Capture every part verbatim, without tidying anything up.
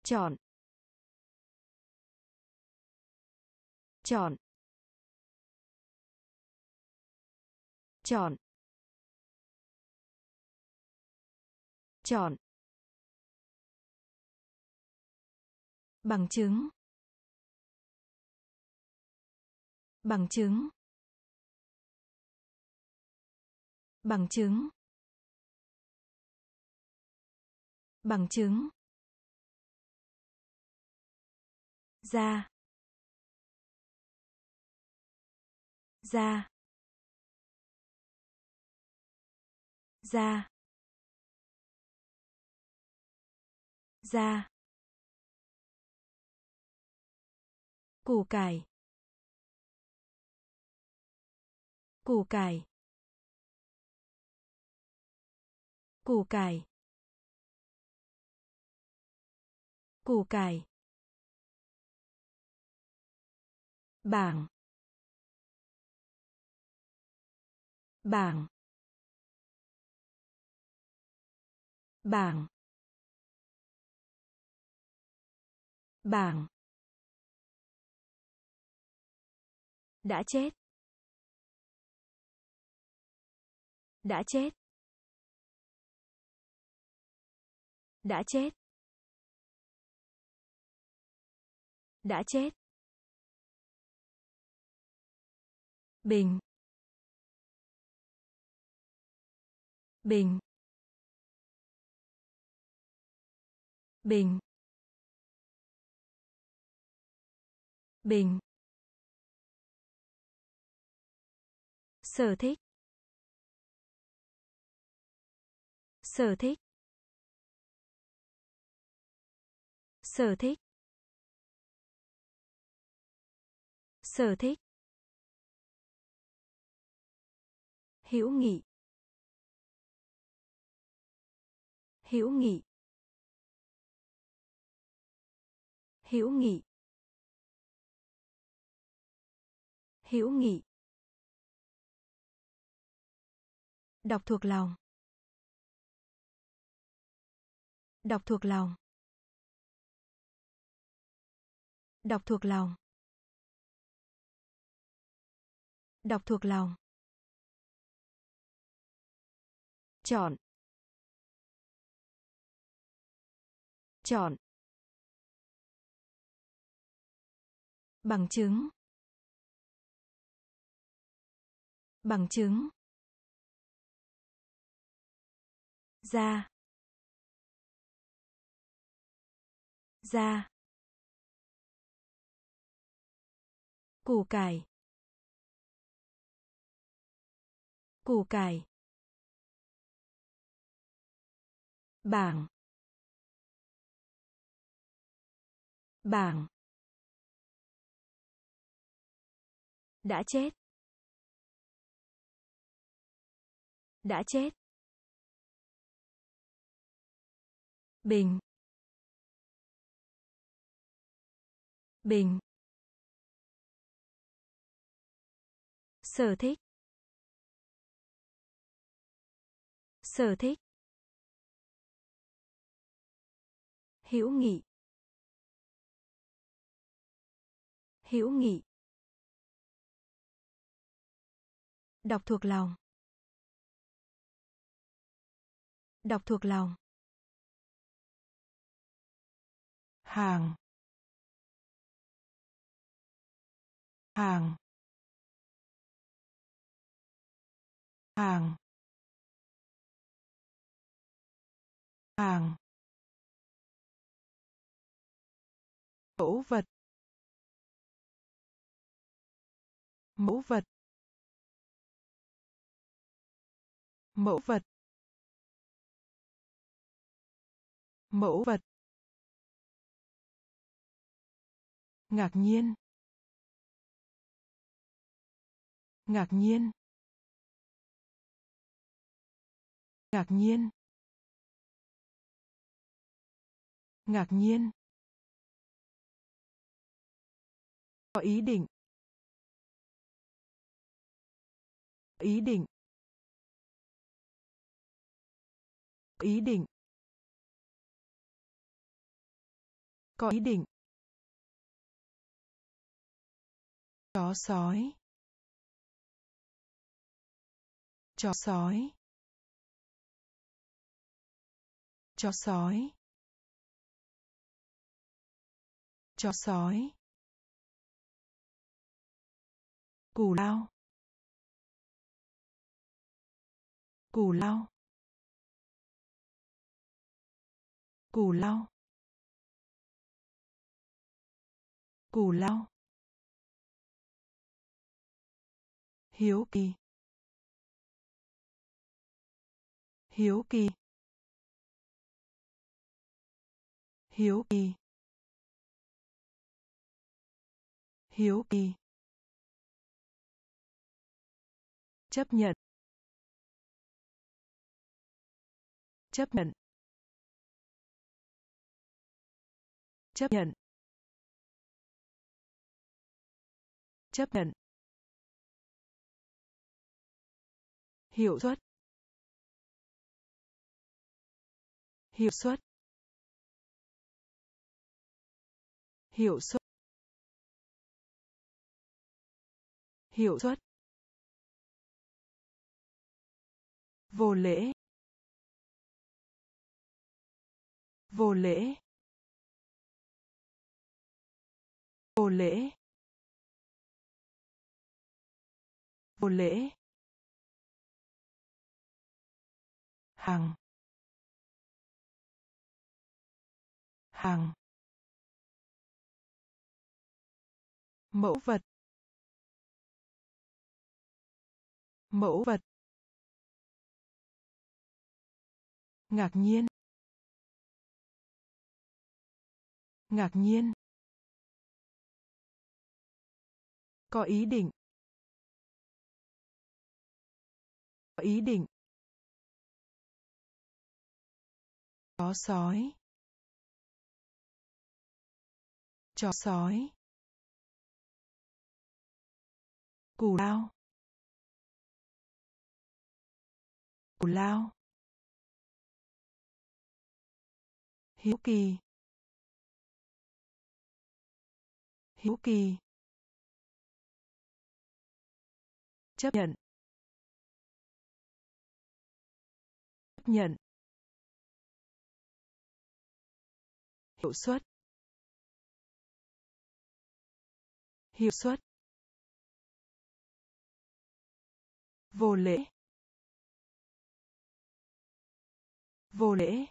chọn, chọn, chọn, chọn, bằng chứng, bằng chứng, bằng chứng, bằng chứng, ra, ra, ra, ra, củ cải, củ cải, củ cải, củ cải, bảng, bảng, bảng, bảng, đã chết, đã chết, đã chết, đã chết, bình, bình, bình, bình, sở thích, sở thích, sở thích, sở thích, hữu nghị, hữu nghị, hữu nghị, hữu nghị, đọc thuộc lòng, đọc thuộc lòng, đọc thuộc lòng, đọc thuộc lòng, chọn, chọn, bằng chứng, bằng chứng, ra, ra, củ cải, củ cải, bảng, bảng, đã chết, đã chết, bình, bình, sở thích, sở thích, hữu nghị, hữu nghị, đọc thuộc lòng, đọc thuộc lòng, hàng, hàng, hàng, hàng, mẫu vật, mẫu vật, mẫu vật, mẫu vật, ngạc nhiên, ngạc nhiên, ngạc nhiên, ngạc nhiên, có ý định, ý định, ý định, Có ý định. Chó sói. Chó sói. Chó sói. Chó sói. Cù lao. Cù lao. Cù lao. Cù lao. Hiếu kỳ. Hiếu kỳ. Hiếu kỳ. Hiếu kỳ. Chấp nhận. Chấp nhận. Chấp nhận. Chấp nhận. Hiệu suất. Hiệu suất. Hiệu suất. Hiệu suất. Vô lễ. Vô lễ. Vô lễ. Vô lễ. Hàng. Hàng. Mẫu vật. Mẫu vật. Ngạc nhiên. Ngạc nhiên. Có ý định. Có ý định. Chó sói. Chó sói. Cù lao. Cù lao. Hiếu kỳ. Hiếu kỳ. Chấp nhận. Chấp nhận. Hiệu suất. Hiệu suất. Vô lễ. Vô lễ.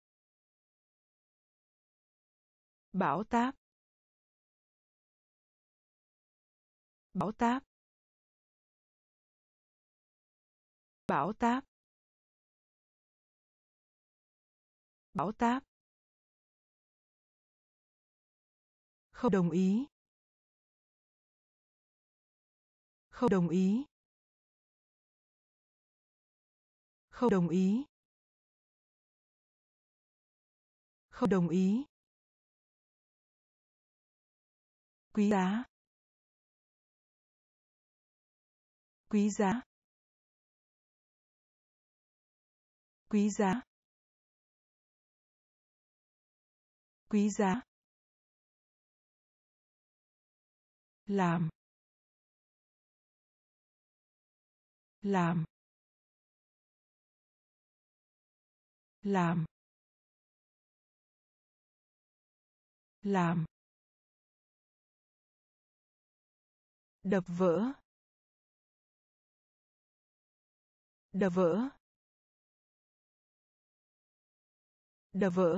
Bão táp. Bão táp. Bão táp. Bão táp. Không đồng ý. Không đồng ý. Không đồng ý. Không đồng ý. Quý giá. Quý giá. Quý giá. Quý giá. Làm. Làm. Làm. Làm. Đập vỡ. Đập vỡ. Đập vỡ.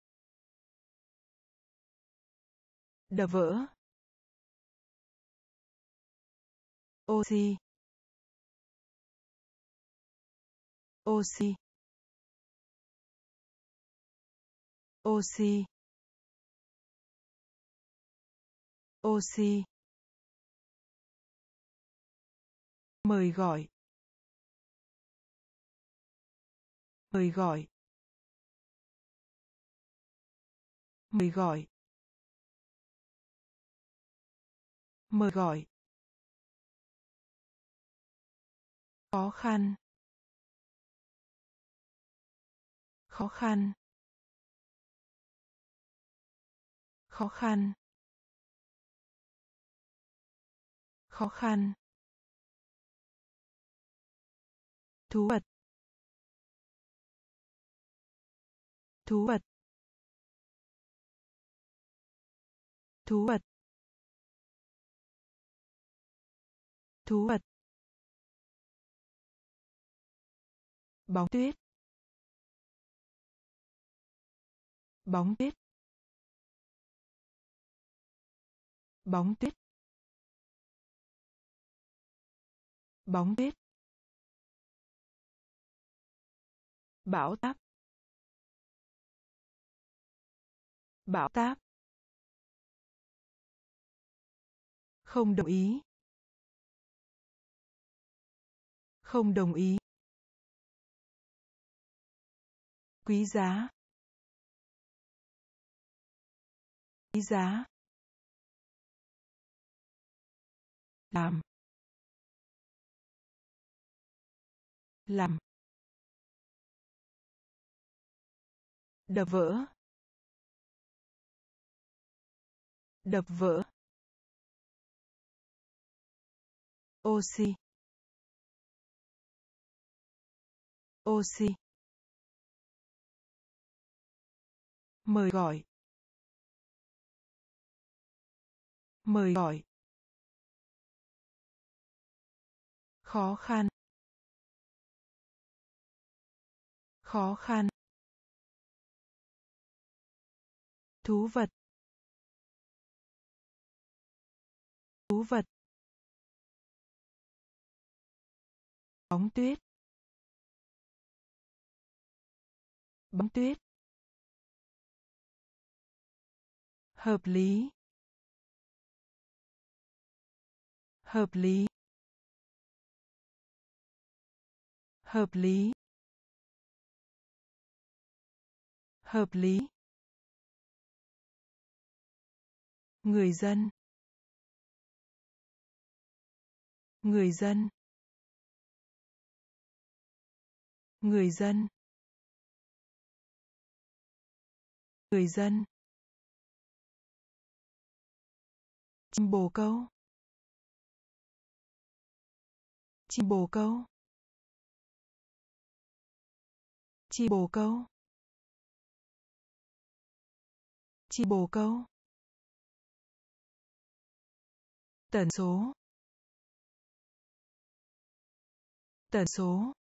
Đập vỡ. Oxy. Oxy. Oxy. Oxy. Mời gọi. Mời gọi. Mời gọi. Mời gọi. Khó khăn. Khó khăn. khó khăn, khó khăn, thú vật, thú vật, thú vật, thú vật, bóng tuyết, bóng tuyết, bóng tuyết, bóng tuyết, bão táp, bão táp, không đồng ý, không đồng ý, quý giá, quý giá, làm, làm, đập vỡ, đập vỡ, oxy, oxy, mời gọi, mời gọi, khó khăn, khó khăn, thú vật, thú vật, bóng tuyết, bóng tuyết, hợp lý, hợp lý, hợp lý, hợp lý, người dân, người dân, người dân, người dân, chim bồ câu, chim bồ câu, chim bồ câu, chim bồ câu, tần số, tần số,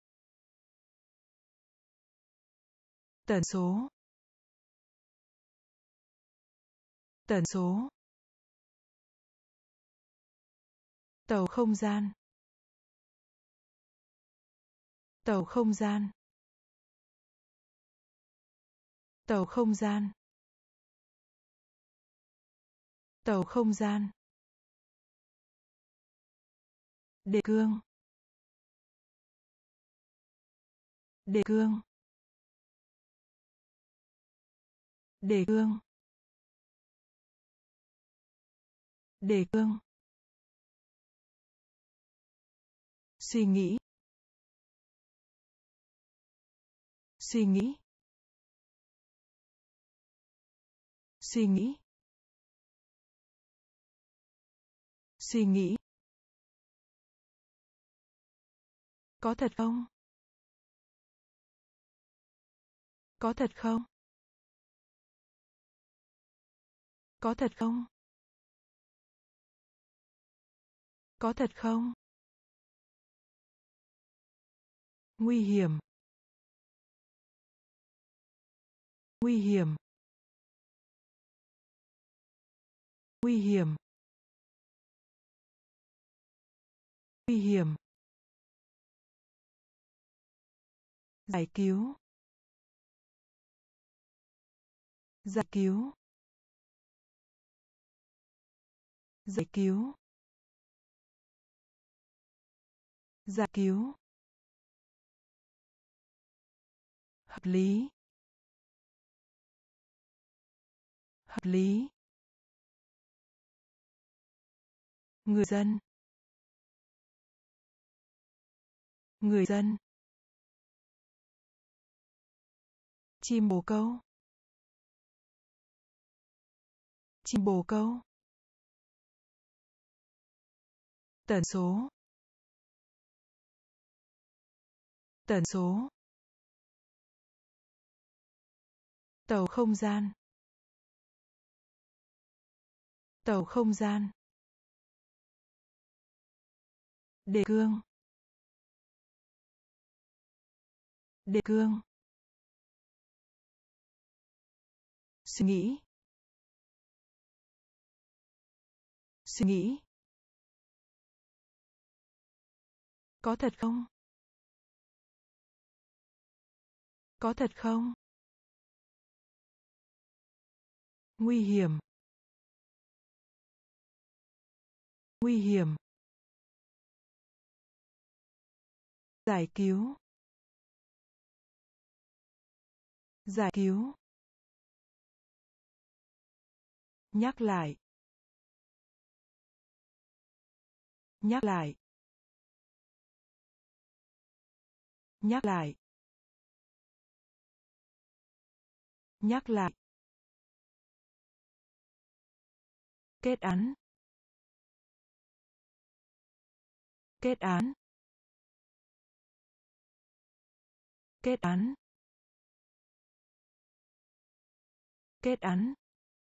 tần số, tần số, tàu không gian, tàu không gian, tàu không gian, tàu không gian, đề cương, đề cương, đề cương, đề cương, suy nghĩ, suy nghĩ, suy nghĩ, suy nghĩ, có thật không, có thật không, có thật không, có thật không, nguy hiểm, nguy hiểm, nguy hiểm, nguy hiểm, giải cứu, giải cứu, giải cứu, giải cứu, hợp lý, hợp lý, người dân, người dân, chim bồ câu, chim bồ câu. Tần số. Tần số. Tàu không gian. Tàu không gian. Đề cương. Đề cương. Suy nghĩ. Suy nghĩ. Có thật không? Có thật không? Nguy hiểm. Nguy hiểm. Giải cứu. Giải cứu. Nhắc lại. Nhắc lại. Nhắc lại. Nhắc lại. Kết án. Kết án. Kết án. Kết án.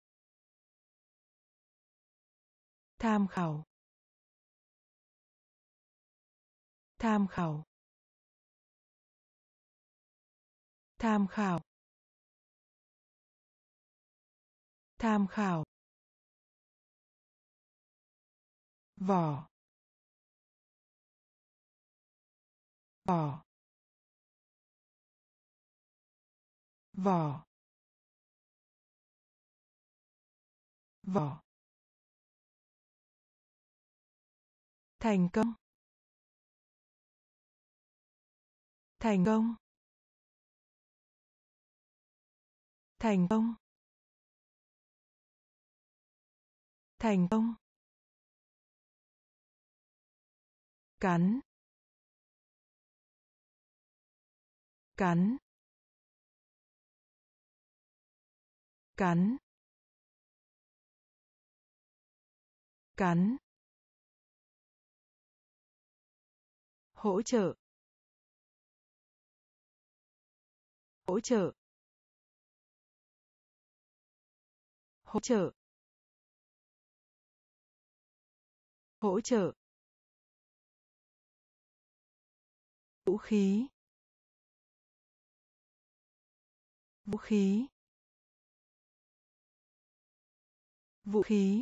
Tham khảo. Tham khảo. Tham khảo. Tham khảo. Vỏ. Vỏ. Vỏ. Vỏ. Thành công. Thành công. Thành công. Thành công. Cắn. Cắn. Cắn. Cắn. Hỗ trợ. Hỗ trợ. Hỗ trợ. Hỗ trợ. Vũ khí. Vũ khí. Vũ khí.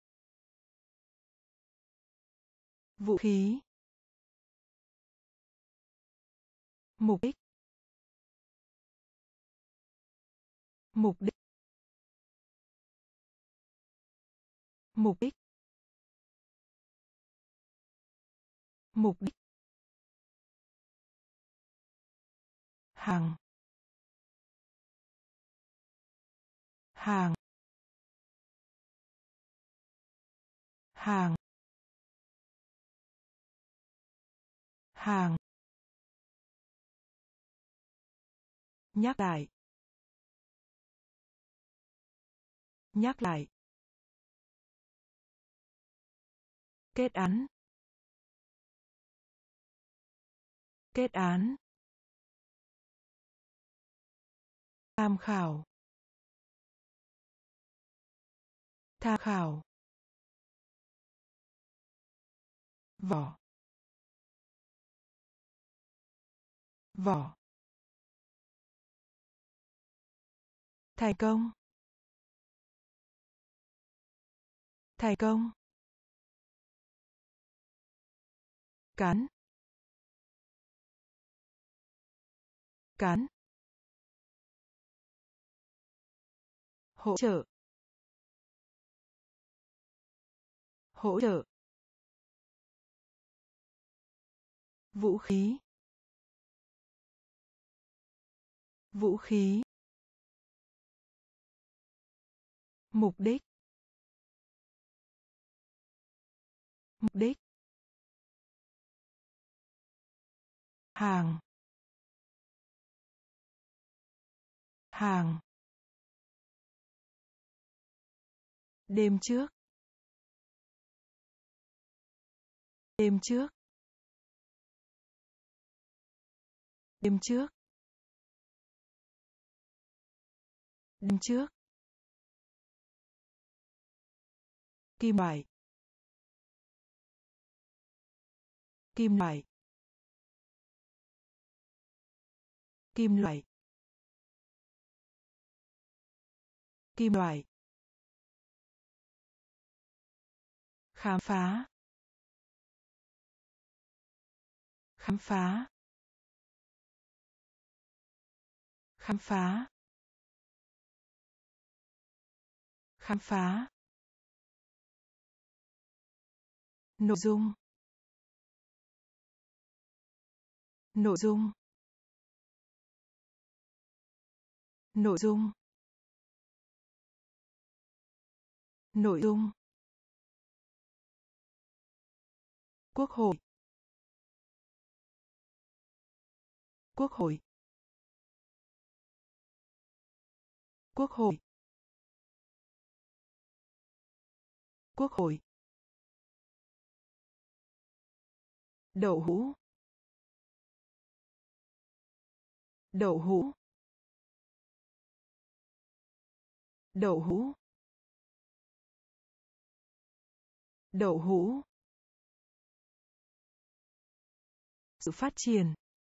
Vũ khí. Mục đích. Mục đích. Mục đích. Mục đích. Hàng. Hàng. Hàng. Hàng. Nhắc lại. Nhắc lại. Kết án. Kết án. Tham khảo. Tham khảo. Vỏ. Vỏ. Thành công. Thành công. Cắn. Cắn. Hỗ trợ. Hỗ trợ. Vũ khí. Vũ khí. Mục đích. Mục đích. Hàng. Hàng. Đêm trước. Đêm trước. Đêm trước. Đêm trước. Kim loại. Kim loại. Kim loại. Kim loại. Khám phá. Khám phá. Khám phá. Khám phá. Nội dung. Nội dung. Nội dung. Nội dung. Quốc hội. Quốc hội. Quốc hội. Quốc hội. Đậu hũ. Đậu hũ. Đậu hũ. Đậu hũ. Sự phát triển.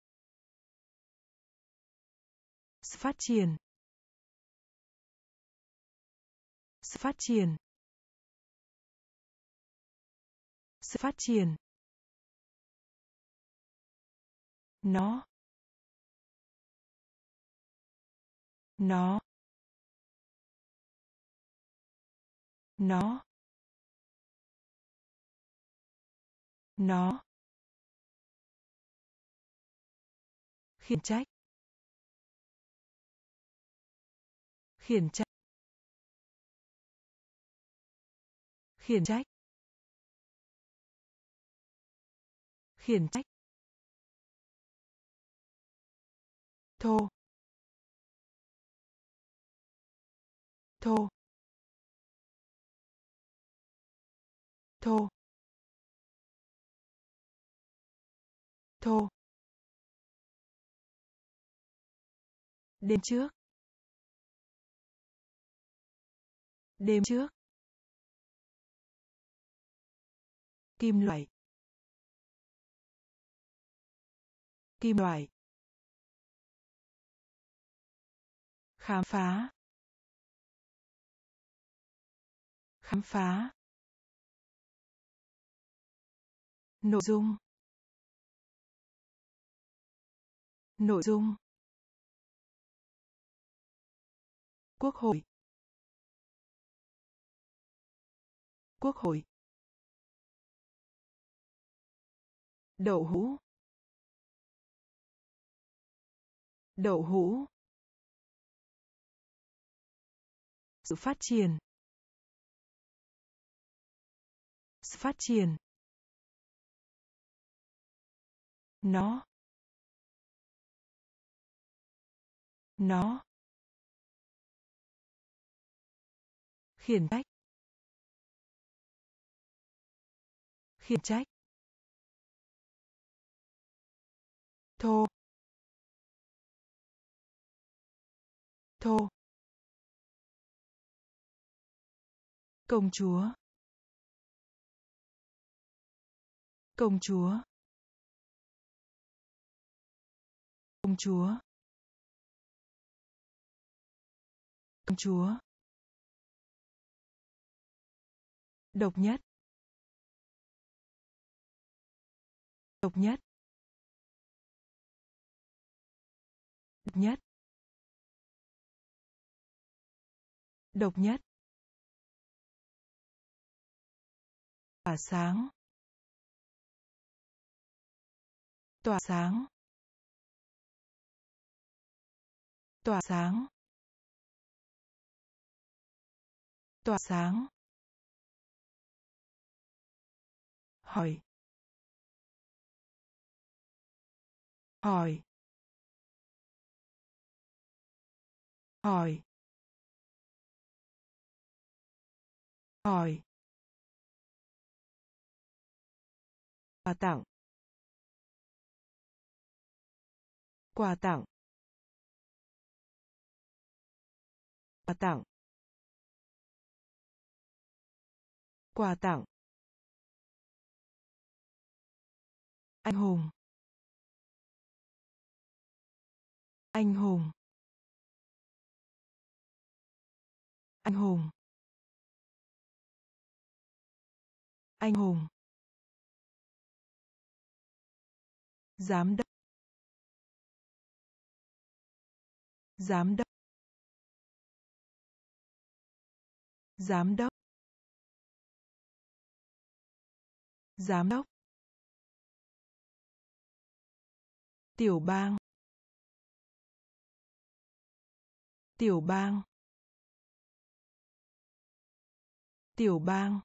Sự phát triển. Sự phát triển. Sự phát triển. Nó. Nó. Nó. Nó. Khiển trách. Khiển trách. Khiển trách. Khiển trách. Thô. Thô. Thô. Thô. Đêm trước. Đêm trước. Kim loại. Kim loại. Khám phá. Khám phá. Nội dung. Nội dung. Quốc hội. Quốc hội. Đậu hũ. Đậu hũ. Sự phát triển. Sự phát triển. Nó. Nó. Khiển trách. Khiển trách. Thô. Thô. Công chúa. Công chúa. Công chúa. Công chúa. Độc nhất. Độc nhất. Độc nhất. Độc nhất. Tỏa sáng. Tỏa sáng. Tỏa sáng. Tỏa sáng. Hỏi. Hỏi. Hỏi. hỏi, quà tặng, quà tặng, quà tặng, quà tặng, anh hùng, anh hùng, anh hùng, anh hùng, giám đốc, giám đốc, giám đốc, giám đốc, tiểu bang, tiểu bang, tiểu bang,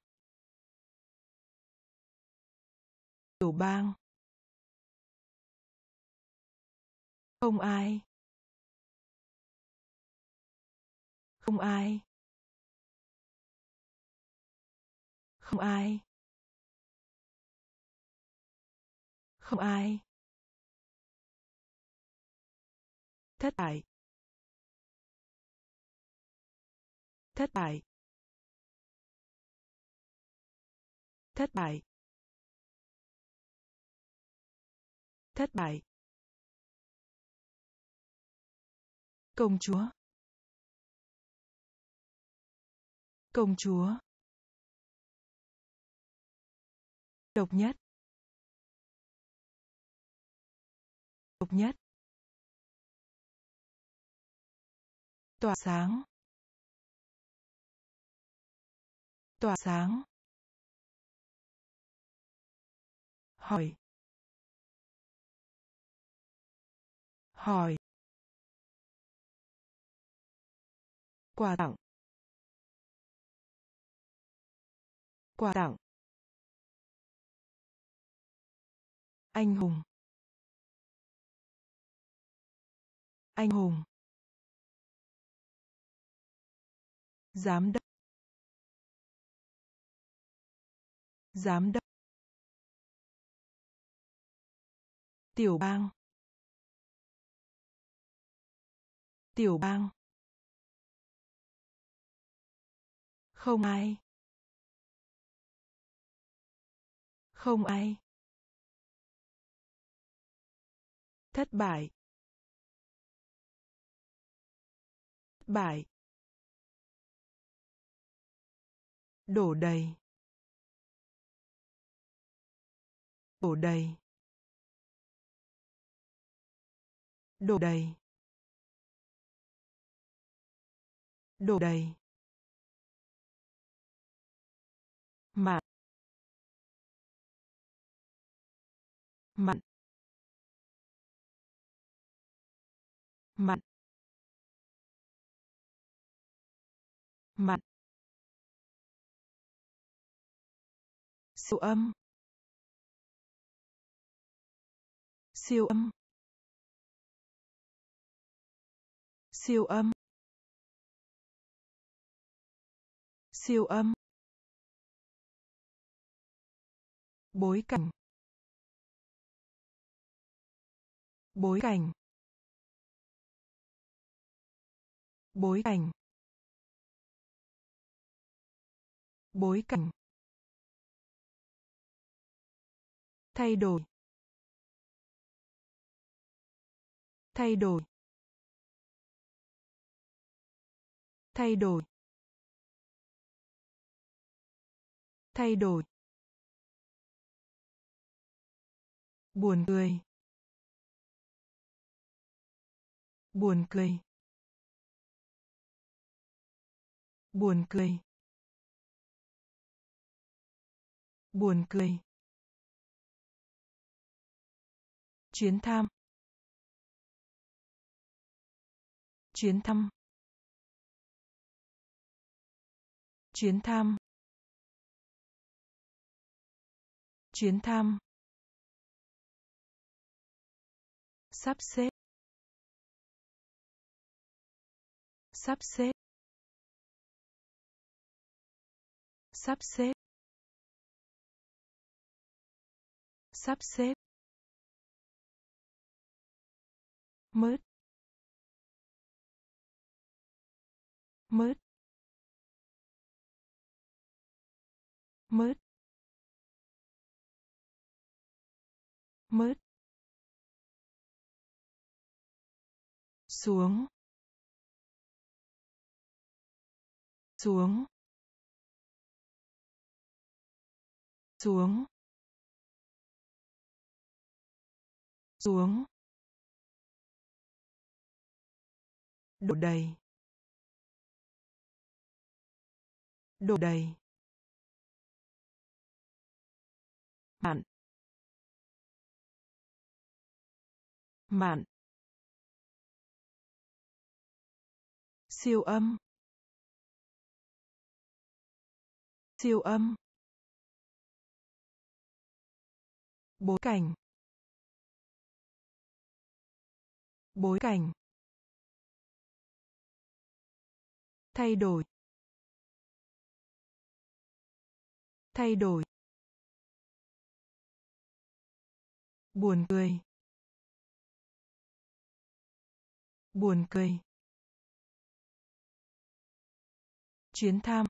tiểu bang, không ai, không ai, không ai, không ai, thất bại, thất bại, thất bại, thất bại, công chúa, công chúa, độc nhất, độc nhất, tỏa sáng, tỏa sáng, hỏi, hỏi, quà tặng, quà tặng, anh hùng, anh hùng, giám đốc, giám đốc, tiểu bang, tiểu bang, không ai, không ai, thất bại, thất bại, đổ đầy, đổ đầy, đổ đầy, đổ đầy, mạn, mạn, mạn, mạn, siêu âm, siêu âm, siêu âm, siêu âm, bối cảnh, bối cảnh, bối cảnh, bối cảnh, thay đổi, thay đổi, thay đổi, thay đổi, buồn cười, buồn cười, buồn cười, buồn cười, chuyến thăm, chuyến thăm, chuyến thăm, chuyến thăm, sắp xếp, sắp xếp, Sắp xếp. Sắp xếp. Mứt. Mứt. Mứt. Mứt. Xuống. Xuống. Xuống. Xuống. Đổ đầy. Đổ đầy. Mặn. Mặn. Siêu âm. Siêu âm. Bối cảnh. Bối cảnh. Thay đổi. Thay đổi. Buồn cười. Buồn cười. Chuyến thăm.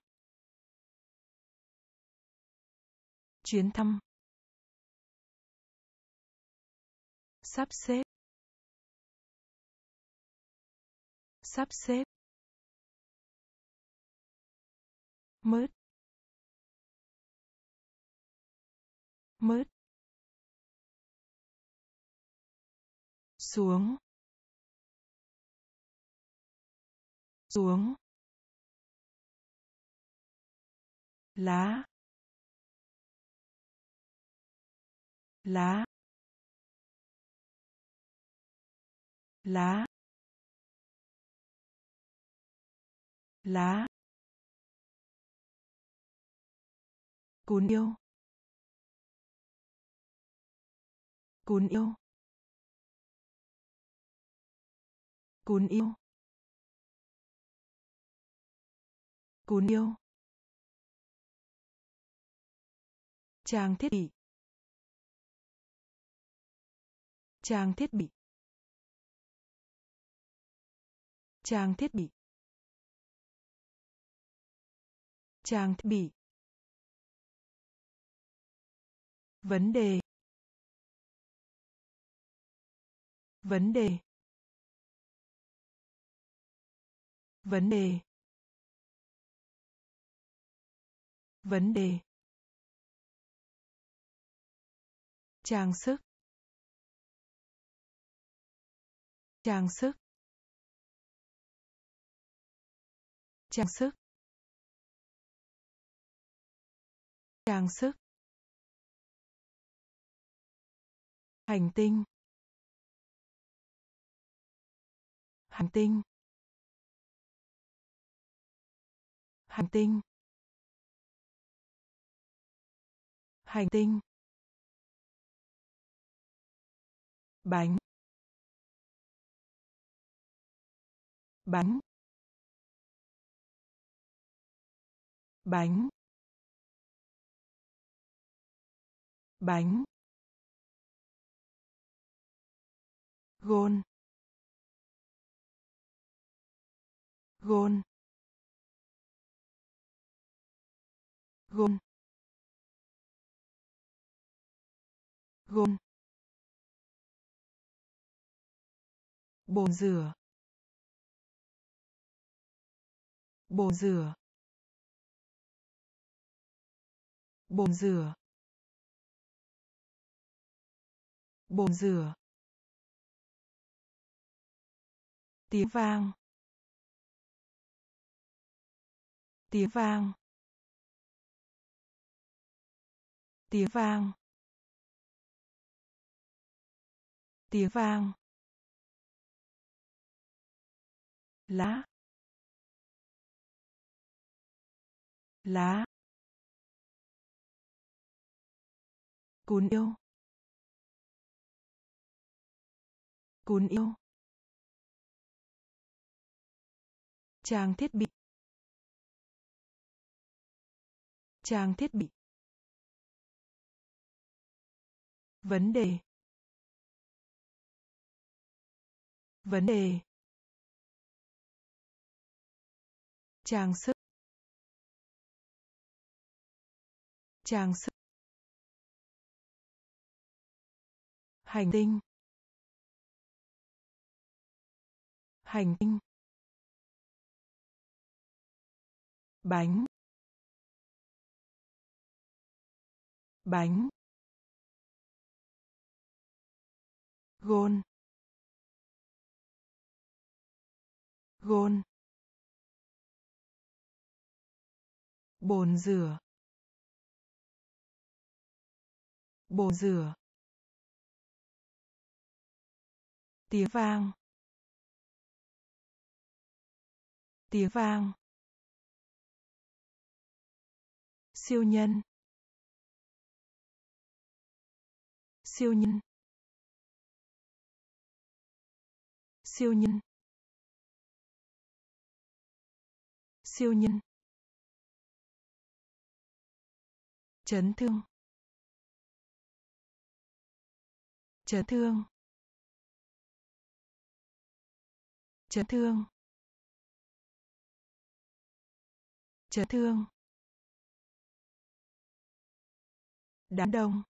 Chuyến thăm. Sắp xếp. Sắp xếp. Mứt. Mứt. Xuống. Xuống. Lá. Lá. Lá. Lá. Cún yêu. Cún yêu. Cún yêu. Cún yêu. Trang thiết bị. Trang thiết bị. Trang thiết bị. Trang thiết bị. Vấn đề. Vấn đề. Vấn đề. Vấn đề. Trang sức. Trang sức. Trang sức. Trang sức. Hành tinh. Hành tinh. Hành tinh. Hành tinh. Bánh. Bánh. Bánh. Bánh. Gôn. Gôn. Gôn. Gôn. Bồn rửa. Bồn rửa. Bồn rửa. Bồn rửa. Tiếng vang. Tiếng vang. Tiếng vang. Tiếng vang. Lá. Lá. Cún yêu. Cún yêu. Trang thiết bị. Trang thiết bị. Vấn đề. Vấn đề. Trang sức. Trang sức. Hành tinh. Hành tinh. Bánh. Bánh. Gôn. Gôn. Bồn rửa. Bồn rửa. Tiếng vang. Tiếng vang. Siêu nhân. Siêu nhân. Siêu nhân. Siêu nhân. Chấn thương. Chấn thương. Chấn thương. Chấn thương. Đám đông.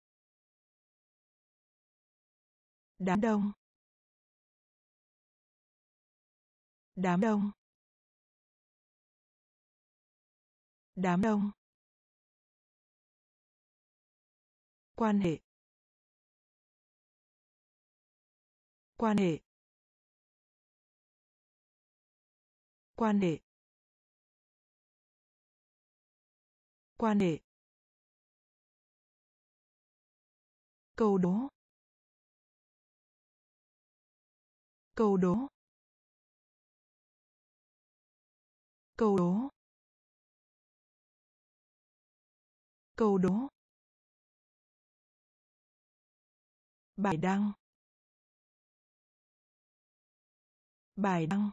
Đám đông. Đám đông. Đám đông. Quan hệ. Quan hệ. Quan hệ. Quan hệ. Câu đố. Câu đố. Câu đố. Câu đố. Bài đăng. Bài đăng.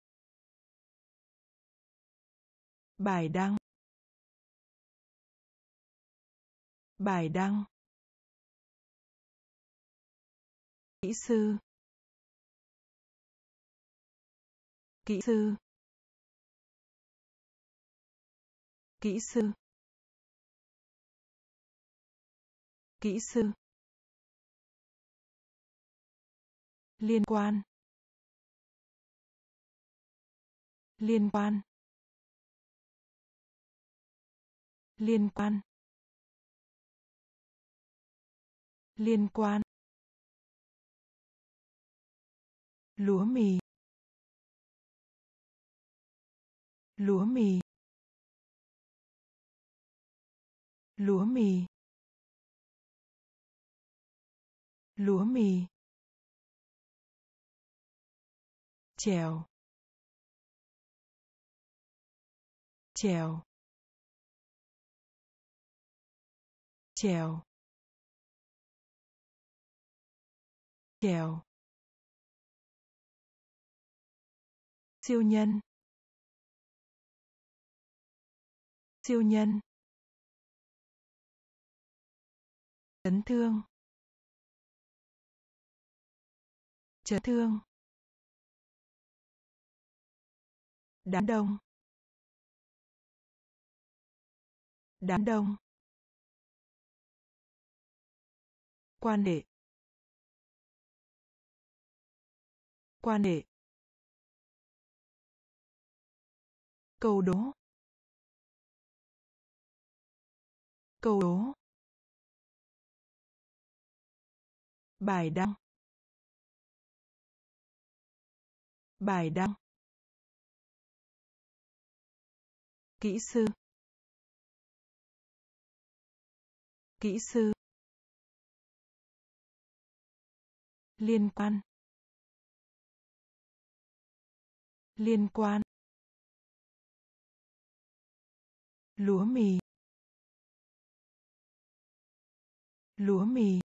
Bài đăng. Bài đăng. Kỹ sư. Kỹ sư. Kỹ sư. Kỹ sư. Liên quan. Liên quan. Liên quan. Liên quan. Lúa mì. Lúa mì. Lúa mì. Lúa mì. Trèo. Trèo. Trèo. Trèo. Siêu nhân. Siêu nhân. Chấn thương. Chấn thương. Đám đông. Đám đông. Quan hệ. Quan hệ. Câu đố. Câu đố. Bài đăng. Bài đăng. Kỹ sư. Kỹ sư. Liên quan. Liên quan. Lúa mì. Lúa mì.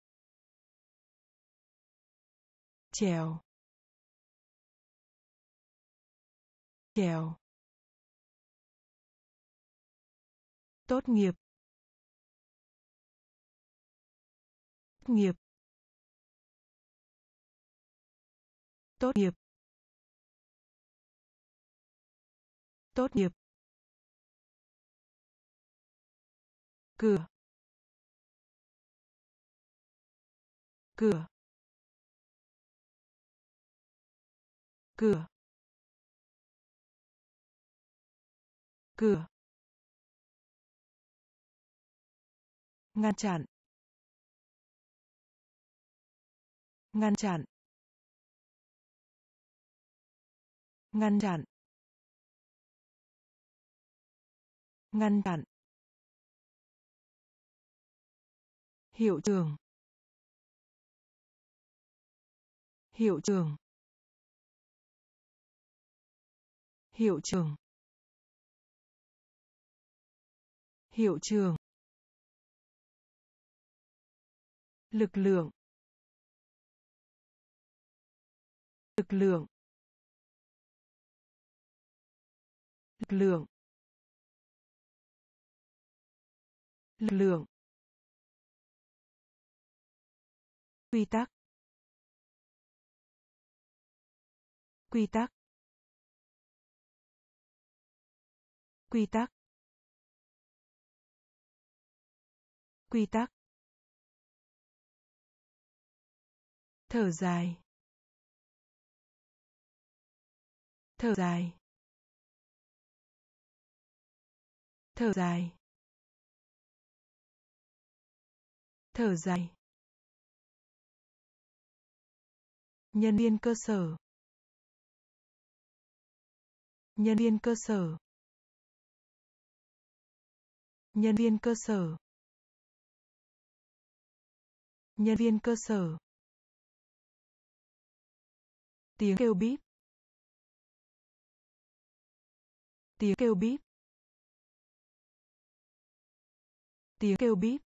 Trèo. Trèo. Tốt nghiệp. Tốt nghiệp. Tốt nghiệp. Tốt nghiệp. Cửa. Cửa. Cửa. Cửa. Ngăn chặn. Ngăn chặn. Ngăn chặn. Ngăn chặn. Hiệu trưởng. Hiệu trưởng. Hiệu trưởng. Hiệu trưởng. Lực lượng. Lực lượng. Lực lượng. Lực lượng. Quy tắc. Quy tắc. Quy tắc. Quy tắc. Thở dài. Thở dài. Thở dài. Thở dài. Nhân viên cơ sở. Nhân viên cơ sở. Nhân viên cơ sở. Nhân viên cơ sở. Tiếng kêu bíp. Tiếng kêu bíp. Tiếng kêu bíp.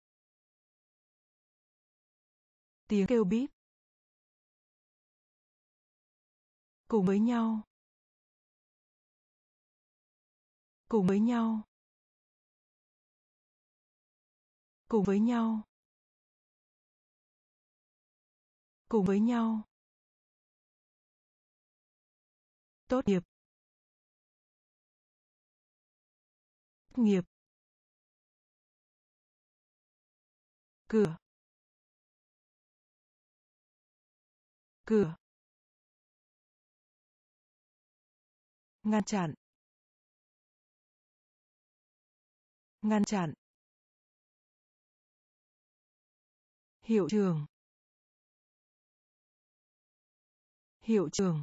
Tiếng kêu bíp. Cùng với nhau. Cùng với nhau. Cùng với nhau. Cùng với nhau. Tốt nghiệp. Tốt nghiệp. Cửa. Cửa. Ngăn chặn. Ngăn chặn. Hiệu trưởng. Hiệu trưởng.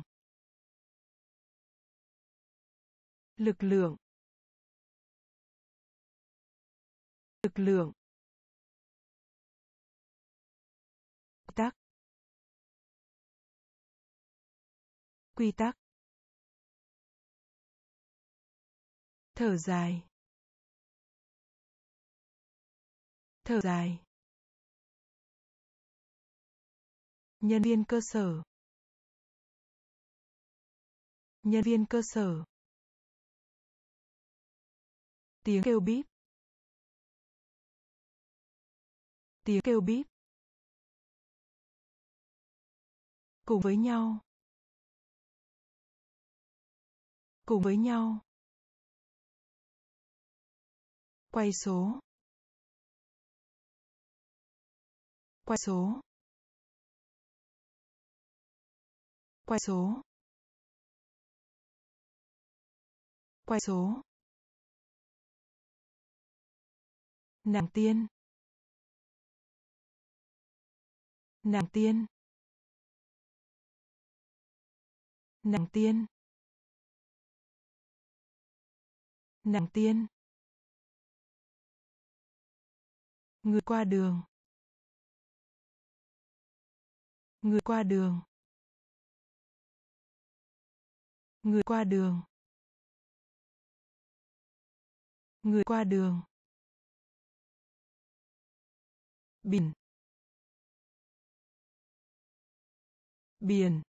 Lực lượng. Lực lượng. Quy tắc. Quy tắc. Thở dài. Thở dài. Nhân viên cơ sở. Nhân viên cơ sở. Tiếng kêu bíp. Tiếng kêu bíp. Cùng với nhau. Cùng với nhau. Quay số. Quay số. Quay số. Quay số. Nàng tiên. Nàng tiên. Nàng tiên. Nàng tiên. Người qua đường. Người qua đường. Người qua đường. Người qua đường. Biển. Biển.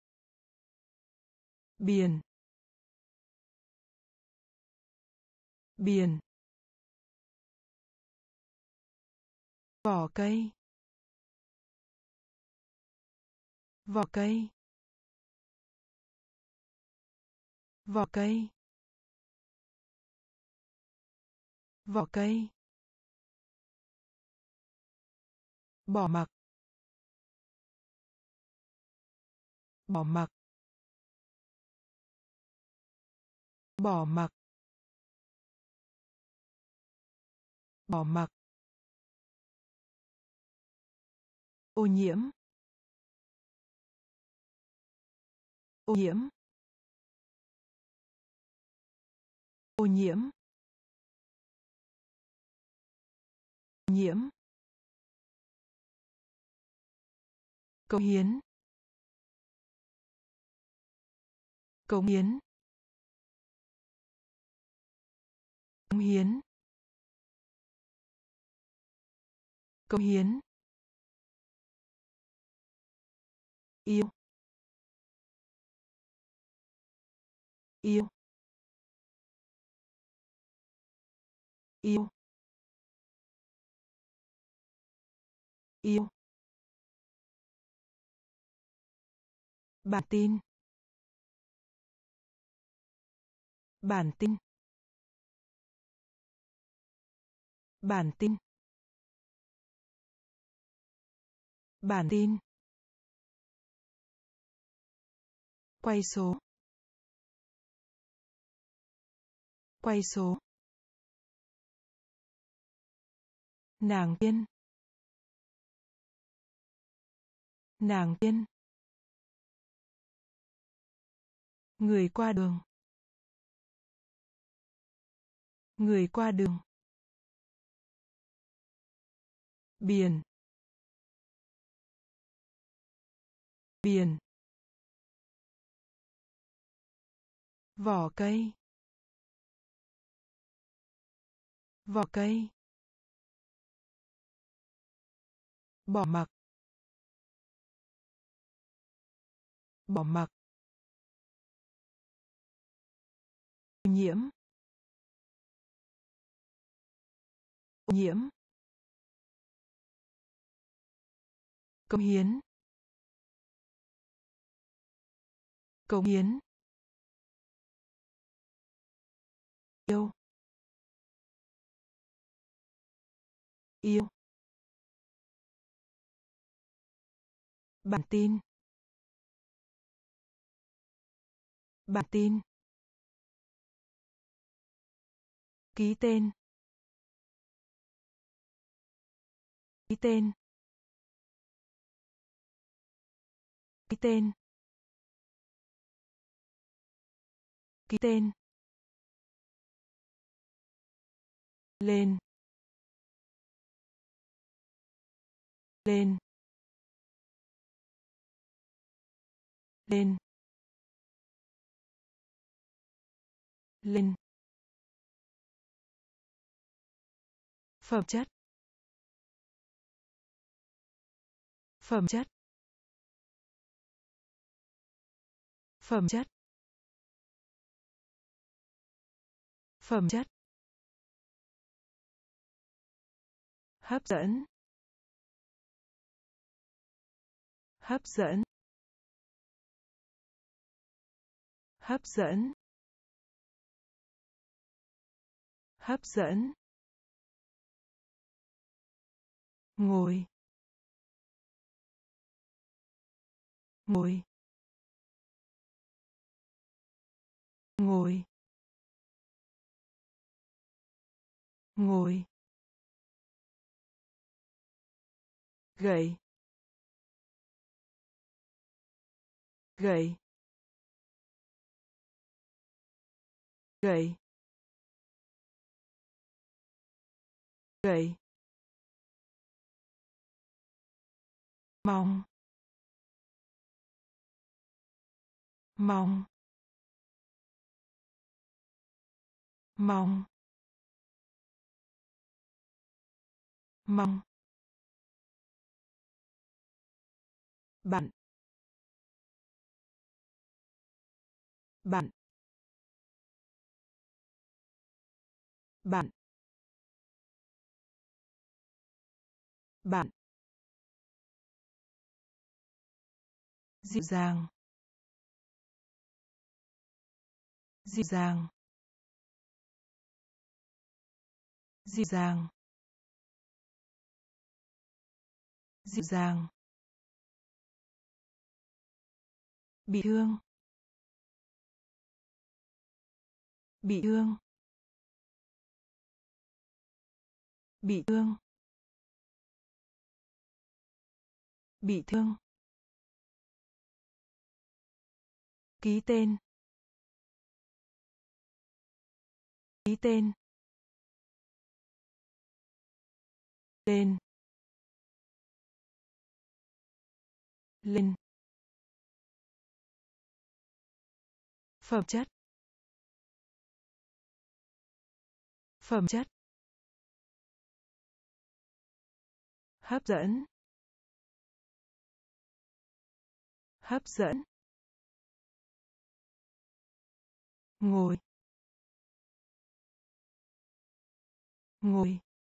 Biển. biển, vỏ cây, vỏ cây, vỏ cây, vỏ cây, bỏ mặc, bỏ mặc, bỏ mặc, bỏ mặc, ô nhiễm, ô nhiễm, ô nhiễm, ô nhiễm, cống hiến, cống hiến, cống hiến, cống hiến, yêu, yêu, yêu, yêu, bản tin, bản tin, bản tin, bản tin, quay số, quay số, nàng tiên, nàng tiên, người qua đường, người qua đường, biển, biển, vỏ cây, vỏ cây, bỏ mặc, bỏ mặc, ô nhiễm, ô nhiễm, cống hiến, cống hiến, yêu, yêu, bản tin, bản tin, ký tên, ký tên, ký tên, ký tên, lên, lên, lên, lên, phẩm chất, phẩm chất, phẩm chất, phẩm chất, hấp dẫn, hấp dẫn, hấp dẫn, hấp dẫn, ngồi, ngồi, ngồi, ngồi, gậy, gậy, gậy, gậy, mong, mong, mong, mong, bạn, bạn, bạn bạn dịu dàng dịu dàng dịu dàng dịu dàng bị thương bị thương bị thương bị thương ký tên ký tên lên lên phẩm chất phẩm chất hấp dẫn hấp dẫn ngồi ngồi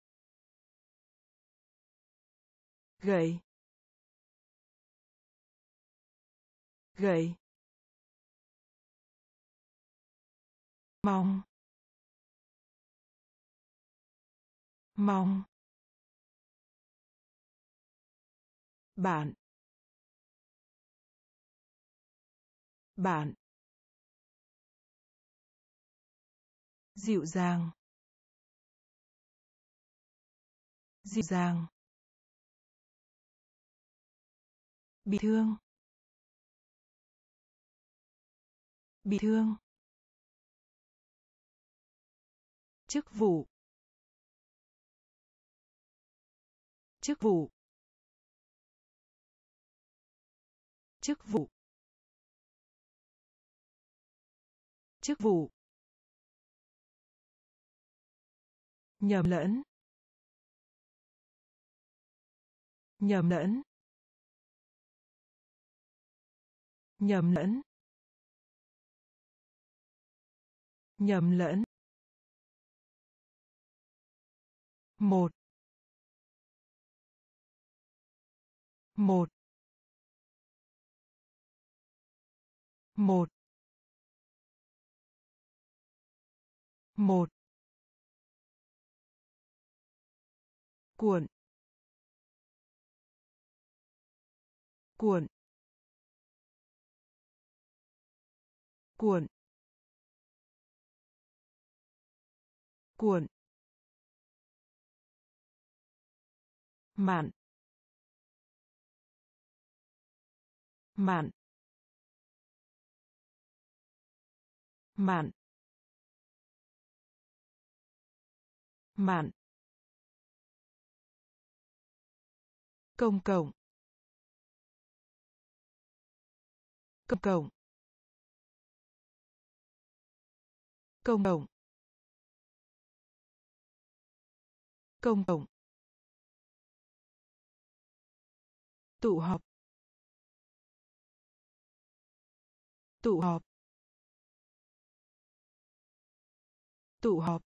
gậy gậy mong mong bạn bạn dịu dàng dịu dàng bị thương bị thương chức vụ chức vụ chức vụ chức vụ nhầm lẫn nhầm lẫn nhầm lẫn nhầm lẫn một một một một cuộn cuộn cuộn cuộn mạn mạn mạn mạn công cộng công cộng công cộng công cộng tụ họp tụ họp tụ họp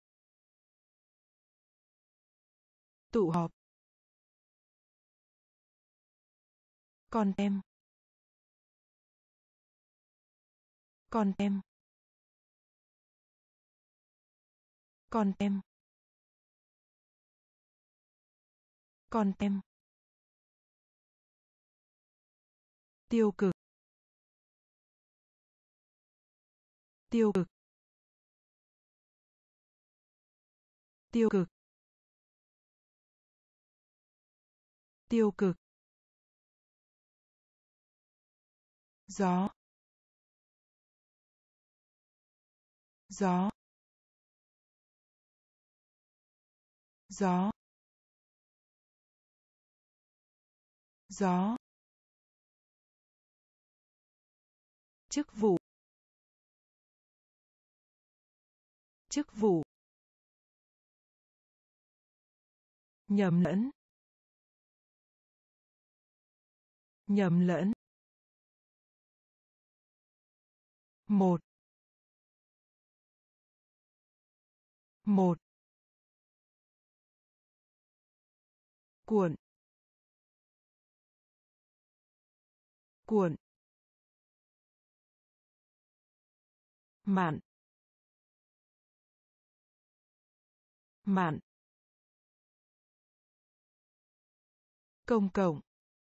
tụ họp con em con em con em con em tiêu cực tiêu cực tiêu cực tiêu cực gió gió gió gió chức vụ chức vụ nhầm lẫn nhầm lẫn một một, cuộn, cuộn, mạn, mạn, công cộng,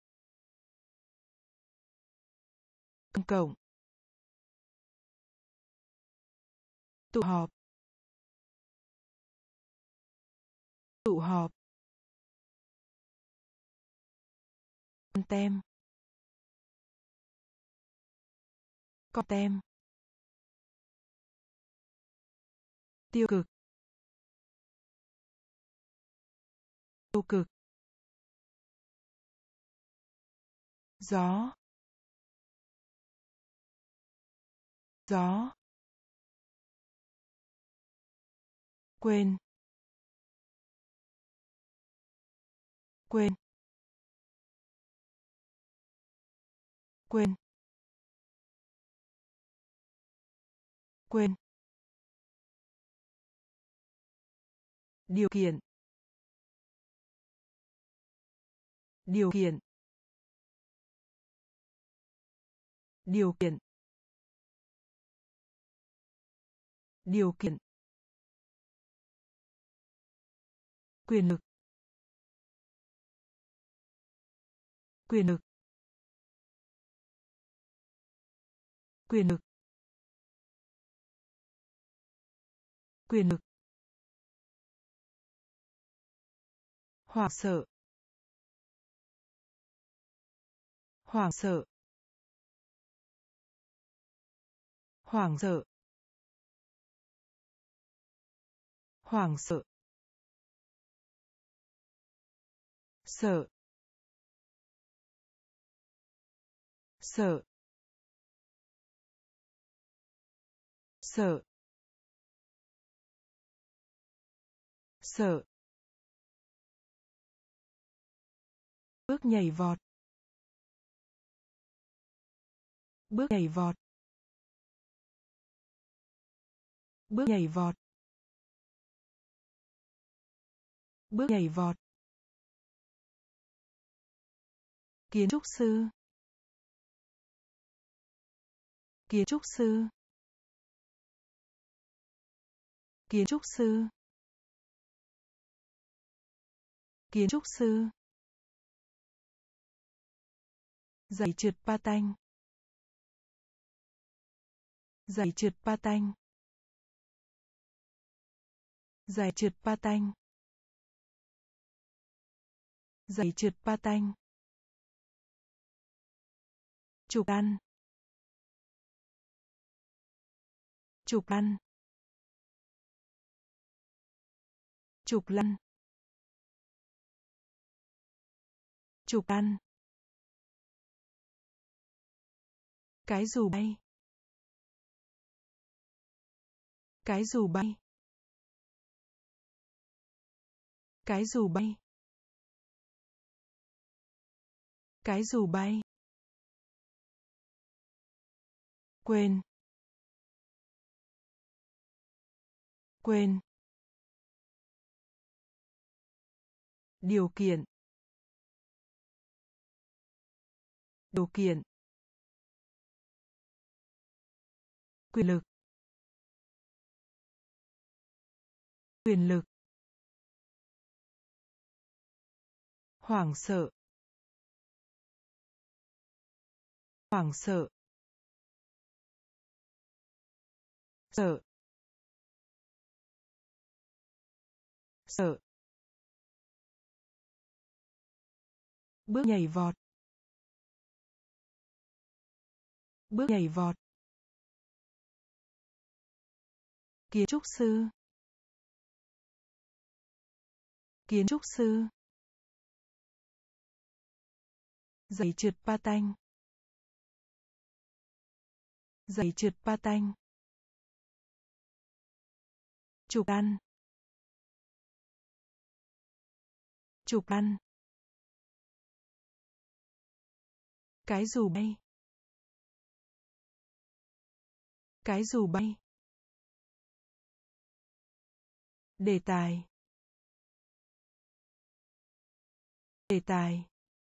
công cộng, tụ họp, tụ họp, con tem, con tem, tiêu cực, tiêu cực, gió, gió, quên, quên, quên, quên, điều kiện, điều kiện, điều kiện, điều kiện, quyền lực, quyền lực, quyền lực, quyền lực, hoảng sợ, hoảng sợ, hoảng sợ, hoảng sợ, sợ, sợ, sợ, sợ, bước nhảy vọt, bước nhảy vọt, bước nhảy vọt, bước nhảy vọt, kiến trúc sư, kiến trúc sư, kiến trúc sư, kiến trúc sư, giày trượt patin, giày trượt patin, giày trượt patin, giày trượt patin, chụp ăn, chụp ăn, chụp lăn, chụp ăn, cái dù bay, cái dù bay, cái dù bay, cái dù bay, quên, quên, điều kiện, điều kiện, quyền lực, quyền lực, hoảng sợ, hoảng sợ, sợ, sợ, bước nhảy vọt, bước nhảy vọt, kiến trúc sư, kiến trúc sư, giày trượt patin, giày trượt patin, chụp ăn, chụp ăn, cái dù bay, cái dù bay, Đề tài. Đề tài.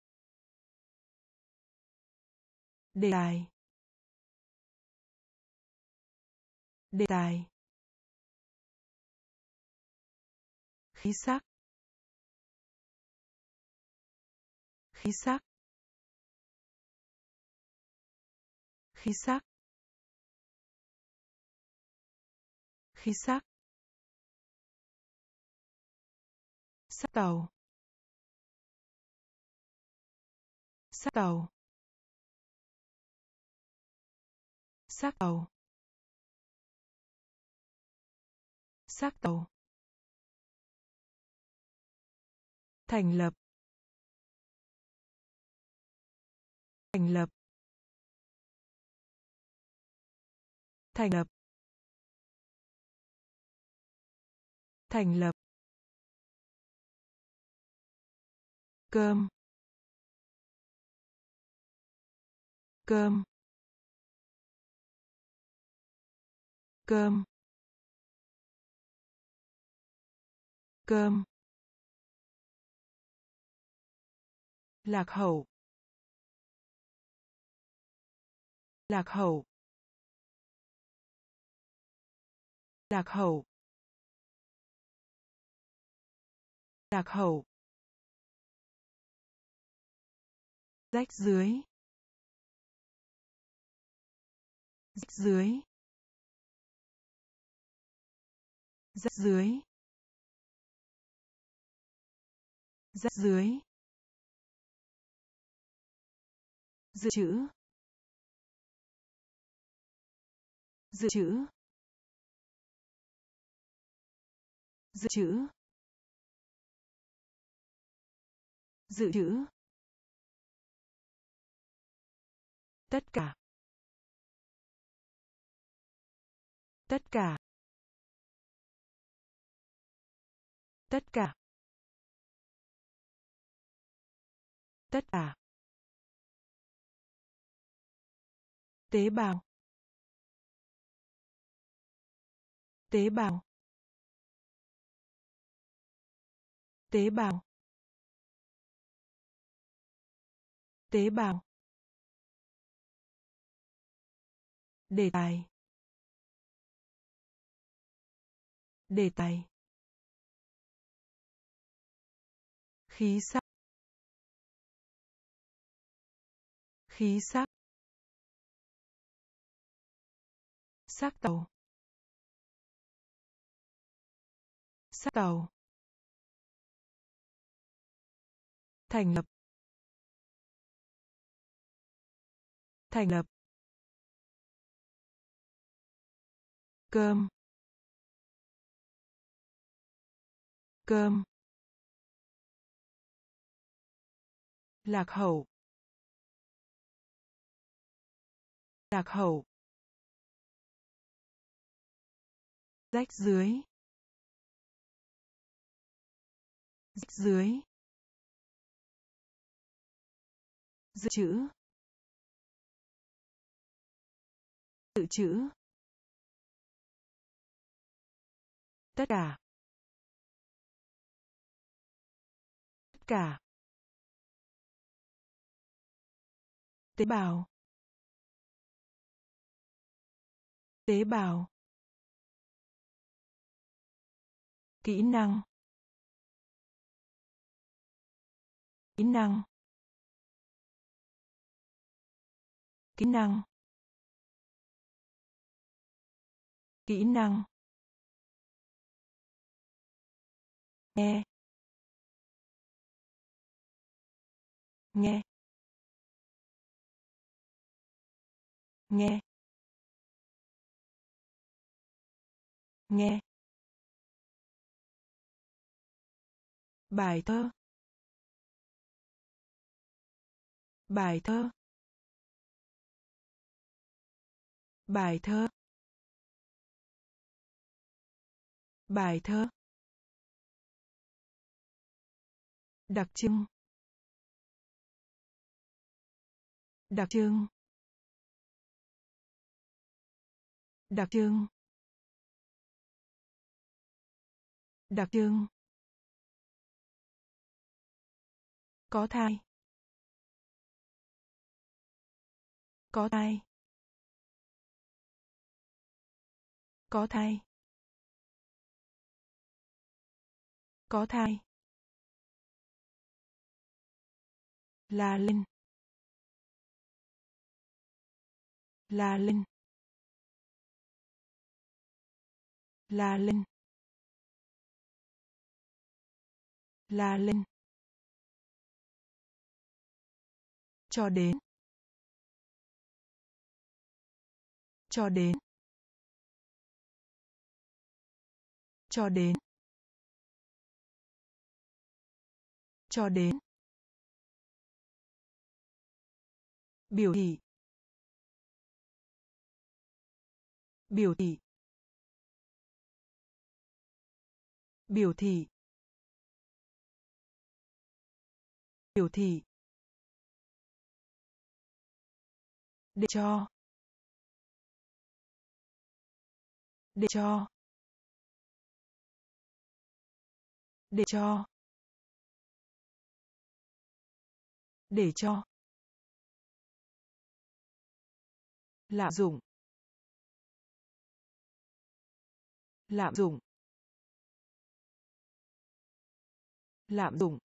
Đề tài. Đề tài. Khí sắc. Khí sắc. Khí sắc. Khí sắc. Xác tàu. Xác tàu. Xác tàu. Xác tàu. Thành lập. Thành lập. Thành lập. Thành lập. Cơm. Cơm. Cơm. Cơm. Lạc hậu. Lạc hậu. Lạc hậu. Lạc hậu. Rách dưới. Rách dưới. Rách dưới. Rách dưới. Dự trữ. Dự trữ. Dự trữ. Dự trữ. Tất cả. Tất cả. Tất cả. Tất cả. Tế bào. Tế bào. Tế bào. Tế bào. Đề tài. Đề tài. Khí sắc. Khí sắc. Xác tàu. Xác tàu. Thành lập. Thành lập. Cơm. Cơm. Lạc hậu. Lạc hậu. Rách dưới. Rách dưới. Dự trữ. Dự trữ. Tất cả. Tất cả. Tế bào. Tế bào. Kỹ năng. Kỹ năng. Kỹ năng. Kỹ năng. Nghe. Nghe. Nghe. Nghe. Bài thơ. Bài thơ. Bài thơ. Bài thơ. Đặc trưng. Đặc trưng. Đặc trưng. Đặc trưng. Có thai. Có thai. Có thai. Có thai. La lên. La lên. La lên. La lên. Cho đến. Cho đến. Cho đến. Cho đến. Biểu thị. Biểu thị. Biểu thị. Biểu thị. Để cho. Để cho. Để cho. Để cho. Lạm dụng. Lạm dụng. Lạm dụng.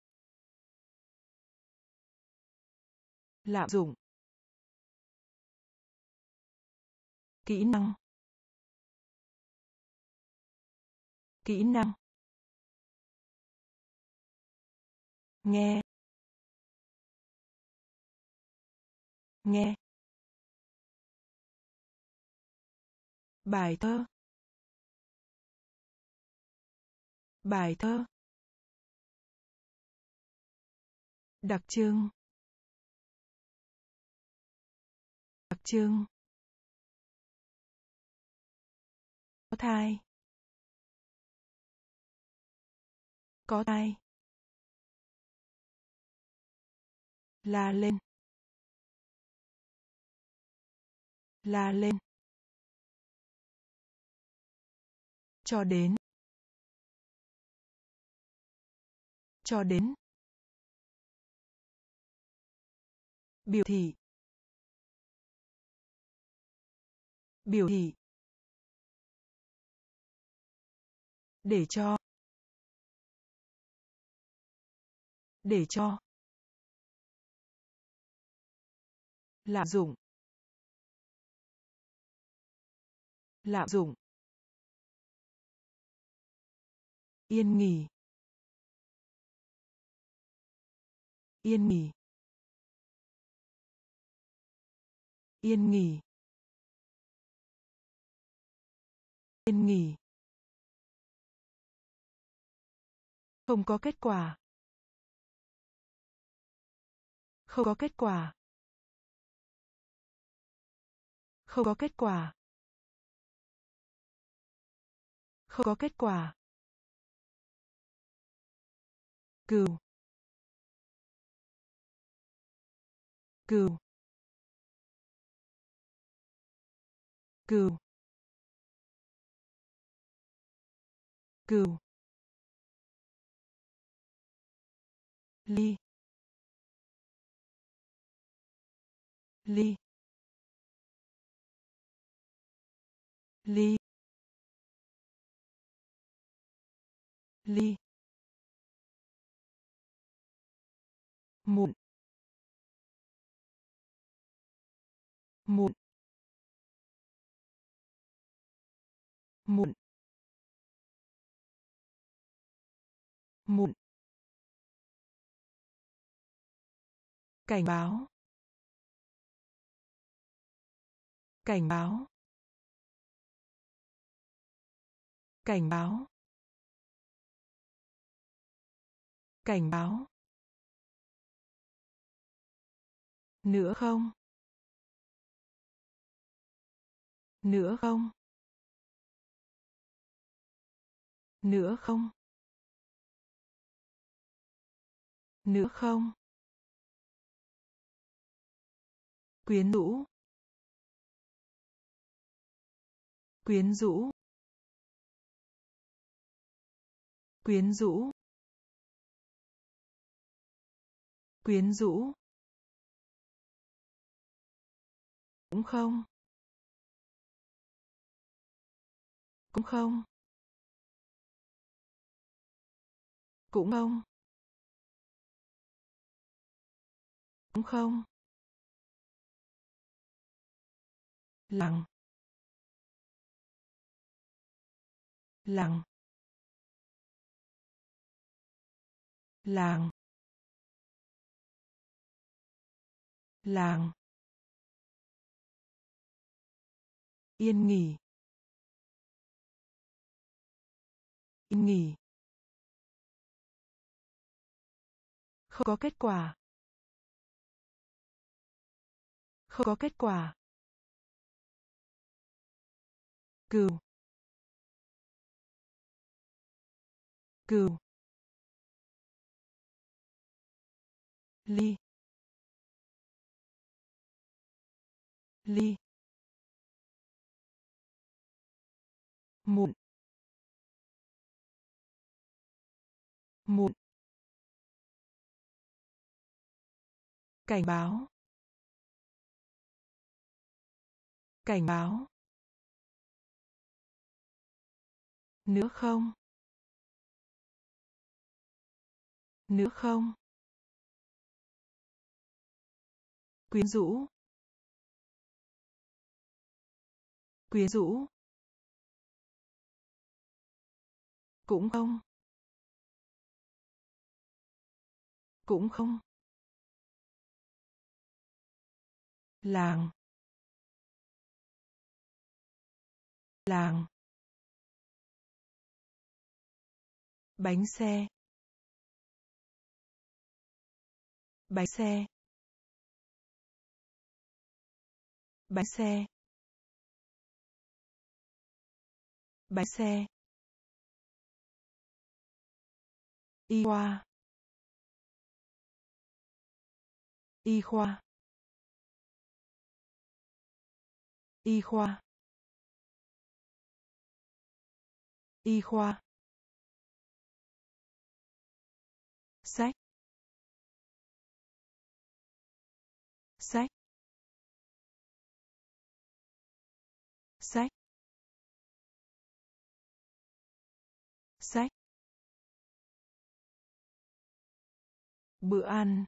Lạm dụng. Kỹ năng. Kỹ năng. Nghe. Nghe. Bài thơ. Bài thơ. Đặc trưng. Đặc trưng. Có thai. Có thai. La lên. La lên. Cho đến. Cho đến. Biểu thị. Biểu thị. Để cho. Để cho. Lạm dụng. Lạm dụng. Yên nghỉ. Yên nghỉ. Yên nghỉ. Yên nghỉ. Không có kết quả. Không có kết quả. Không có kết quả. Không có kết quả. Cừu. Cừu. Cừu. Cừu. Ly. Ly. Ly. Ly. Mụn. Mụn. Mụn. Mụn. Cảnh báo. Cảnh báo. Cảnh báo. Cảnh báo. Nữa không? Nữa không? Nữa không? Nữa không? Quyến rũ. Quyến rũ. quyến rũ, quyến rũ, cũng không, cũng không, cũng không, cũng không, lặng, lặng, làng, làng, yên nghỉ, yên nghỉ, không có kết quả, không có kết quả, cừu, cừu, ly, ly, muộn, muộn, cảnh báo, cảnh báo, nữa không, nữa không, quyến rũ, quyến rũ, cũng không, cũng không, làng, làng, bánh xe, bánh xe, bánh xe, bánh xe, y khoa, y khoa, y khoa, y khoa, sách, sách, sách, sách, bữa ăn,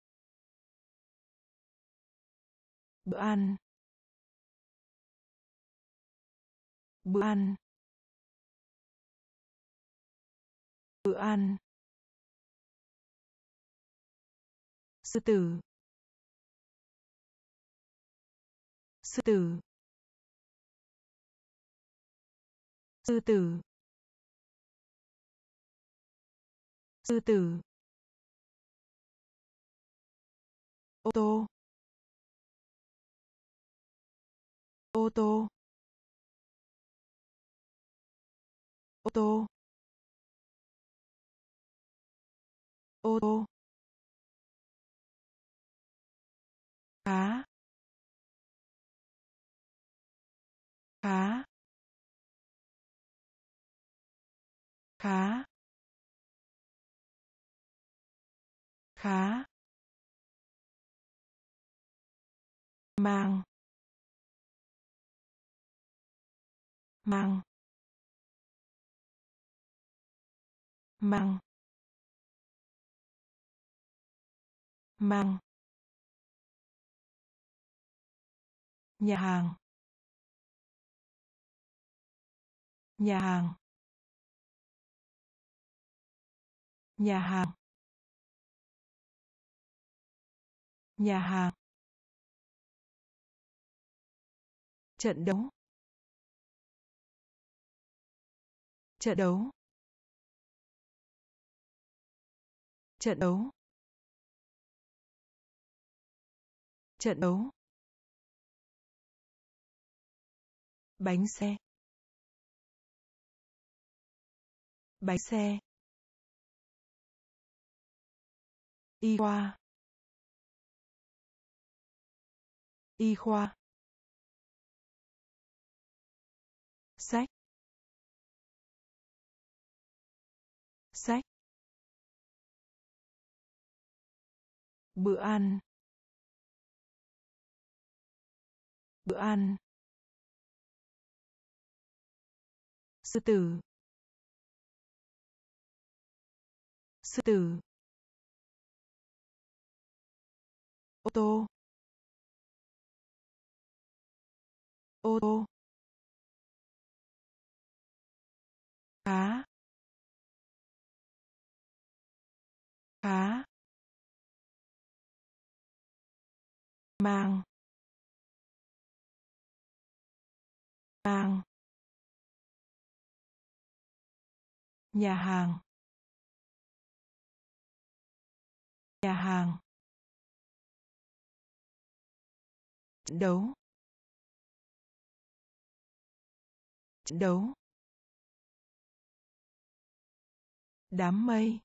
bữa ăn, bữa ăn, bữa ăn, sư tử, sư tử, sư tử, sư tử, ô tô, ô tô, ô tô, ô tô, khá, khá, khá, khá, mang, mang, mang, mang, nhà hàng, nhà hàng, nhà hàng, nhà hàng, trận đấu, trận đấu, trận đấu, trận đấu, bánh xe, bánh xe, y khoa, y khoa, sách, sách, bữa ăn, bữa ăn, sư tử, sư tử, ô tô, ô tô, khá, khá, mang, mang, nhà hàng, nhà hàng, trận đấu, trận đấu, đám mây,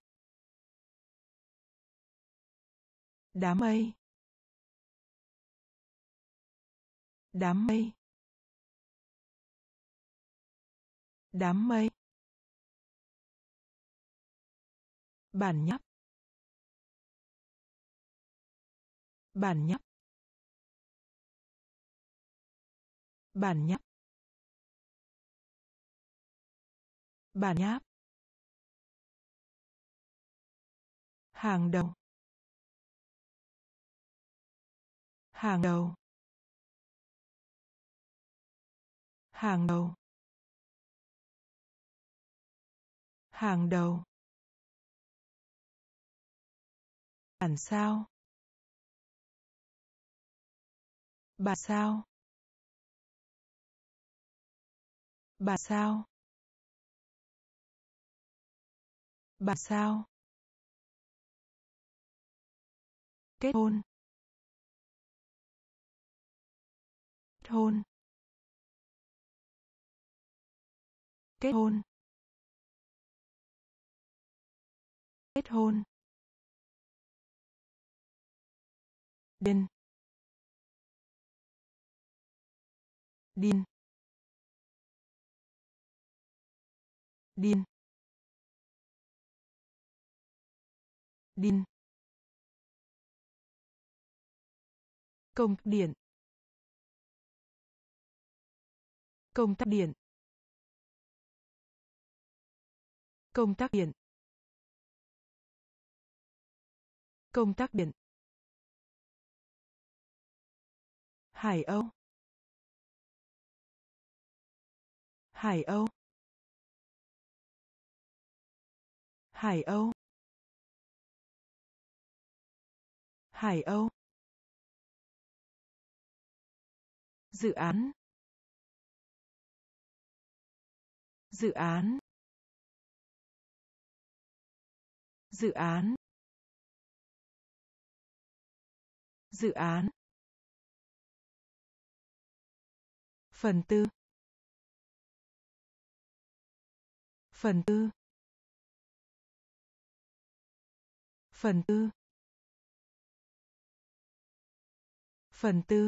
đám mây, đám mây, đám mây, bản nháp, bản nháp, bản nháp, bản nháp, hàng đầu, hàng đầu, hàng đầu, hàng đầu, bản sao, bản sao, bản sao, bản sao, kết hôn, kết hôn, kết hôn, kết hôn, điên, điên, điên, điên, công tắc điện, công tắc điện, công tắc điện, công tắc điện, Hải Âu, Hải Âu, Hải Âu, Hải Âu, dự án, dự án, dự án, dự án, phần tư, phần tư, phần tư, phần tư,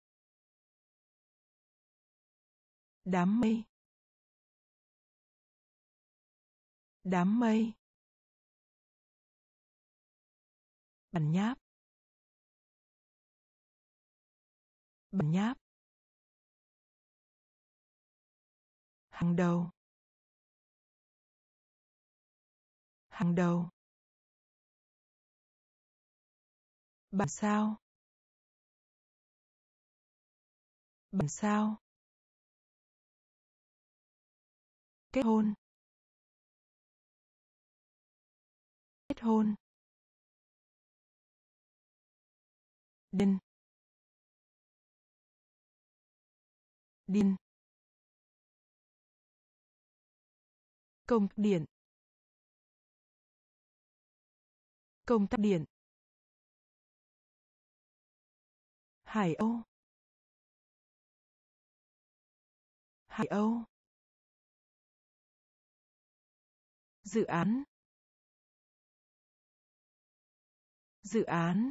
đám mây, đám mây, bản nháp, bản nháp, hàng đầu, hàng đầu, bản sao, bản sao, kết hôn, kết hôn, điên, điên, công tắc điện, công tắc điện, Hải Âu, Hải Âu, dự án, dự án,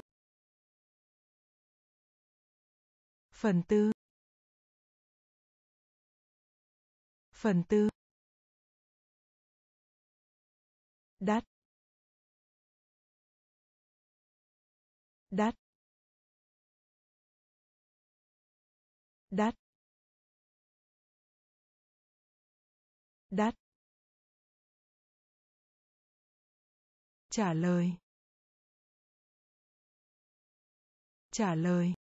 phần tư, phần tư, đắt, đắt, đắt, đắt, trả lời, trả lời,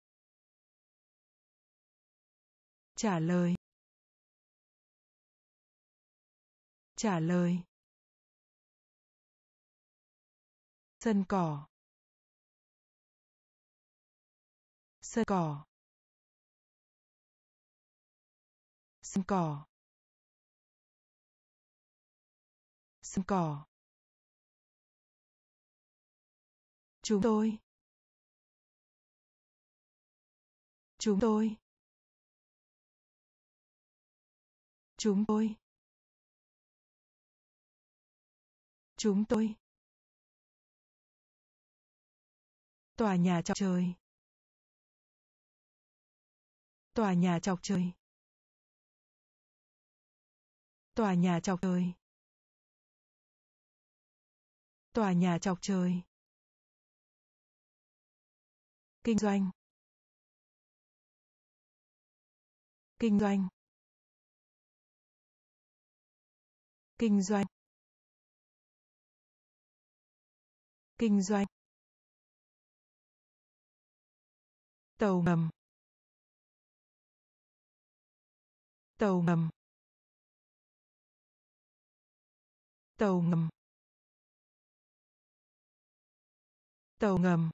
trả lời, trả lời, sân cỏ, sân cỏ, sân cỏ, sân cỏ, chúng tôi, chúng tôi, chúng tôi, chúng tôi, tòa nhà chọc trời, tòa nhà chọc trời, tòa nhà chọc trời, tòa nhà chọc trời, kinh doanh, kinh doanh, kinh doanh, kinh doanh, tàu ngầm, tàu ngầm, tàu ngầm, tàu ngầm,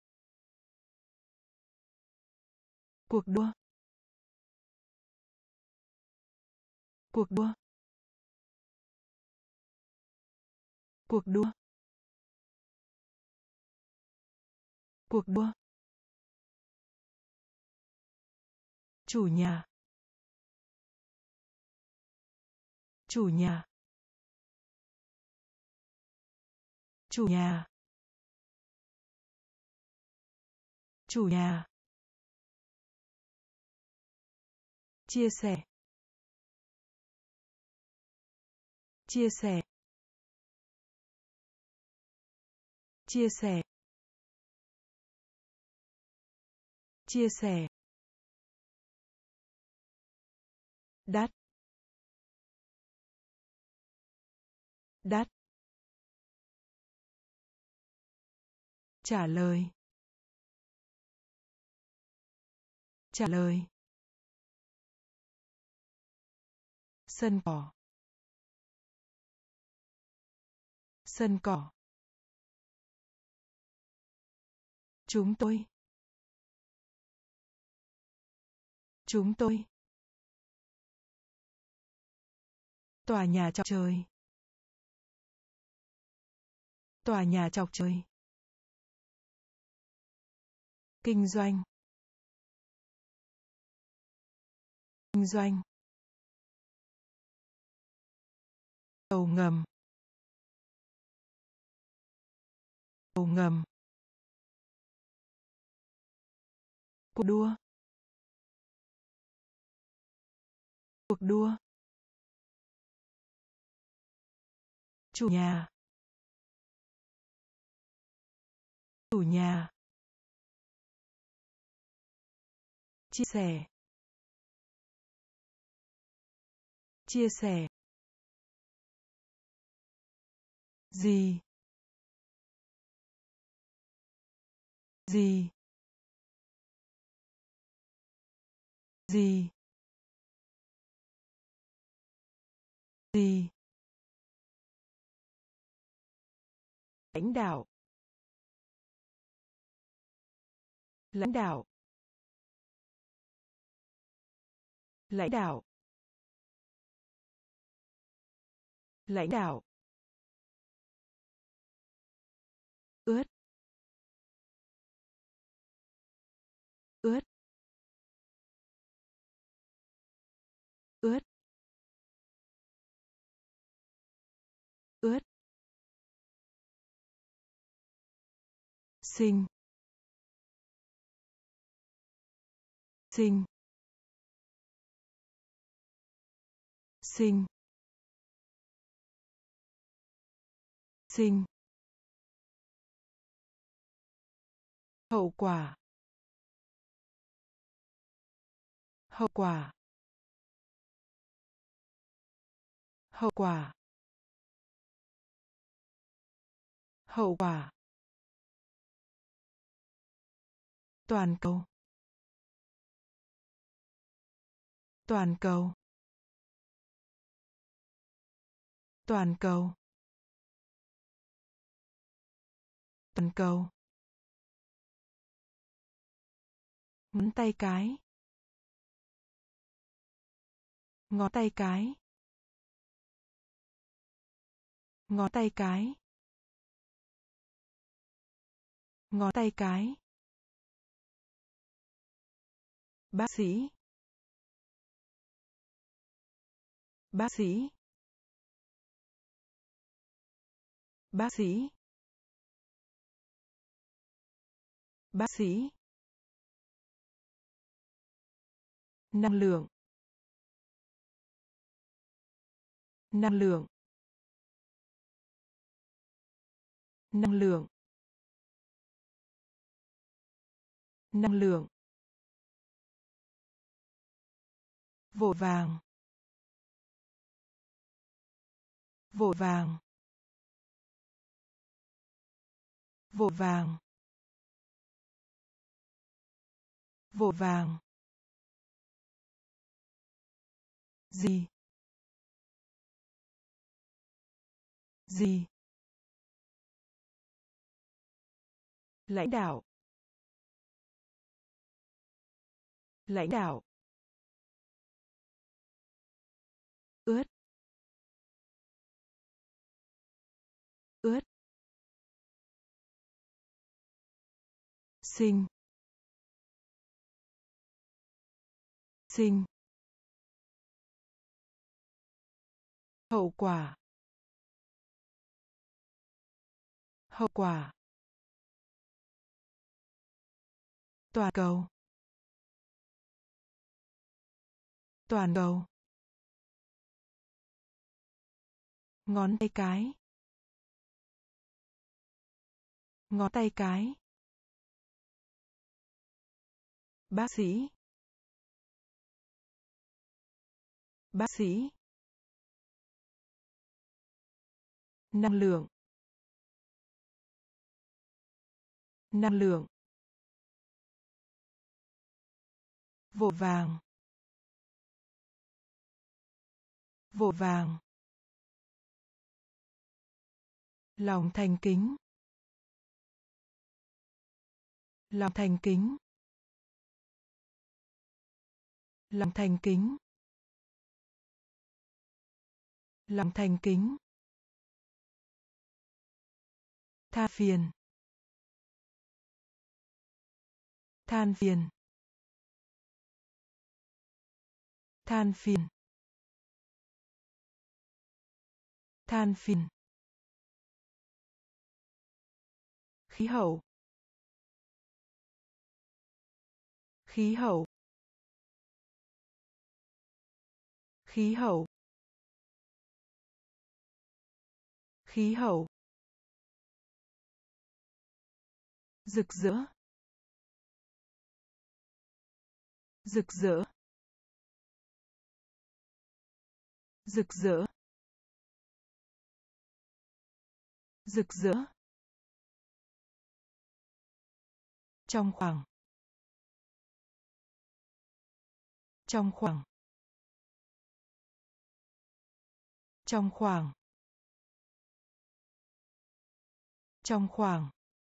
cuộc đua, cuộc đua, cuộc đua, cuộc đua, chủ nhà, chủ nhà, chủ nhà, chủ nhà, chia sẻ, chia sẻ, chia sẻ, chia sẻ, đắt, đắt, trả lời, trả lời, sân cỏ, sân cỏ, chúng tôi, chúng tôi, tòa nhà chọc trời, tòa nhà chọc trời, kinh doanh, kinh doanh, tàu ngầm, tàu ngầm, cuộc đua, cuộc đua, chủ nhà, chủ nhà, chia sẻ, chia sẻ, gì, gì, gì, gì, lãnh đạo, lãnh đạo, lãnh đạo, lãnh đạo, ướt, ướt, ướt, ướt, sinh, sinh, sinh, sinh, hậu quả, hậu quả, hậu quả, hậu quả, toàn cầu, toàn cầu, toàn cầu, toàn cầu, ngón tay cái, ngón tay cái, ngón tay cái, ngón tay cái, bác sĩ, bác sĩ, bác sĩ, bác sĩ, năng lượng, năng lượng, năng lượng, năng lượng, vội vàng, vội vàng, vội vàng, vội vàng, gì, gì, lãnh đạo, lãnh đạo, ướt, ướt, sinh, sinh, hậu quả, hậu quả, toàn cầu, toàn cầu, ngón tay cái, ngón tay cái, bác sĩ, bác sĩ, năng lượng, năng lượng, vội vàng, vội vàng, lòng thành kính, lòng thành kính, lòng thành kính, lòng thành kính, than phiền, than phiền, than phiền, than phiền, khí hậu, khí hậu, khí hậu, khí hậu, rực rỡ, rực rỡ, rực rỡ, rực rỡ, trong khoảng, trong khoảng, trong khoảng, trong khoảng,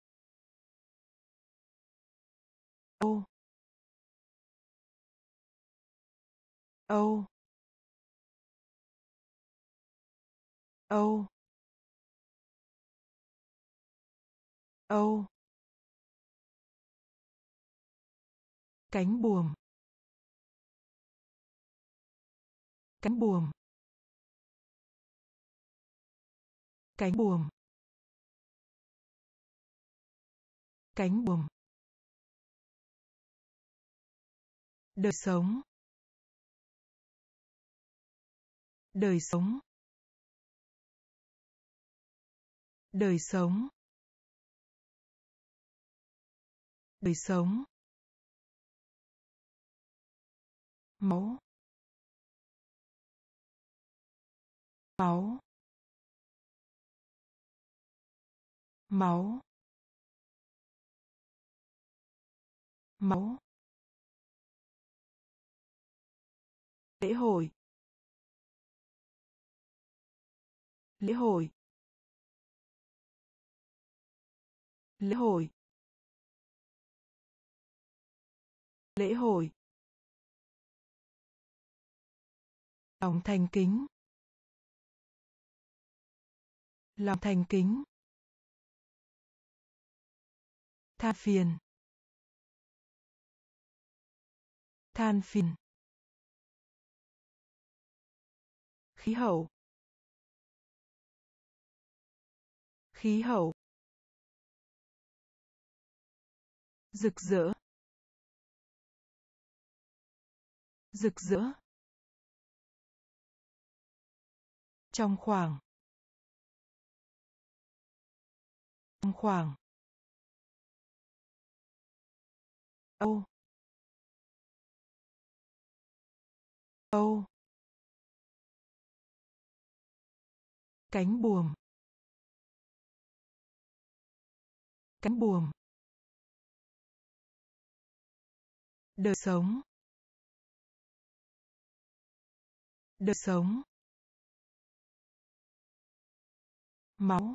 ô, ô, ô, ô, cánh buồm, cánh buồm, cánh buồm, cánh buồm, đời sống, đời sống, Đời sống. Đời sống. Máu. Máu. Máu. Máu. Lễ hội. Lễ hội. Lễ hội. Lễ hội. Lòng thành kính. Lòng thành kính. Than phiền. Than phiền. Khí hậu. Khí hậu. Rực rỡ. Rực rỡ. Trong khoảng. Trong khoảng. Âu. Âu. Cánh buồm. Cánh buồm. Đời sống. Đời sống. Máu.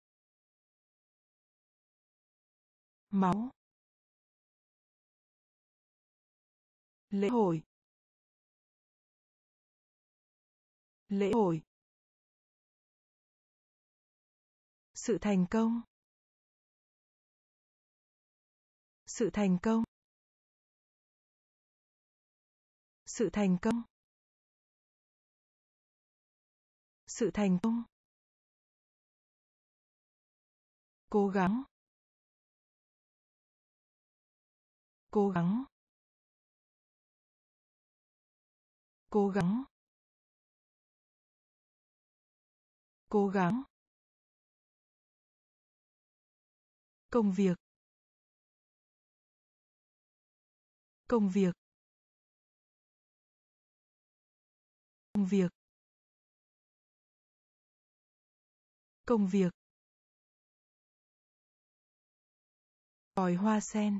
Máu. Lễ hội. Lễ hội. Sự thành công. Sự thành công. Sự thành công. Sự thành công. Cố gắng. Cố gắng. Cố gắng. Cố gắng. Công việc. Công việc. Công việc. Công việc. Vòi hoa sen.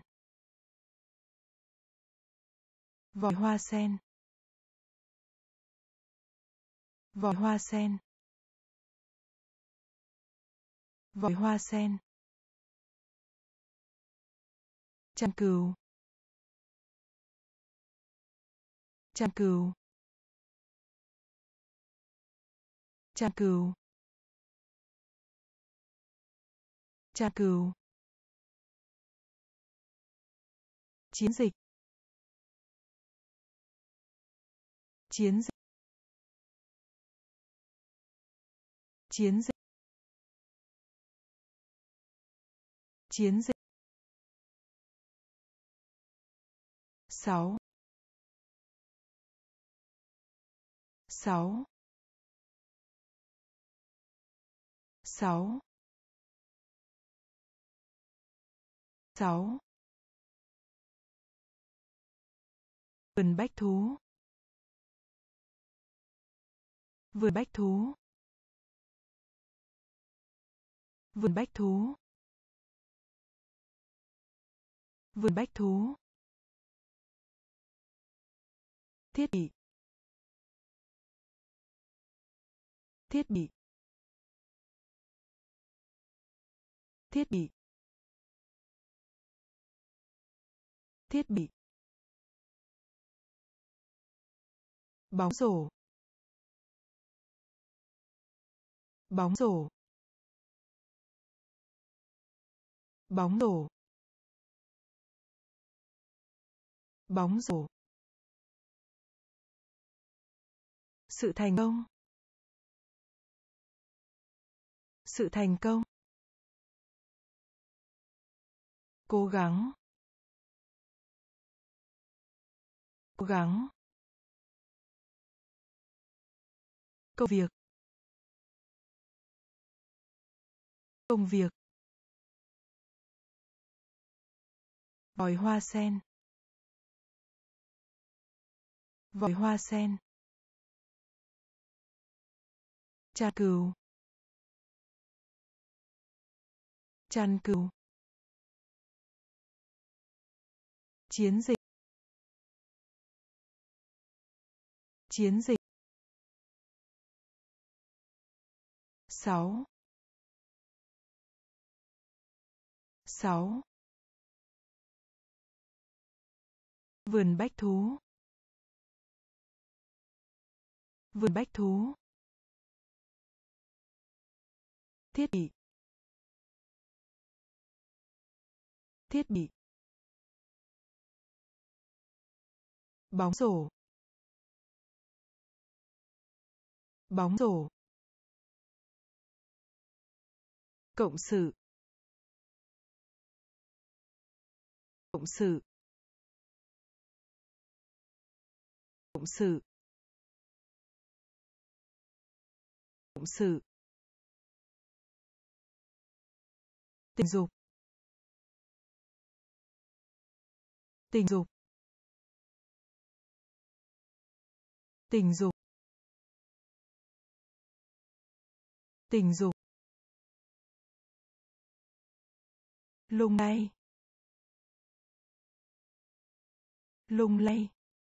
Vòi hoa sen. Vòi hoa sen. Vòi hoa sen. Chăn cừu. Chăn cừu. Chăn cừu. Chăn cừu. Chiến dịch. Chiến dịch. Chiến dịch. Chiến dịch. Sáu. Sáu. Sáu. Sáu. Vườn bách thú. Vườn bách thú. Vườn bách thú. Vườn bách thú. Thiết bị. Thiết bị. Thiết bị. Thiết bị. Bóng rổ. Bóng rổ. Bóng rổ. Bóng rổ. Sự thành công. Sự thành công. Cố gắng. Cố gắng. Công việc. Công việc. Vòi hoa sen. Vòi hoa sen. Tra cứu. Chăn cừu. Chiến dịch. Chiến dịch. Sáu. Sáu. Vườn bách thú. Vườn bách thú. Thiết bị. Thiết bị. Bóng rổ. Bóng rổ. Cộng sự. Cộng sự. Cộng sự. Cộng sự. Tình dục. Tình dục. Tình dục. Tình dục. Lung lay. Lung lay.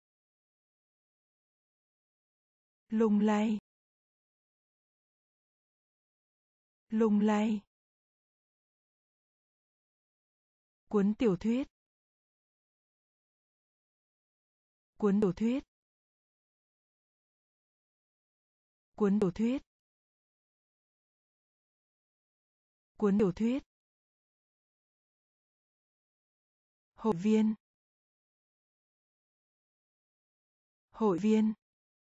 Lung lay. Lung lay. Cuốn tiểu thuyết. Cuốn tiểu thuyết. Cuốn tiểu thuyết. Cuốn tiểu thuyết. Hội viên. Hội viên.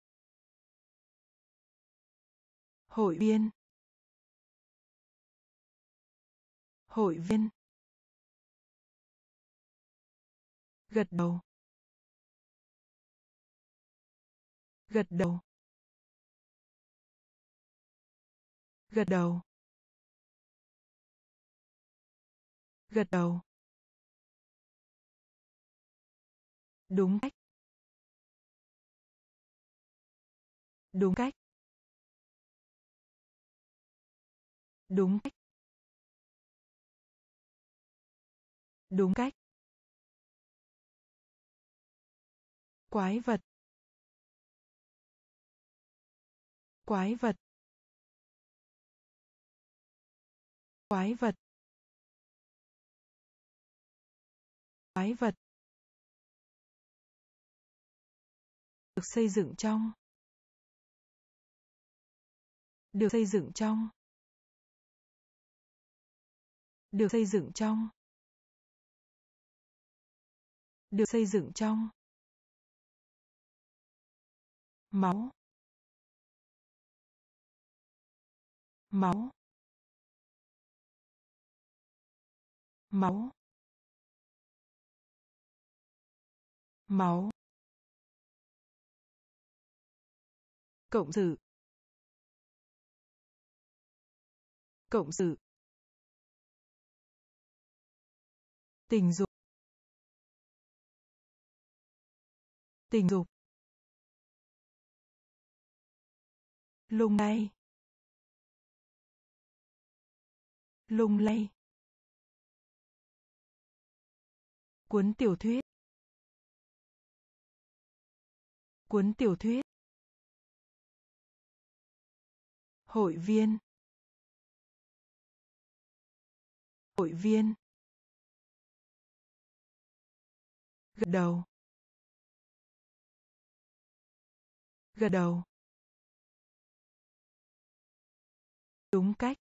Hội viên. Hội viên. Gật đầu. Gật đầu. Gật đầu. Gật đầu. Đúng cách. Đúng cách. Đúng cách. Đúng cách. Quái vật. Quái vật. Quái vật. Quái vật. Được xây dựng trong. Được xây dựng trong. Được xây dựng trong. Được xây dựng trong. Máu. Máu. Máu. Máu. Cộng sự. Cộng sự. Tình dục. Tình dục. Lung lay. Lung lay. Cuốn tiểu thuyết. Cuốn tiểu thuyết. Hội viên. Hội viên. Gật đầu. Gật đầu. Đúng cách.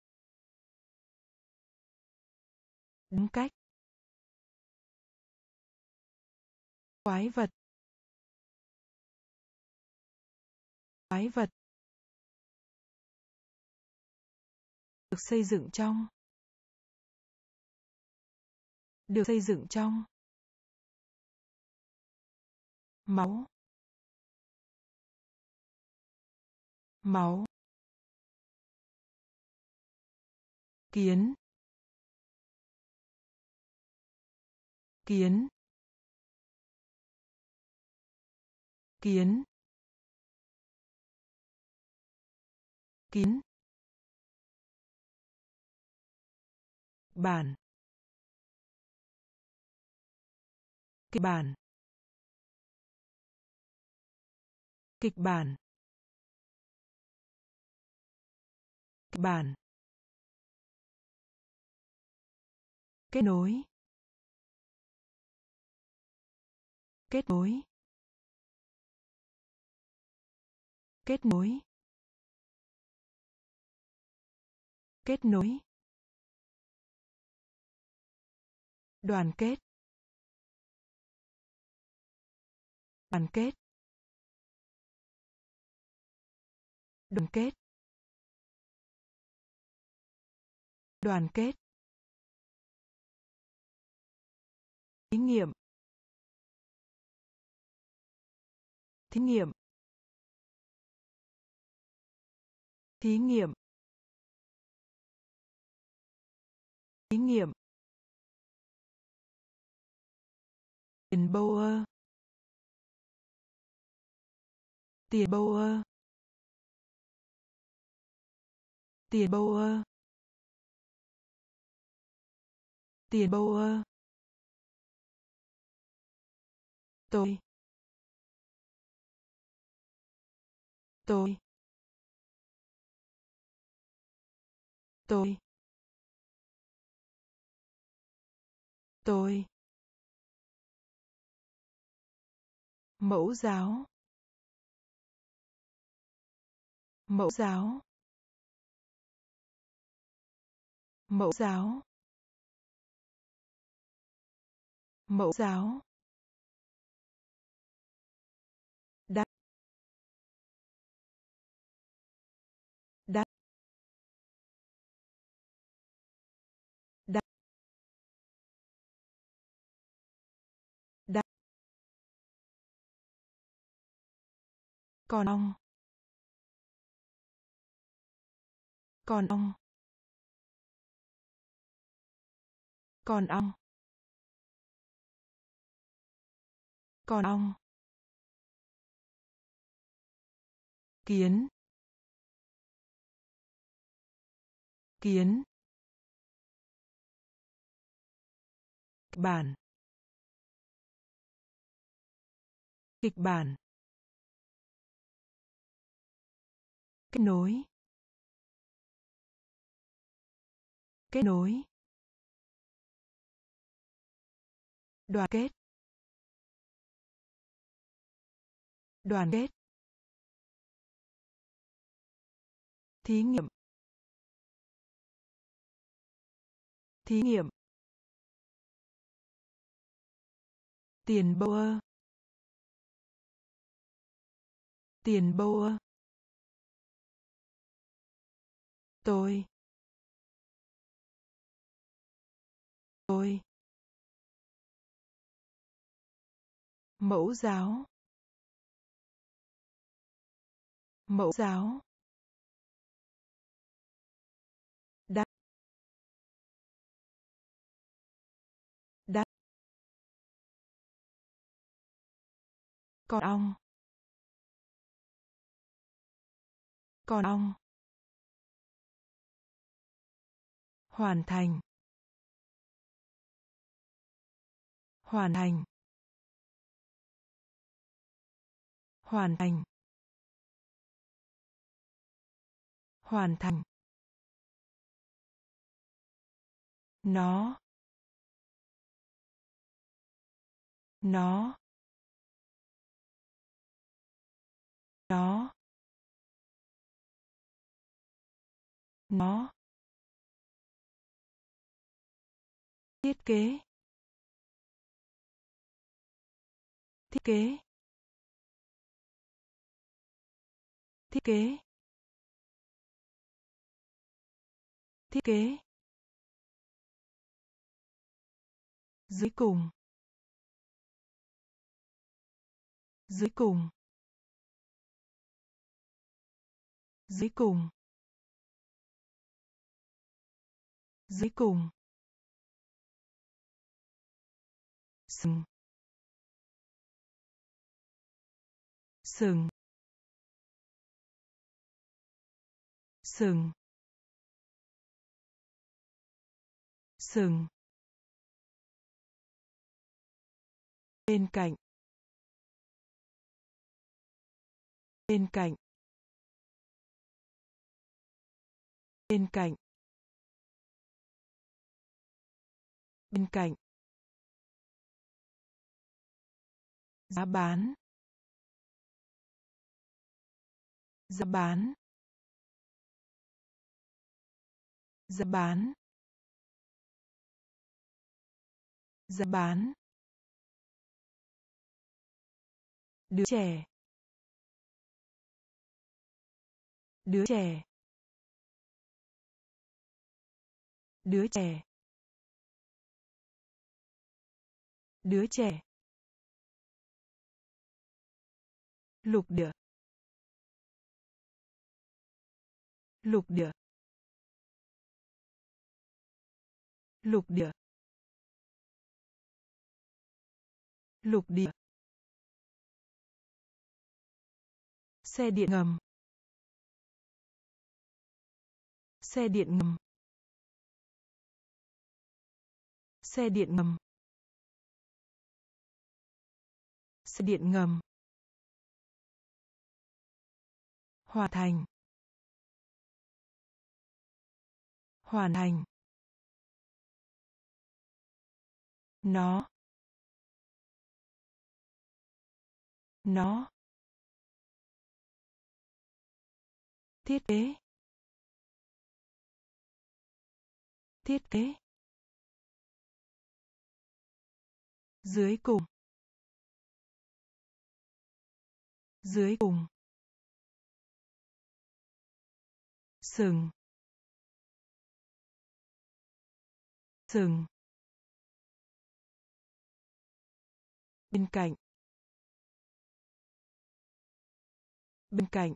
Đúng cách. Quái vật. Quái vật. Được xây dựng trong. Được xây dựng trong. Máu. Máu. kiến, kiến, kiến, kín, bản, kịch bản, kịch bản, kịch bản, kết nối, kết nối, kết nối, kết nối, đoàn kết, đoàn kết, đoàn kết, đoàn kết, thí nghiệm, thí nghiệm, thí nghiệm, thí nghiệm, tiền bâu ơ, tiền bâu ơ, tiền bâu ơ, tiền bâu ơ, tôi, tôi, tôi, tôi, mẫu giáo, mẫu giáo, mẫu giáo, mẫu giáo, đắt, đắt, đắt, đắt, còn ong, còn ong, còn ong, còn ong, kiến, kiến, kịch bản, kịch bản, kết nối, kết nối, đoàn kết, đoàn kết, thí nghiệm, thí nghiệm, tiền bâu ơ, tiền bâu ơ, tôi, tôi, mẫu giáo, mẫu giáo, đắt, đắt, còn ong, còn ong, hoàn thành, hoàn thành, hoàn thành, hoàn thành, nó, nó, nó, nó, thiết kế, thiết kế, thiết kế, thiết kế, dưới cùng, dưới cùng, dưới cùng, Dưới cùng. Sừng. Sừng. Sừng. Sừng. Bên cạnh. Bên cạnh. Bên cạnh. Bên cạnh. Giá bán. Giá bán. Giá bán. Giá bán. Đứa trẻ. Đứa trẻ. Đứa trẻ. Đứa trẻ. Lục địa. Lục địa. Lục địa. Lục địa. Xe điện ngầm. Xe điện ngầm. Xe điện ngầm. Xe điện ngầm. Hoàn thành. Hoàn thành. Nó. Nó. Thiết kế. Thiết kế. Dưới cùng. Dưới cùng. Sừng. Sừng. Bên cạnh. Bên cạnh.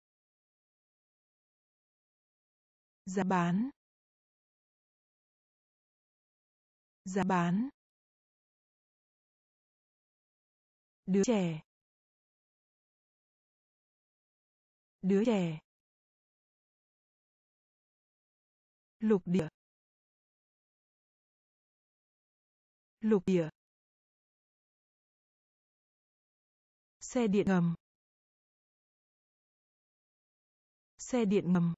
Giá bán. Giá bán. Đứa trẻ. Đứa trẻ. Lục địa. Lục địa. Xe điện ngầm. Xe điện ngầm.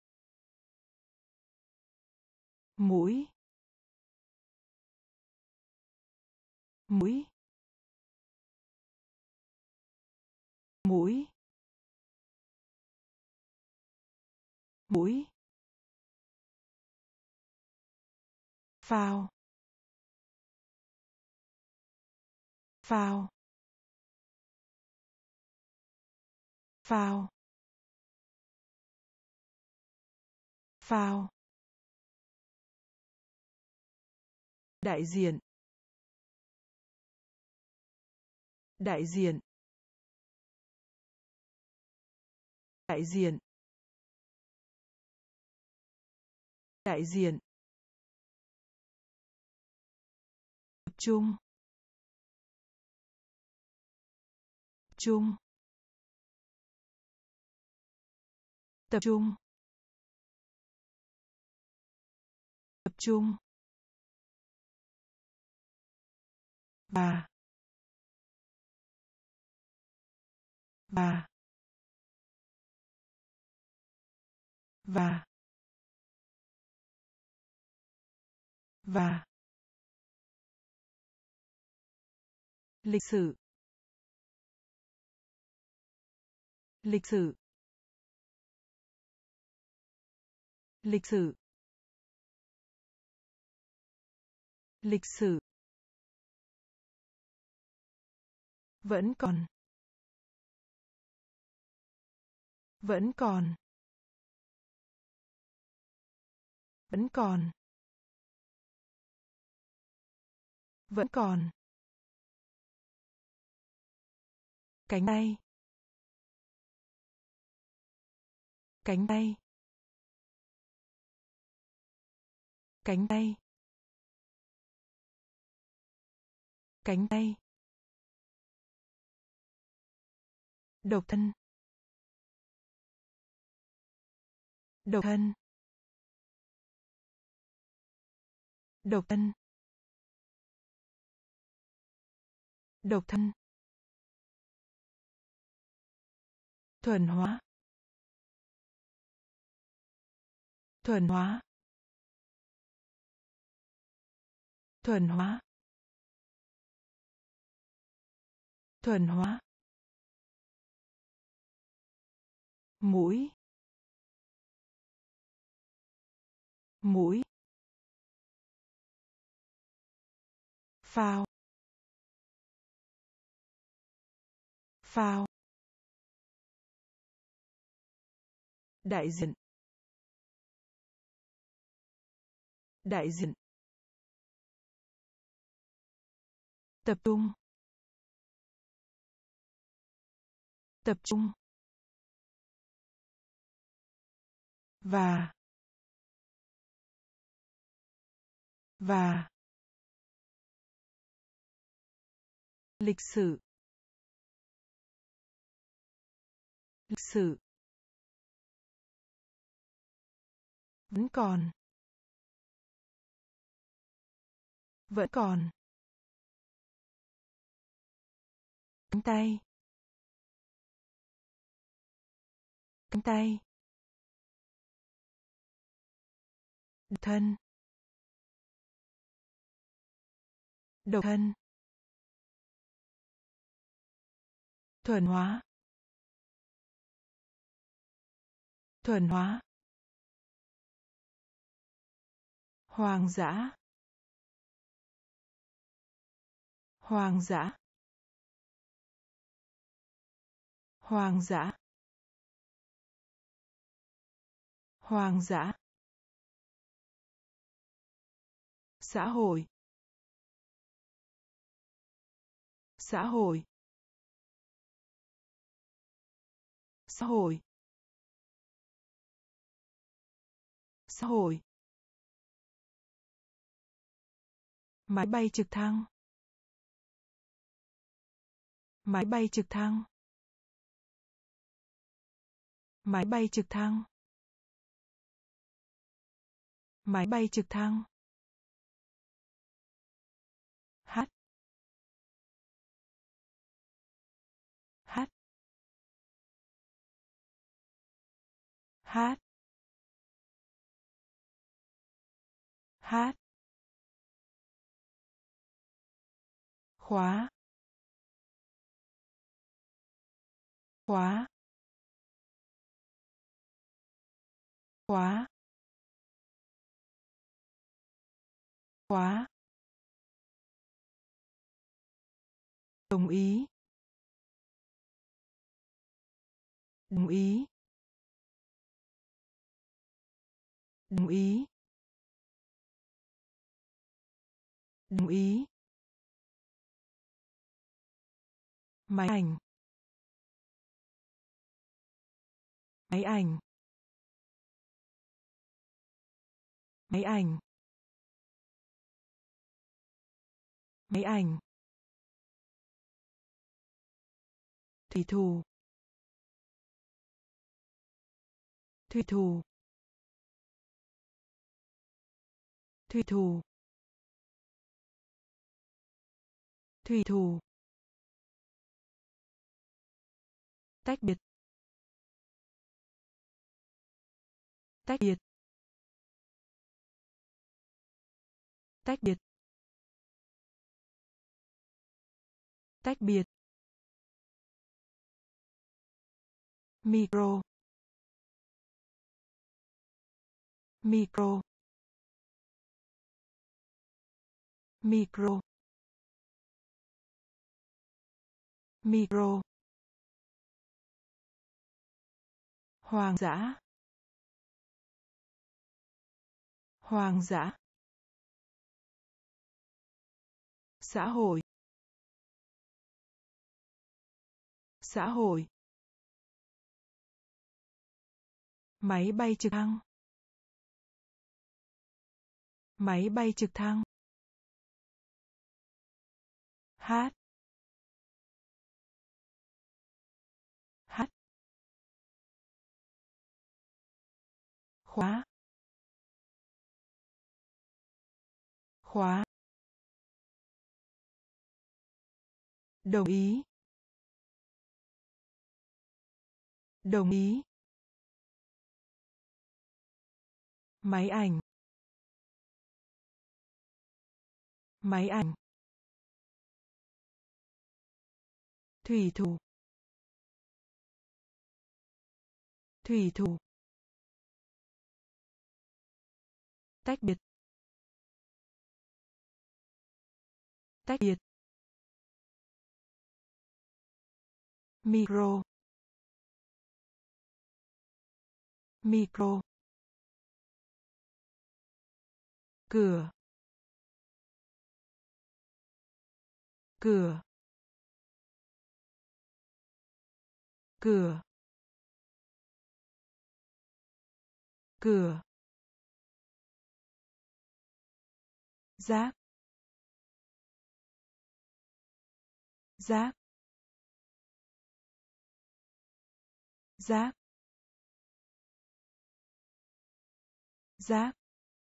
Mũi. Mũi. Mũi. Mũi. Phao. Phao. Phao. Phao. Đại diện. Đại diện. Đại diện. Đại diện. Tập trung. Trung. Tập trung. Tập trung. Và. Và. Và. Và. Lịch sử. Lịch sử. Lịch sử. Lịch sử. Vẫn còn. Vẫn còn. Vẫn còn. Vẫn còn. Cánh tay. Cánh tay. Cánh tay. Cánh tay. Độc thân. Độc thân. Độc thân. Độc thân. Thuần hóa. Thuần hóa. Thuần hóa. Thuần hóa. Mũi. Mũi. Phao. Phao. Đại diện. Đại diện. Tập trung. Tập trung. Và. Và. Lịch sử. Lịch sử. Vẫn còn. Vẫn còn. Cánh tay. Cánh tay. Độc thân. Độc thân. Thuần hóa. Thuần hóa. Hoang dã. Hoang dã. Hoang dã. Hoang dã. Xã hội. Xã hội. Xã hội. Xã hội. Máy bay trực thăng. Máy bay trực thăng. Máy bay trực thăng. Máy bay trực thăng. Hát. Hát. Hát. Hát. Khóa. Khóa. Khóa. Khóa. Đồng ý. Đồng ý. Đồng ý. Đồng ý. Máy ảnh. Máy ảnh. Máy ảnh. Máy ảnh. Thủy thủ. Thủy thủ. Thủy thủ. Thủy thủ. Tách biệt. Tách biệt. Tách biệt. Tách biệt. Micro. Micro. Micro. Micro. Hoang dã. Hoang dã. Xã hội. Xã hội. Máy bay trực thăng. Máy bay trực thăng. Hát. Hát. Khóa. Khóa. Đồng ý. Đồng ý. Máy ảnh. Máy ảnh. Thủy thủ. Thủy thủ. Tách biệt. Tách biệt. Micro. Micro. Cửa. Cửa. Cửa. Cửa. Giác. Giác. Giác. Giác.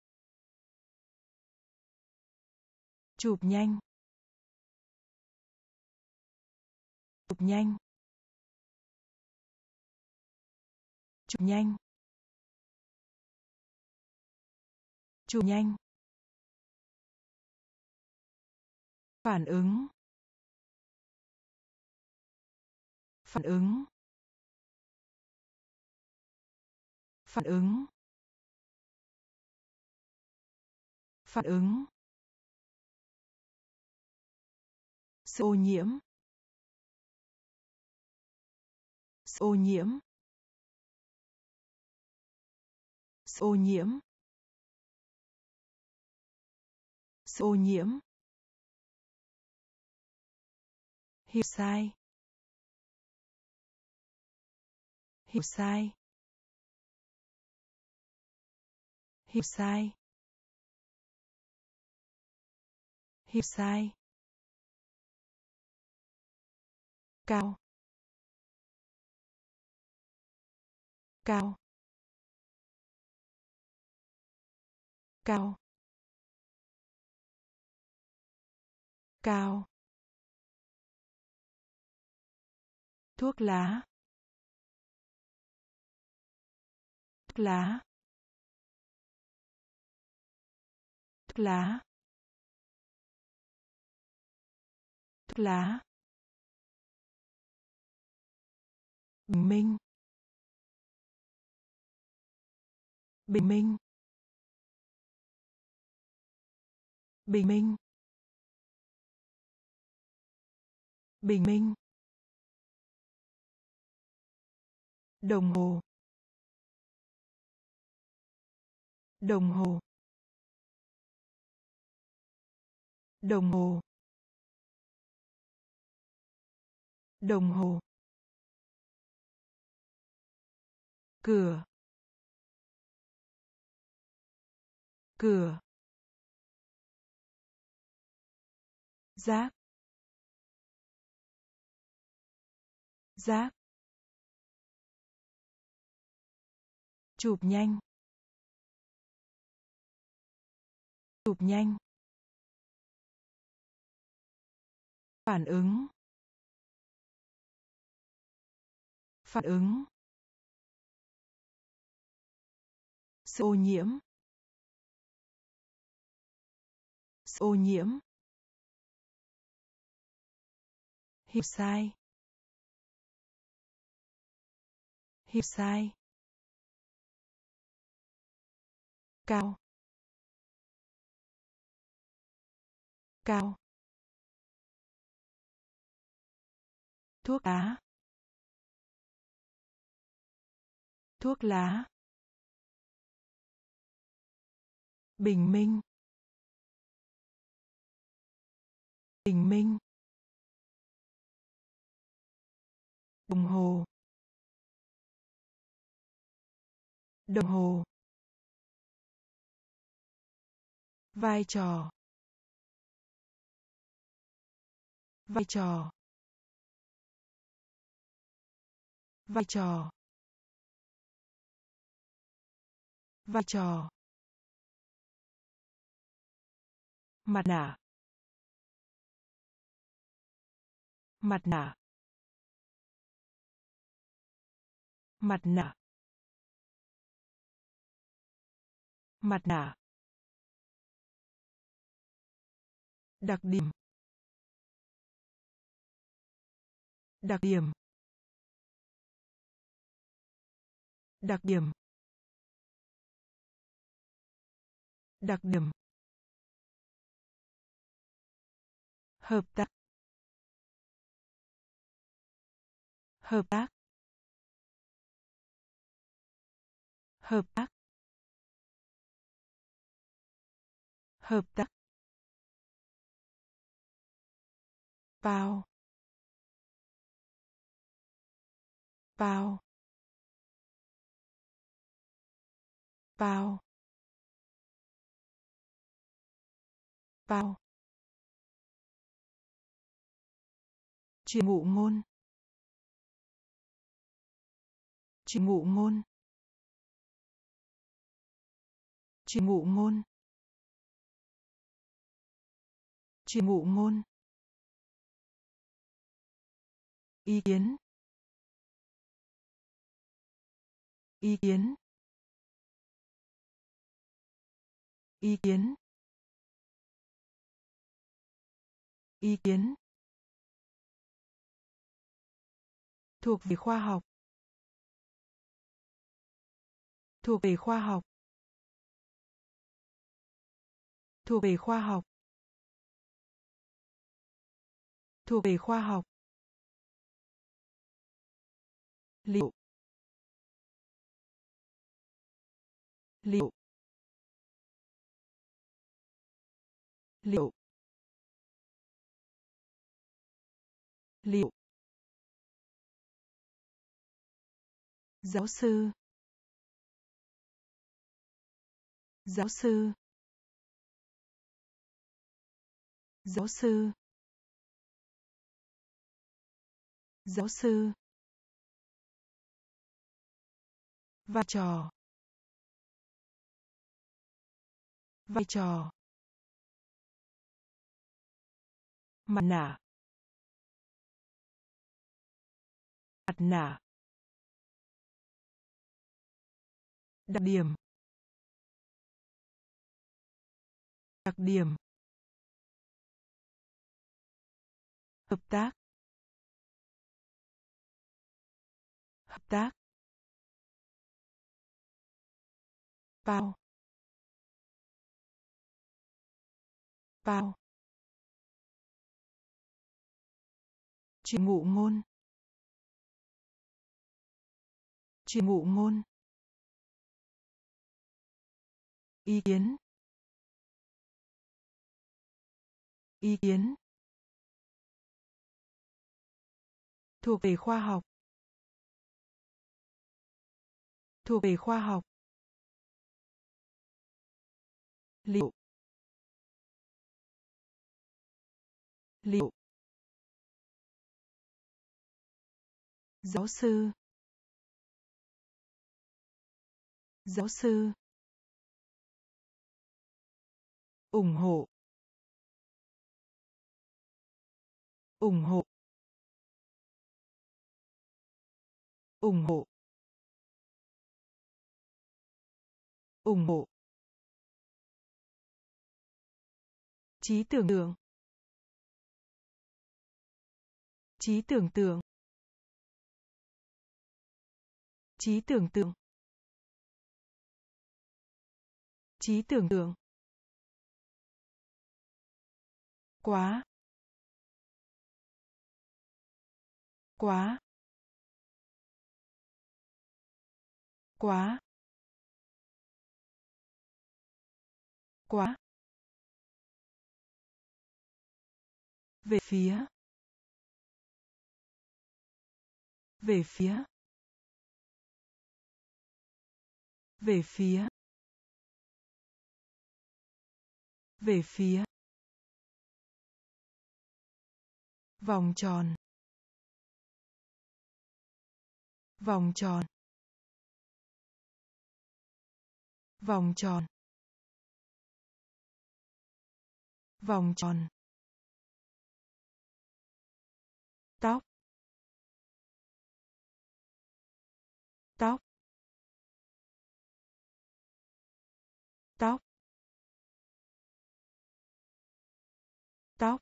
Chụp nhanh. Chụp nhanh. Chụp nhanh. Chụp nhanh. Phản ứng. Phản ứng. Phản ứng. Phản ứng. Sự ô nhiễm. Sự ô nhiễm. Sự ô nhiễm. Sự ô nhiễm. Hiểu sai. Hiểu sai. Hiểu sai. Hiểu sai. Cao. Cao. Cao. Cao. Thuốc lá. Thuốc lá. Thuốc lá. Thuốc lá. Bình minh. Bình minh. Bình minh. Bình minh. Đồng hồ. Đồng hồ. Đồng hồ. Đồng hồ. Cửa. Cửa. Giác. Giác. Chụp nhanh. Chụp nhanh. Phản ứng. Phản ứng. Sự ô nhiễm. Sự ô nhiễm. Hiểu sai. Hiểu sai. Cao. Cao. Thuốc lá. Thuốc lá. Bình minh. Bình minh. Đồng hồ. Đồng hồ. vai trò, vai trò, vai trò, vai trò, mặt nạ, mặt nạ, mặt nạ, mặt nạ, đặc điểm, đặc điểm, đặc điểm, đặc điểm, hợp tác, hợp tác, hợp tác, hợp tác, bao, bao, bao, bao, truyền ngụ ngôn, truyền ngụ ngôn, truyền ngụ ngôn, truyền ngụ ngôn, ý kiến, ý kiến, ý kiến, ý kiến, thuộc về khoa học, thuộc về khoa học, thuộc về khoa học, thuộc về khoa học, liệu, liệu, liệu, liệu, giáo sư, giáo sư, giáo sư, giáo sư, vai trò, vai trò, mặt nạ, mặt nạ, đặc điểm, đặc điểm, hợp tác, hợp tác, bao, bao, truyền ngụ ngôn, truyền ngụ ngôn, ý kiến, ý kiến, thuộc về khoa học, thuộc về khoa học, liệu, liệu, giáo sư, giáo sư, ủng hộ, ủng hộ, ủng hộ, ủng hộ, trí tưởng tượng, trí tưởng tượng, trí tưởng tượng, trí tưởng tượng, quá, quá, quá, quá, về phía, về phía, về phía, Về phía. Vòng tròn. Vòng tròn. Vòng tròn. Vòng tròn. Tóc. Tóc. Tóc. Tóc.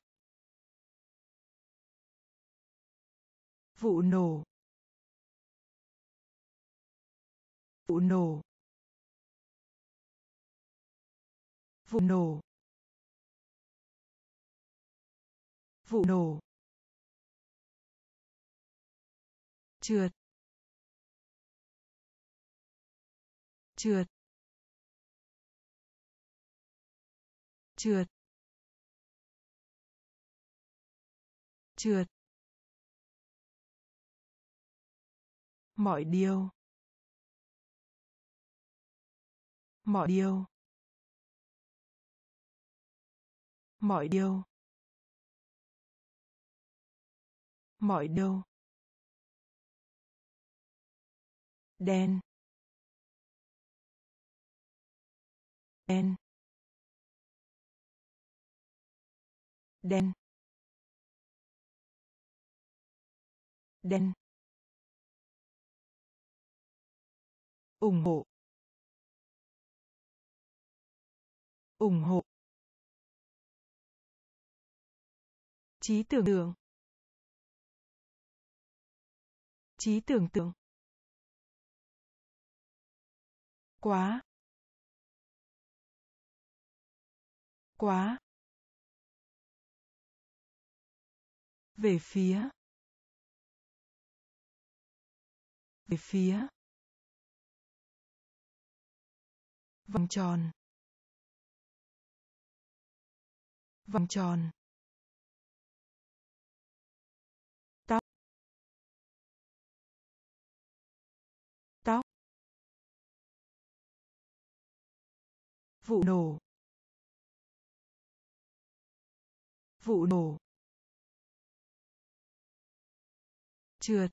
Vụ nổ. Vụ nổ. Vụ nổ. Vụ nổ. Trượt. Trượt. Trượt. Trượt. Mọi điều. Mọi điều. Mọi điều. Mọi điều. Đen. Đen. Đen. Đen. Ủng hộ. Ủng hộ. Trí tưởng tượng. Trí tưởng tượng. Quá. Quá. Về phía. Về phía. Vòng tròn. Vòng tròn. Tóc. Tóc. Vụ nổ. Vụ nổ. Trượt.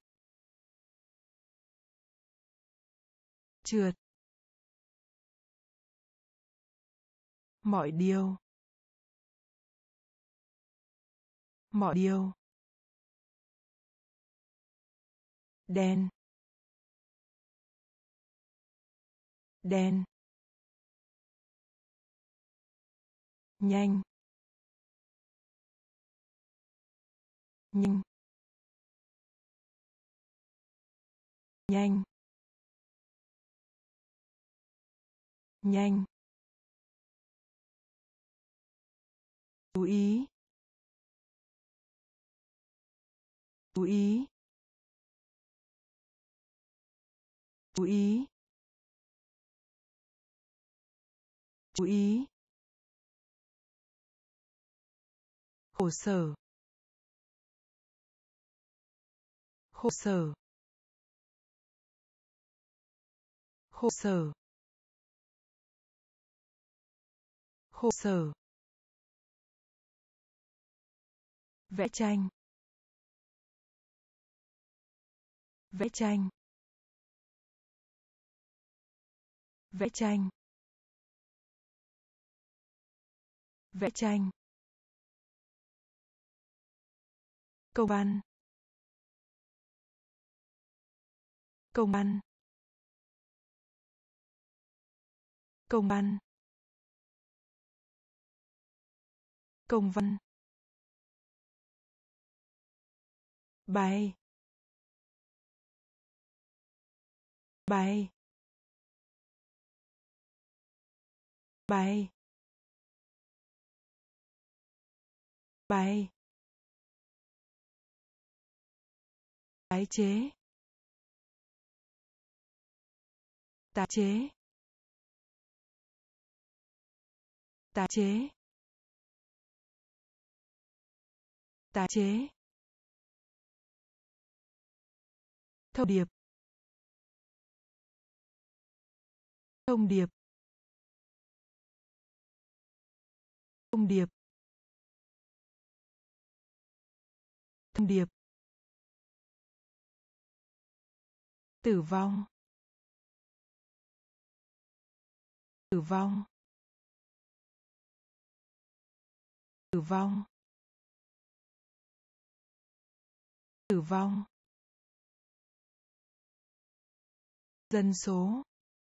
Trượt. Mọi điều. Mọi điều. Đen. Đen. Nhanh. Nhanh. Nhanh. Nhanh. Chú ý. Chú ý. Chú ý. Chú ý. Khổ sở. Khổ sở. Khổ sở. Khổ sở. Vẽ tranh. Vẽ tranh. Vẽ tranh. Vẽ tranh. Công văn. Công văn. Công văn. Công văn. Bay. Bay. Bay. Bay. Tái chế. Tái chế. Tái chế. Tái chế. Thông điệp. Thông điệp. thông điệp, thông điệp, tử vong, tử vong, tử vong, tử vong, dân số,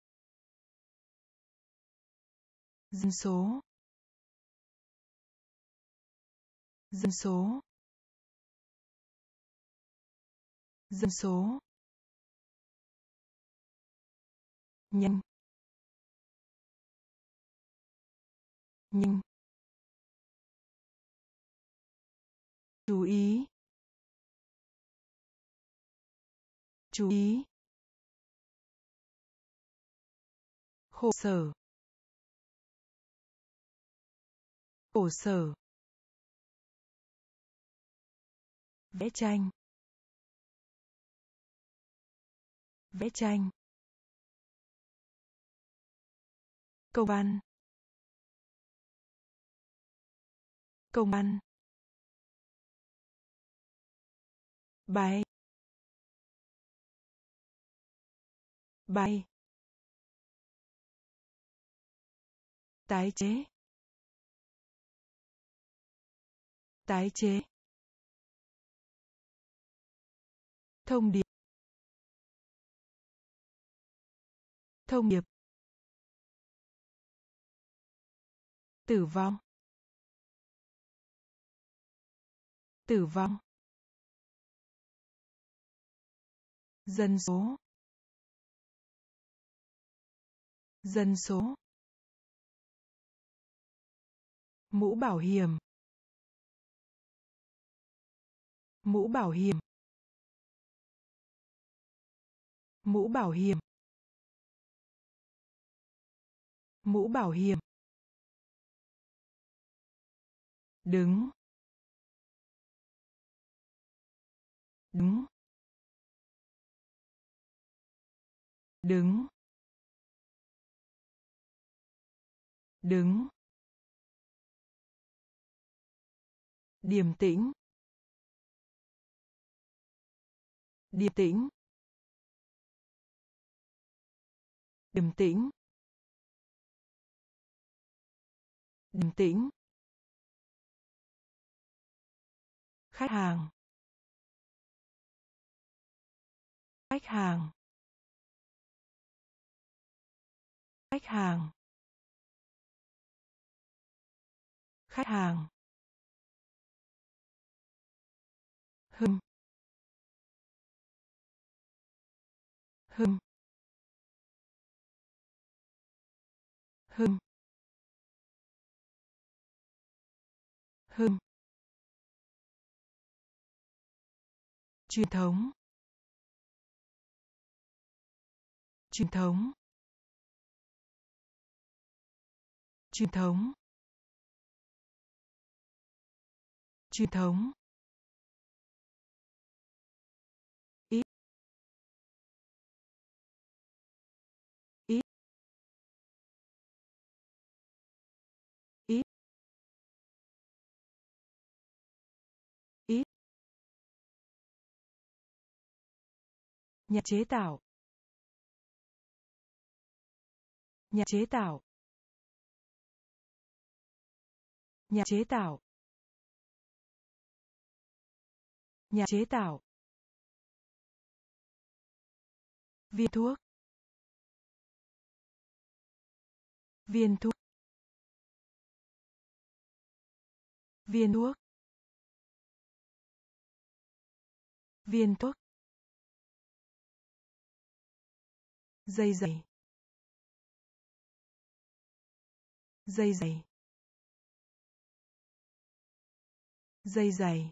dân số, dân số, dân số, nhanh, nhanh, chú ý, chú ý, khổ sở, khổ sở, vẽ tranh, vẽ tranh, công văn, công văn, bay, bay, tái chế, tái chế, thông điệp, thông điệp, tử vong, tử vong, dân số, dân số, mũ bảo hiểm, mũ bảo hiểm, mũ bảo hiểm, mũ bảo hiểm, đứng, đứng, đứng, đứng, điềm tĩnh, điềm tĩnh, điềm tĩnh, điềm tĩnh, khách hàng, khách hàng, khách hàng, khách hàng, hưng, hưng, hưng, hưng, truyền thống, truyền thống, truyền thống, truyền thống, ít, ít, ít, ít, nhà chế tạo, nhà chế tạo, nhà chế tạo, nhà chế tạo, viên thuốc, viên thuốc, viên thuốc, viên thuốc, dây dày, dây dày, dây dày,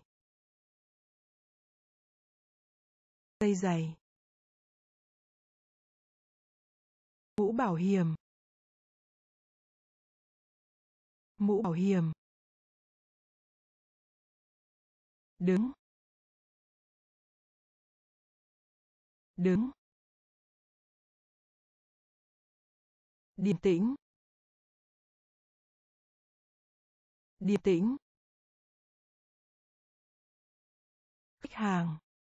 dây dày, mũ bảo hiểm, mũ bảo hiểm, đứng, đứng, điềm tĩnh, điềm tĩnh, khách hàng,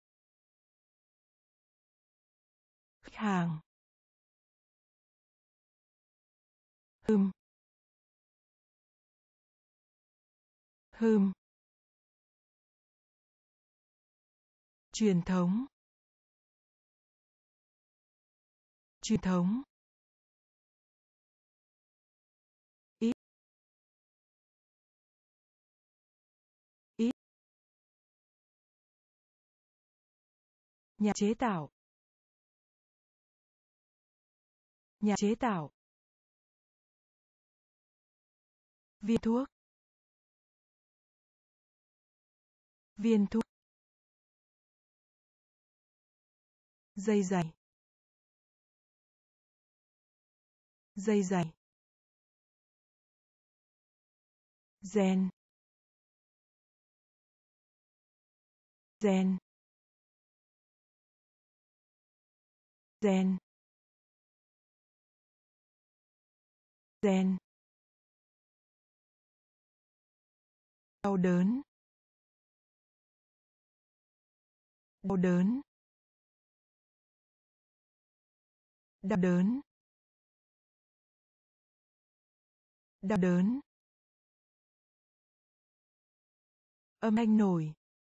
khách hàng, hừm, hừm, truyền thống, truyền thống, ít, ít, nhà chế tạo, nhà chế tạo, viên thuốc, viên thuốc, dây giày, dây giày, gen, gen, gen, gen, đau đớn, đau đớn, đau đớn, đau đớn, âm thanh nổi,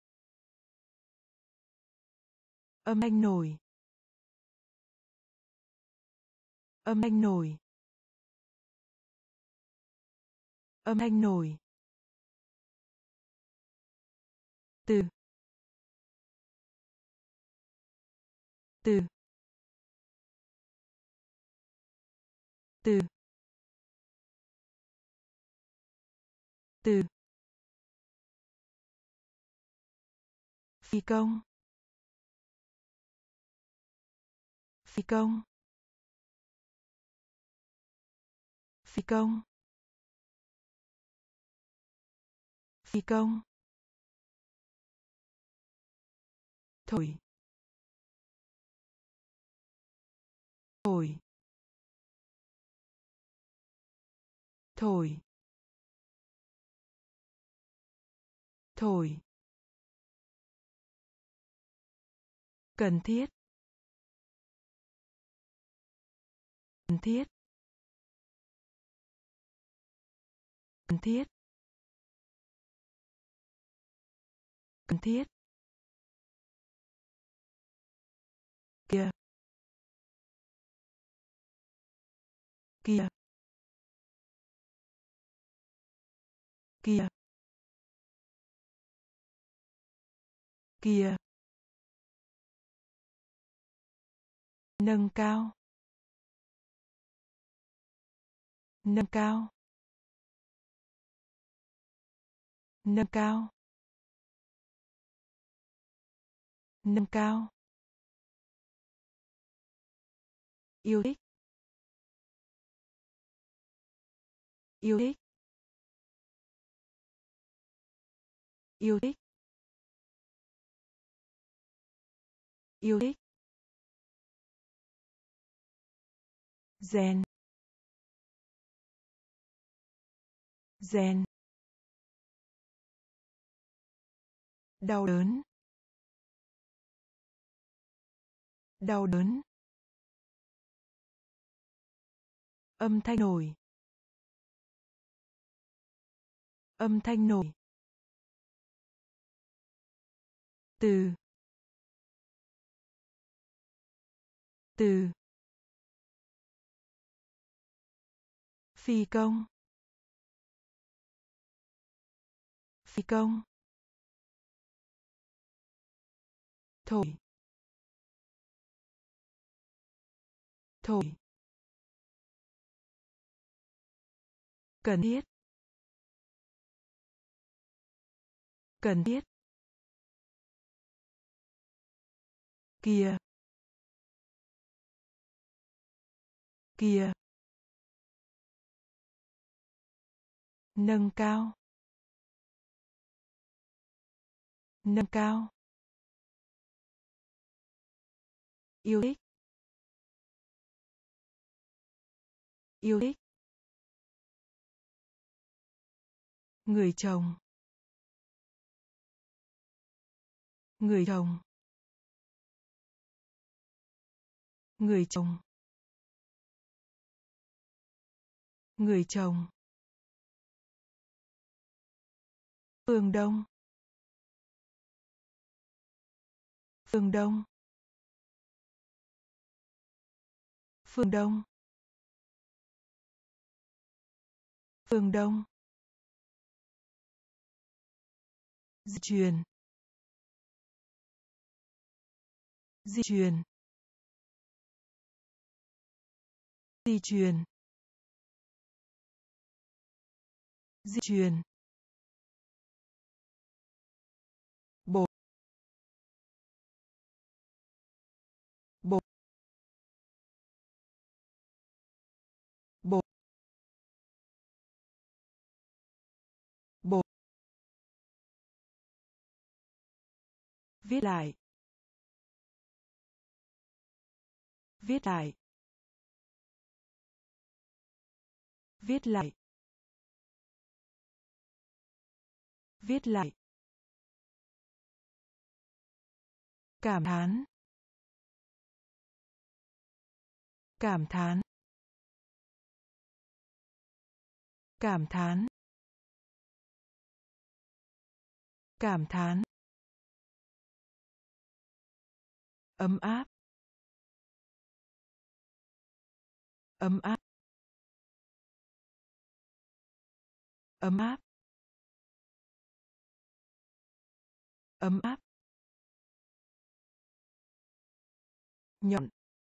âm thanh nổi, âm thanh nổi, âm thanh nổi, từ, từ, từ, từ, phi công, phi công, phi công, phi công, thổi, thổi, thổi, thổi, cần thiết, cần thiết, cần thiết, cần thiết, kia, kia, kia, kia, nâng cao, nâng cao, nâng cao, nâng cao, yêu thích, yêu thích, yêu thích, yêu thích, gen, gen, đau đớn, đau đớn, âm thanh nổi, âm thanh nổi, từ, từ, phi công, phi công, thổi, thổi, cần thiết, cần thiết, kia, kia, nâng cao, nâng cao, yêu thích, yêu thích, Người chồng. Người chồng. Người chồng. Người chồng. Phương Đông. Phương Đông. Phương Đông. Phương Đông. Di truyền. Di truyền. Di truyền. Di truyền. Bộ. Bộ. Bộ. Bộ. Viết lại. Viết lại. Viết lại. Viết lại. Cảm thán. Cảm thán. Cảm thán. Cảm thán. Ấm áp. Ấm áp. Ấm áp. Ấm áp. Nhọn.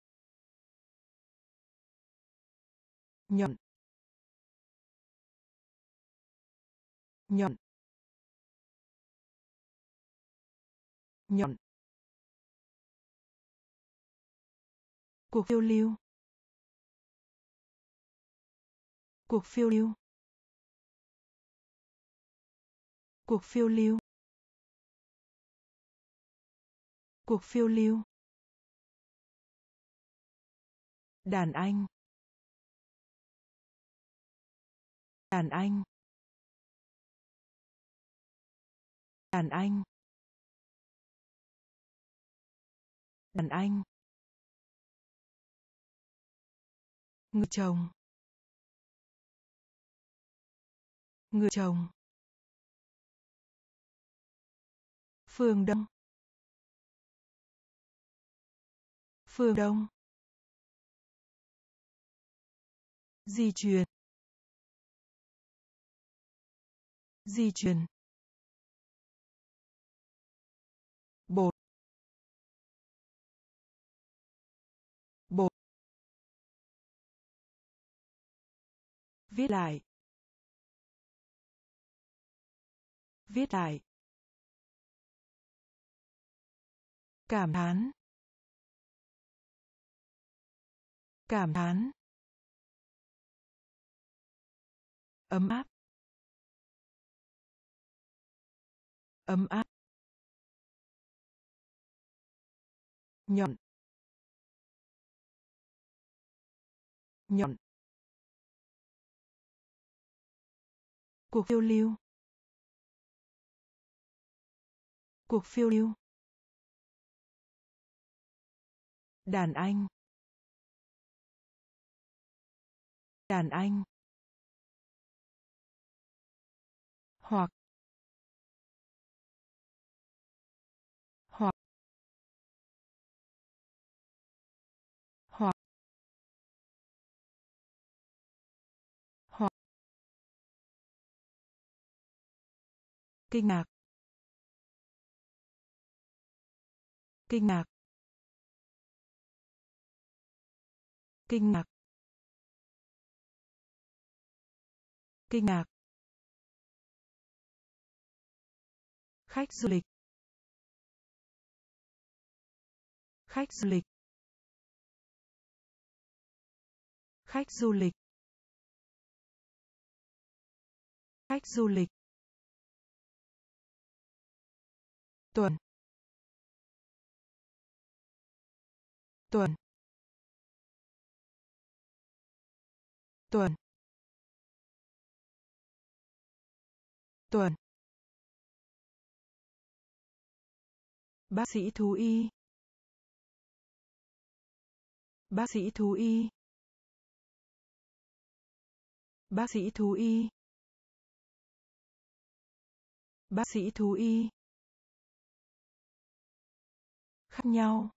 Nhọn. Nhọn. Nhọn. Cuộc phiêu lưu. Cuộc phiêu lưu. Cuộc phiêu lưu. Cuộc phiêu lưu. Đàn anh. Đàn anh. Đàn anh. Đàn anh. Người chồng. Người chồng. Phương Đông. Phương Đông. Di truyền. Di truyền. Bột. Bột. Viết lại. Viết lại. Cảm thán. Cảm thán. Ấm áp. Ấm áp. Nhọn. Nhọn. Cuộc phiêu lưu. Cuộc phiêu lưu. Đàn anh. Đàn anh. Hoặc. Hoặc. Hoặc. Hoặc. Kinh ngạc. Kinh ngạc. Kinh ngạc. Kinh ngạc. Khách du lịch. Khách du lịch. Khách du lịch. Khách du lịch. Tuần. Tuần. Tuần. tuần, bác sĩ thú y, bác sĩ thú y, bác sĩ thú y, bác sĩ thú y, khác nhau,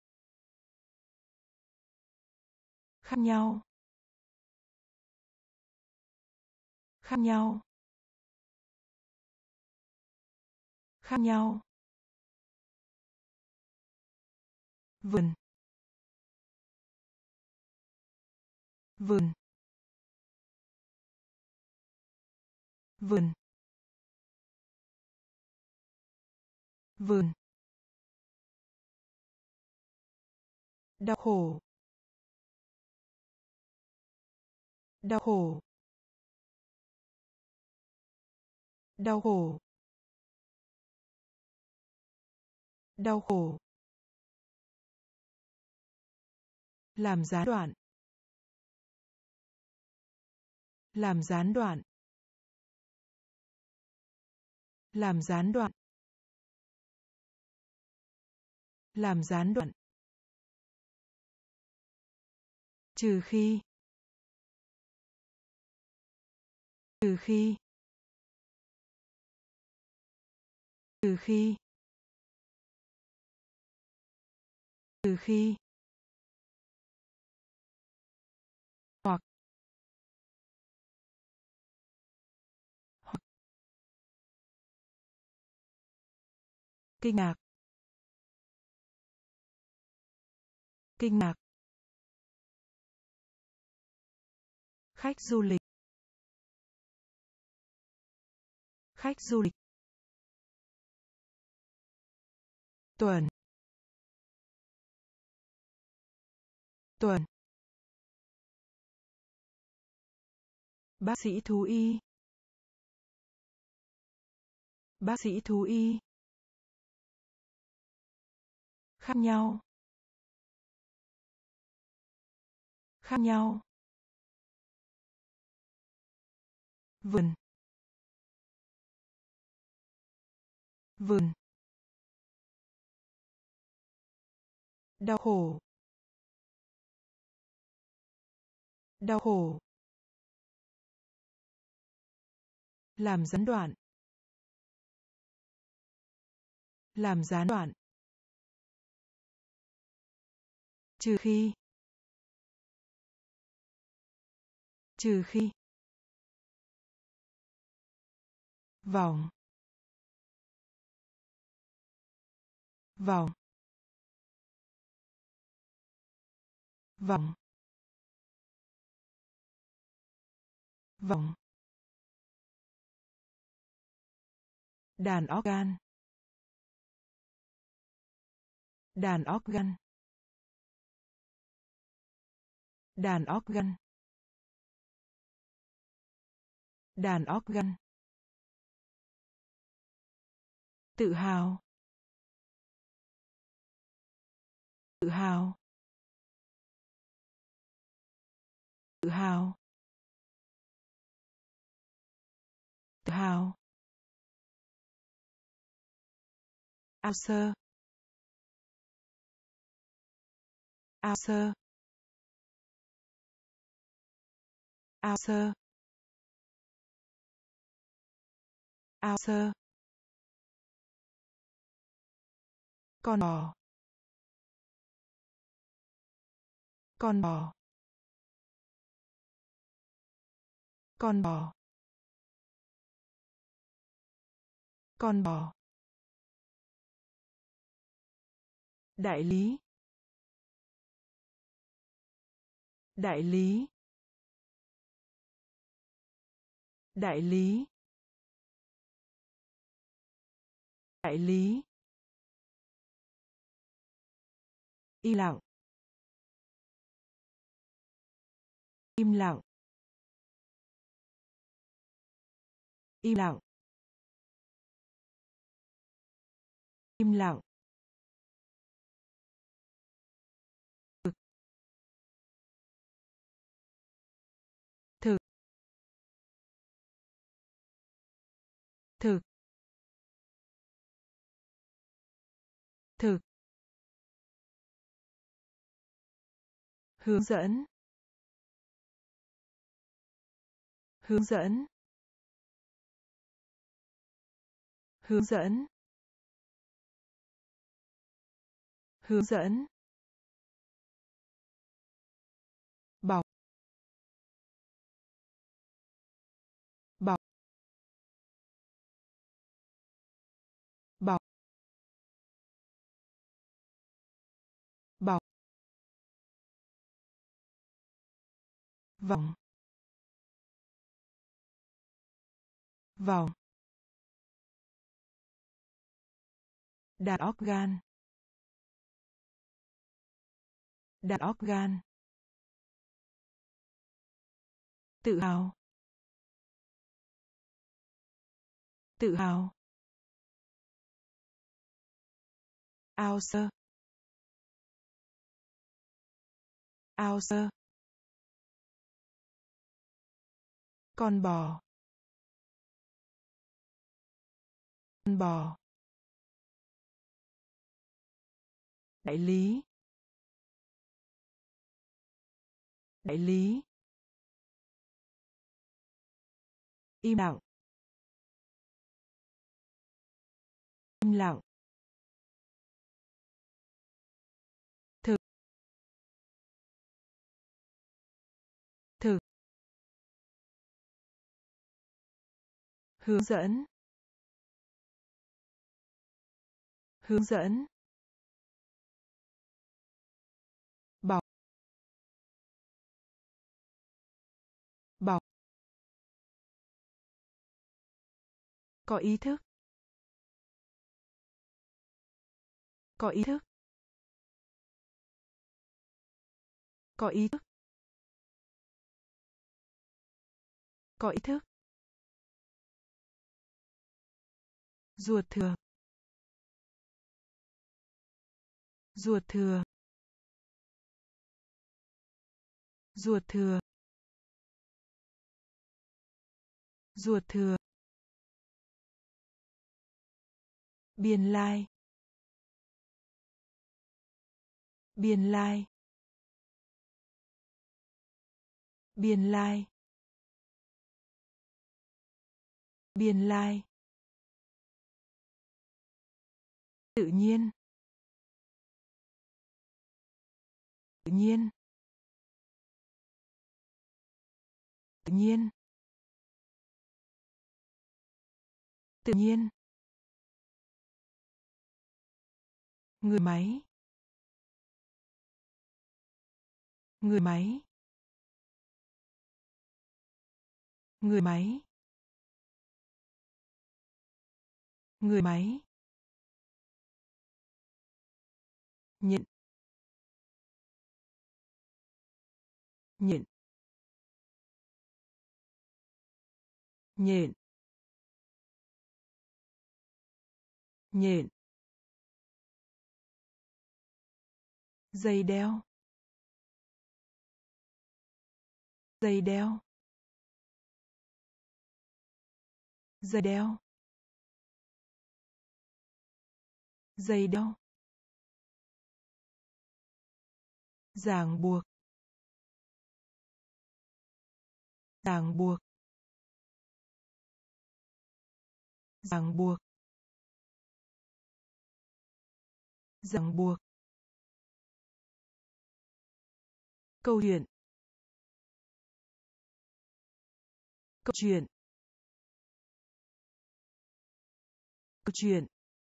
khác nhau, khác nhau, khác nhau, vườn, vườn, vườn, vườn, đau khổ, đau khổ, đau khổ, đau khổ, làm gián đoạn, làm gián đoạn, làm gián đoạn, làm gián đoạn, trừ khi, trừ khi, trừ khi, trừ khi, hoặc, hoặc, kinh ngạc, kinh ngạc, khách du lịch, khách du lịch, tuần, tuần, bác sĩ thú y, bác sĩ thú y, khác nhau, khác nhau, vườn, vườn, đau khổ, đau khổ, làm gián đoạn, làm gián đoạn, trừ khi, trừ khi, vòng, vòng, vòng, vòng, đàn organ, đàn organ, đàn organ, đàn organ, tự hào, tự hào, tự hào, tự hào, ao sơ, ao sơ, ao sơ, ao sơ, con bò, con bò, con bò, con bò, đại lý, đại lý, đại lý, đại lý, im lặng, im lặng, im lặng, im lặng, thực, thực, thực thực hướng dẫn hướng dẫn hướng dẫn hướng dẫn bọc bọc bọc bọc vòng vòng đàn organ đàn organ tự hào tự hào ao sơ ao sơ con bò con bò đại lý đại lý im lặng im lặng thực thực hướng dẫn hướng dẫn bọc bọc có ý thức có ý thức có ý thức có ý thức ruột thừa ruột thừa ruột thừa ruột thừa biên lai biên lai biên lai biên lai tự nhiên tự nhiên tự nhiên tự nhiên người máy người máy người máy người máy nhện nhện nhện nhện dây đeo dây đeo dây đeo dây đeo ràng buộc ràng buộc ràng buộc ràng buộc câu chuyện câu chuyện câu chuyện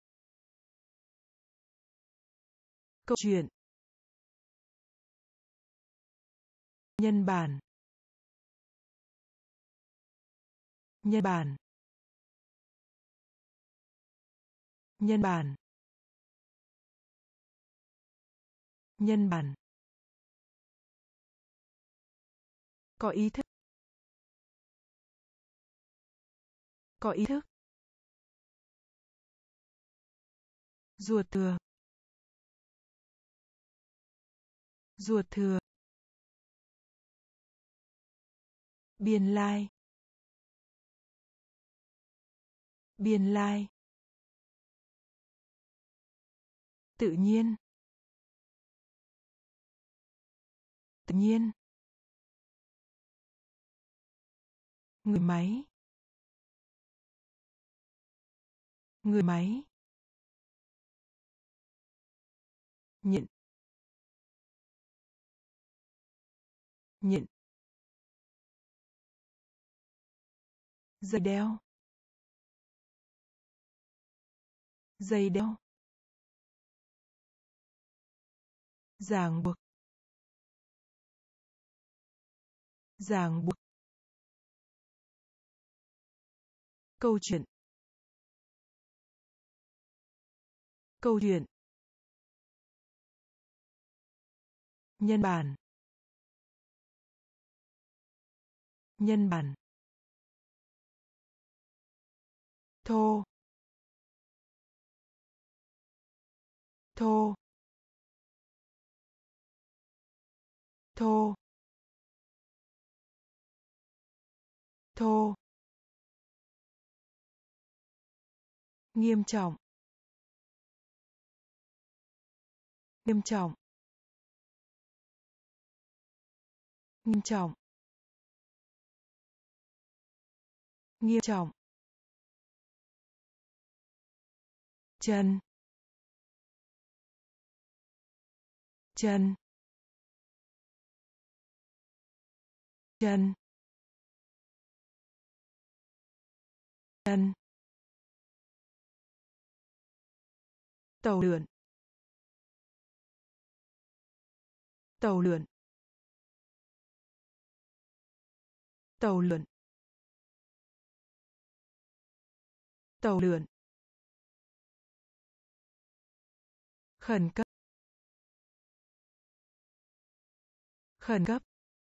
câu chuyện nhân bản nhân bản nhân bản nhân bản có ý thức có ý thức ruột thừa ruột thừa biên lai Biên lai. Tự nhiên. Tự nhiên. Người máy. Người máy. Nhận. Nhận. Dây đeo. Dây đeo. Ràng buộc. Ràng buộc. Câu chuyện. Câu chuyện. Nhân bản. Nhân bản. Thô. Thô. Thô. Thô. Nghiêm trọng. Nghiêm trọng. Nghiêm trọng. Nghiêm trọng. Chân. Chân. Chân. Chân. Tàu lượn. Tàu lượn. Tàu lượn. Tàu lượn. Khẩn cấp. Khẩn cấp.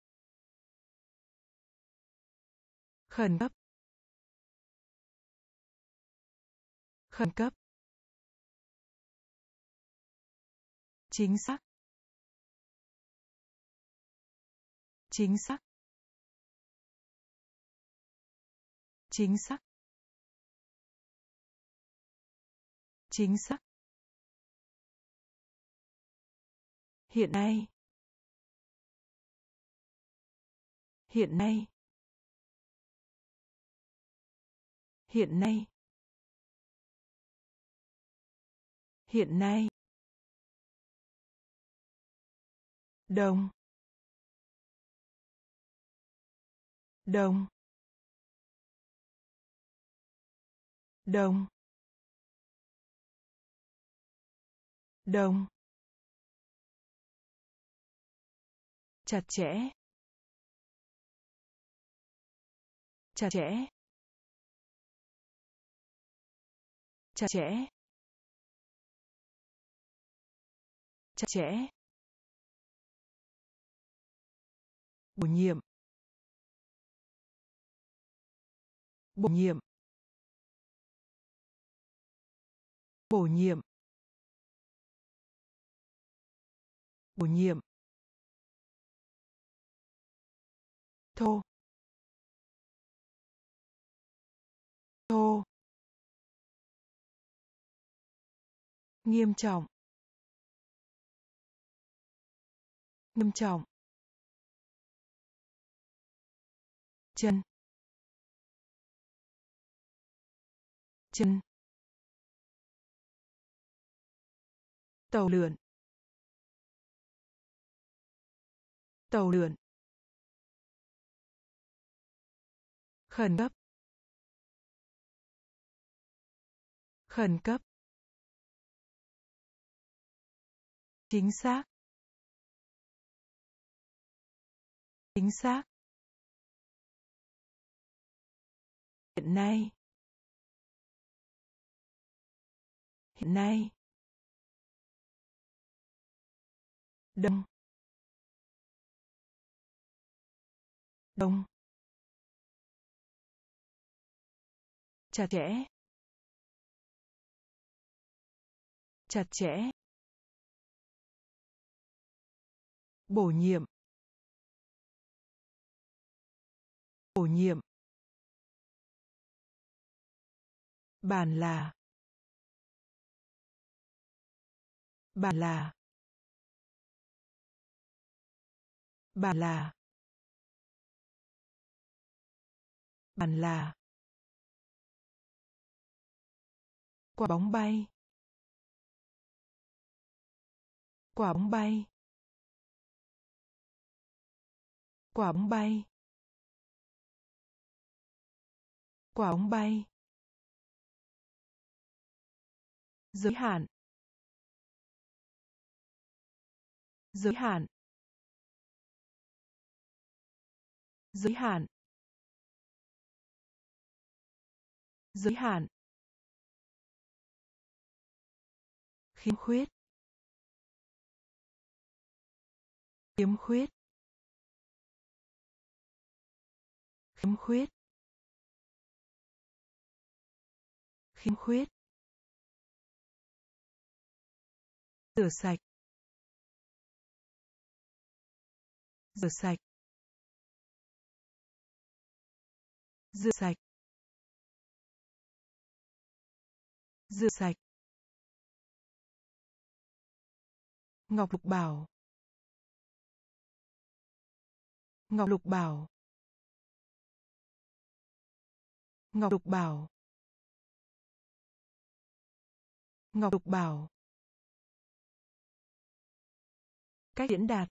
Khẩn cấp. Khẩn cấp. Chính xác. Chính xác. Chính xác. Chính xác. Hiện nay. Hiện nay. Hiện nay. Hiện nay. Đồng. Đồng. Đồng. Đồng. Chặt chẽ. Chặt chẽ. Chặt chẽ. Chặt chẽ. Bổ nhiệm. Bổ nhiệm. Bổ nhiệm. Bổ nhiệm. Thô. Thô. Nghiêm trọng. Nghiêm trọng. Chân. Chân. Tàu lượn. Tàu lượn. Khẩn cấp. Khẩn cấp. Chính xác. Chính xác. Hiện nay. Hiện nay. Đồng. Đồng. Chặt chẽ. Chặt chẽ. Bổ nhiệm. Bổ nhiệm. Bản là. Bản là. Bản là. Bản là. Quả bóng bay. Quả bóng bay. Quả bóng bay. Quả bóng bay. Giới hạn. Giới hạn. Giới hạn. Giới hạn. Khiếm khuyết. Khiếm khuyết. Khiếm khuyết. Khiếm khuyết. Rửa sạch. Rửa sạch. Rửa sạch. Rửa sạch. Ngọc lục bảo. Ngọc lục bảo. Ngọc lục bảo. Ngọc lục bảo. Cách diễn đạt.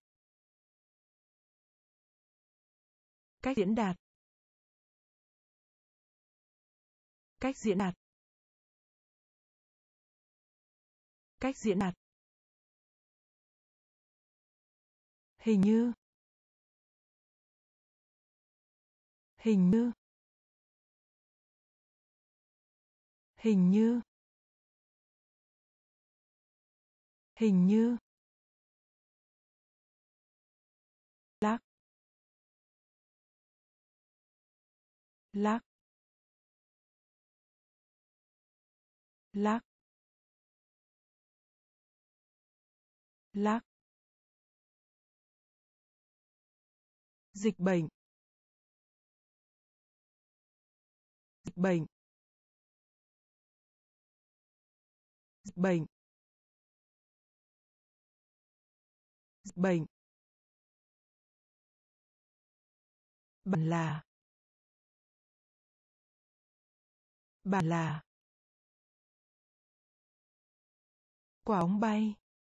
Cách diễn đạt. Cách diễn đạt. Cách diễn đạt. Hình như. Hình như. Hình như. Hình như. Lắc. Lắc. Lắc. Lắc. Dịch bệnh. Dịch bệnh. Dịch bệnh. Dịch bệnh. Bản là. Bản là. Quả bóng bay.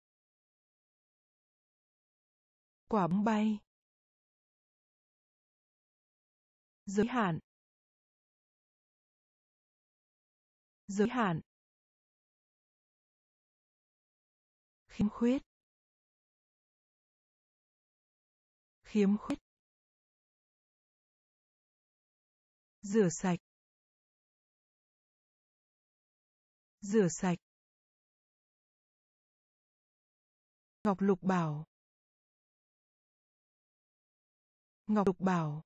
Quả bóng bay. Giới hạn. Giới hạn. Khiếm khuyết. Khiếm khuyết. Rửa sạch. Rửa sạch. Ngọc lục bảo. Ngọc lục bảo.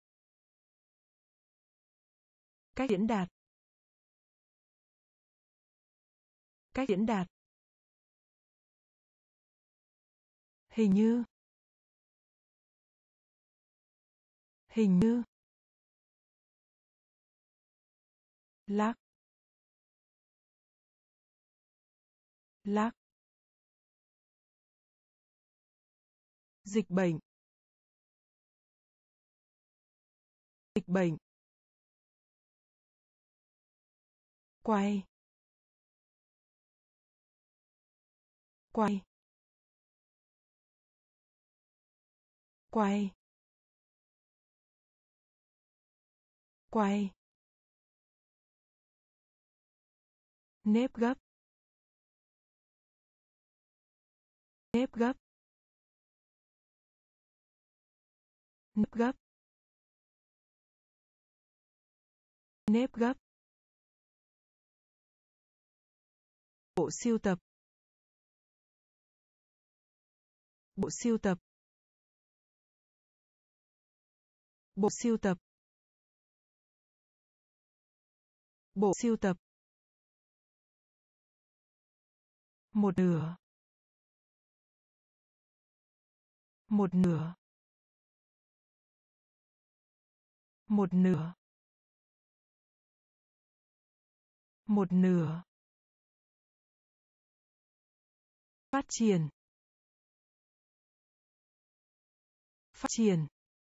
Cách diễn đạt. Cách diễn đạt. Hình như. Hình như. Lắc. Lắc. Dịch bệnh. Dịch bệnh. Quay. Quay. Quay. Quay. Nếp gấp. Nếp gấp. Nếp gấp. Nếp gấp. Bộ sưu tập. Bộ sưu tập. Bộ sưu tập. Bộ sưu tập. Một nửa. Một nửa. Một nửa. Một nửa. Phát triển. Phát triển.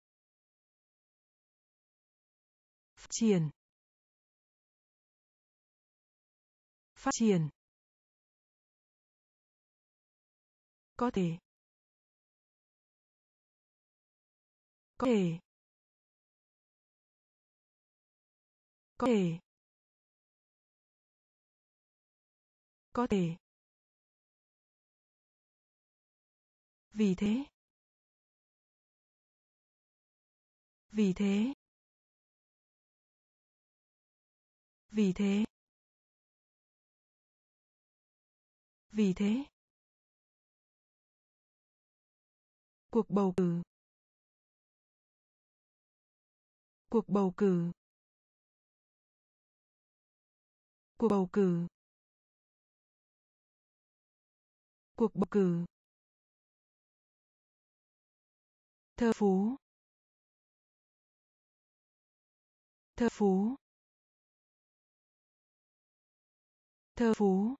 Phát triển. Phát triển. Có thể. Có thể. Có thể. Có thể. Vì thế. Vì thế. Vì thế. Vì thế. Cuộc bầu cử. Cuộc bầu cử. Cuộc bầu cử. Cuộc bầu cử. Thơ phú. Thơ phú. Thơ phú.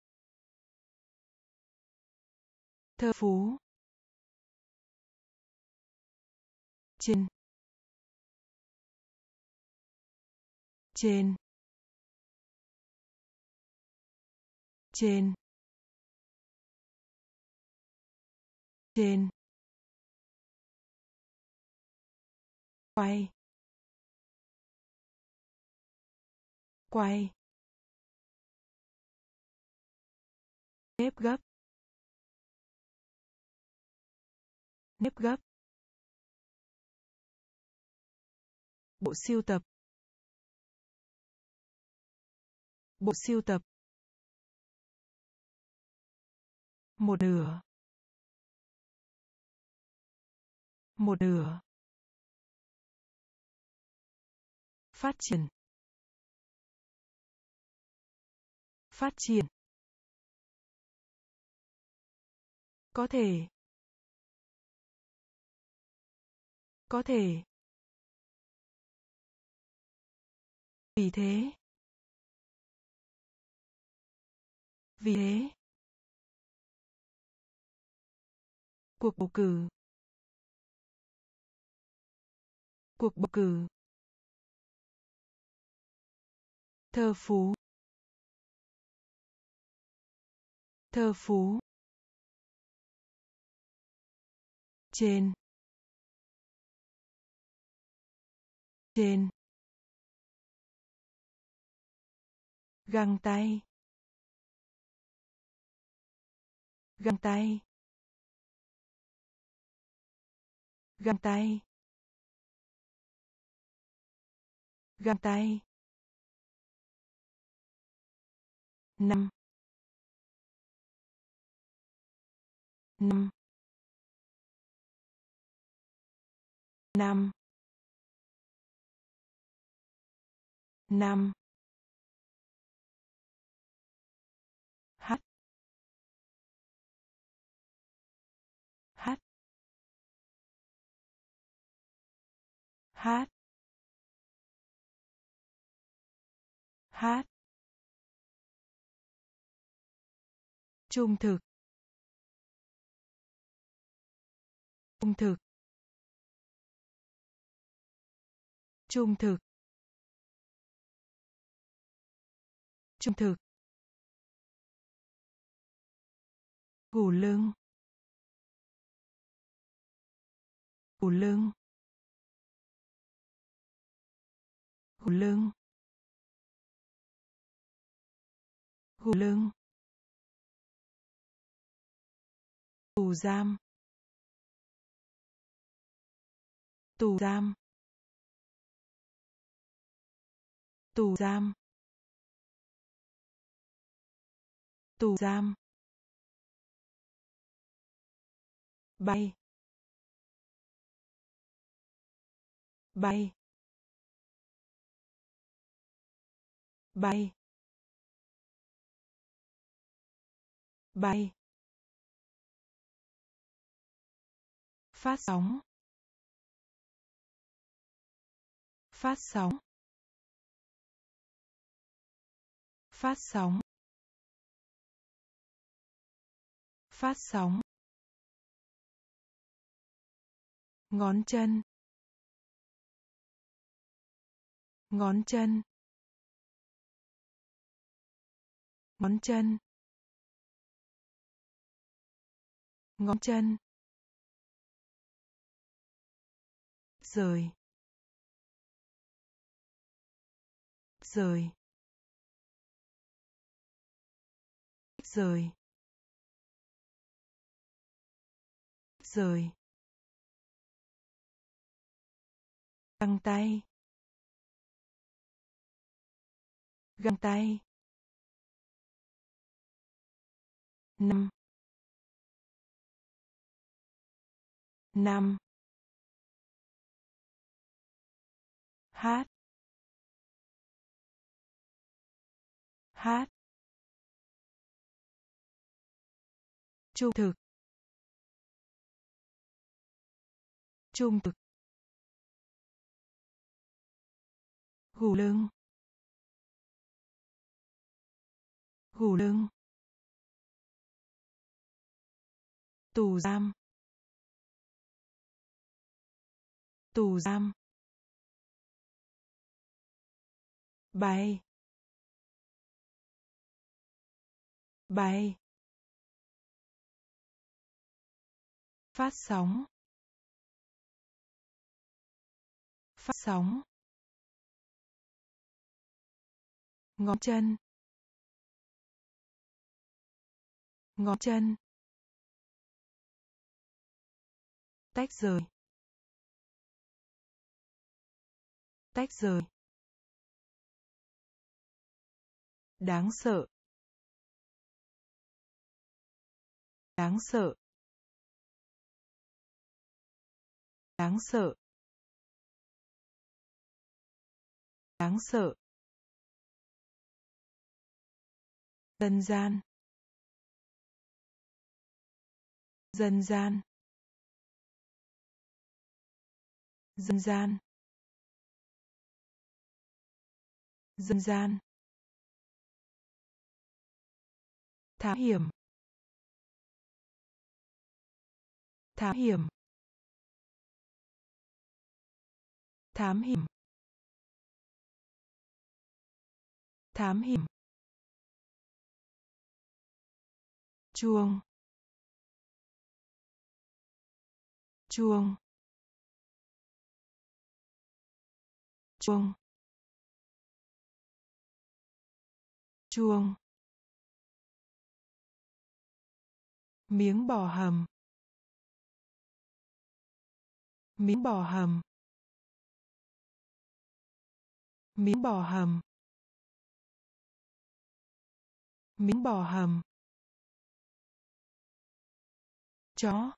Thơ phú. Trên. Trên. Trên. Trên. Quay. Quay. Nếp gấp. Nếp gấp. Bộ sưu tập. Bộ sưu tập. Một nửa. Một nửa. Phát triển. Phát triển. Có thể. Có thể. Vì thế. Vì thế. Cuộc bầu cử. Cuộc bầu cử. Thơ phú. Thơ phú. Trên. Trên. Găng tay. Găng tay. Găng tay. Găng tay. Năm. Năm. Năm. Năm. Hát. Hát. Hát. Hát. Trung thực. Trung thực. Trung thực. Trung thực. Gù lưng. Gù lưng. Gù lưng. Gù lưng. Tù giam. Tù giam. Tù giam. Tù giam. Bay. Bay. Bay. Bay. Phát sóng. Phát sóng. Phát sóng. Phát sóng. Ngón chân. Ngón chân. Ngón chân. Ngón chân. Rời. Rời. Rời. Rời. Găng tay. Găng tay. Năm. Năm. Hát. Hát. Trung thực. Trung thực. Gù lưng. Gù lưng. Tù giam. Tù giam. Bay. Bay. Phát sóng. Phát sóng. Ngón chân. Ngón chân. Tách rời. Tách rời. Đáng sợ. Đáng sợ. Đáng sợ. Đáng sợ. Dân gian. Dân gian. Dân gian. Dân gian. Thám hiểm. Thám hiểm. Thám hiểm. Thám hiểm. Chuông. Chuông. Chuông. Chuông. Miếng bò hầm. Miếng bò hầm. Miếng bò hầm. Miếng bò hầm. Chó.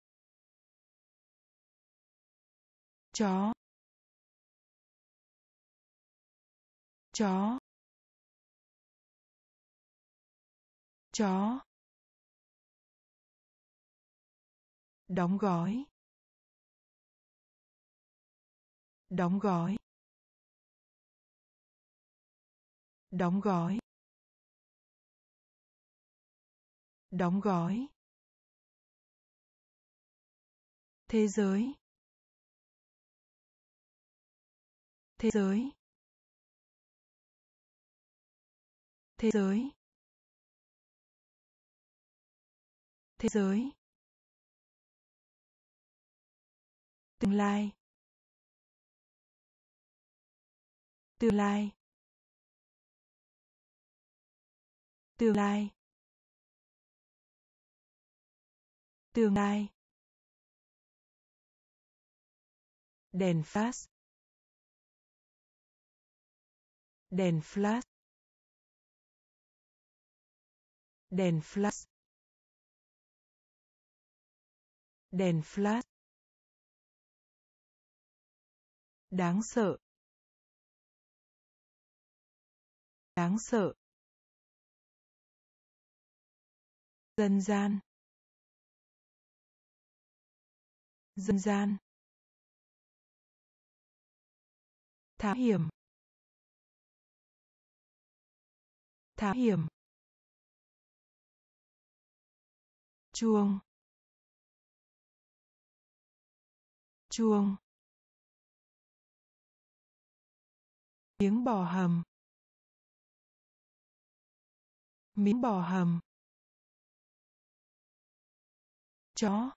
Chó. Chó. Chó. Đóng gói. Đóng gói. Đóng gói. Đóng gói. Thế giới. Thế giới. Thế giới. Thế giới. Tương lai. Tương lai. Tương lai. Tương lai. Đèn flash. Đèn flash. Đèn flash. Đèn flash. Đáng sợ. Đáng sợ. Dân gian. Dân gian. Thám hiểm. thám hiểm, chuông, chuông, miếng bò hầm, miếng bò hầm, chó,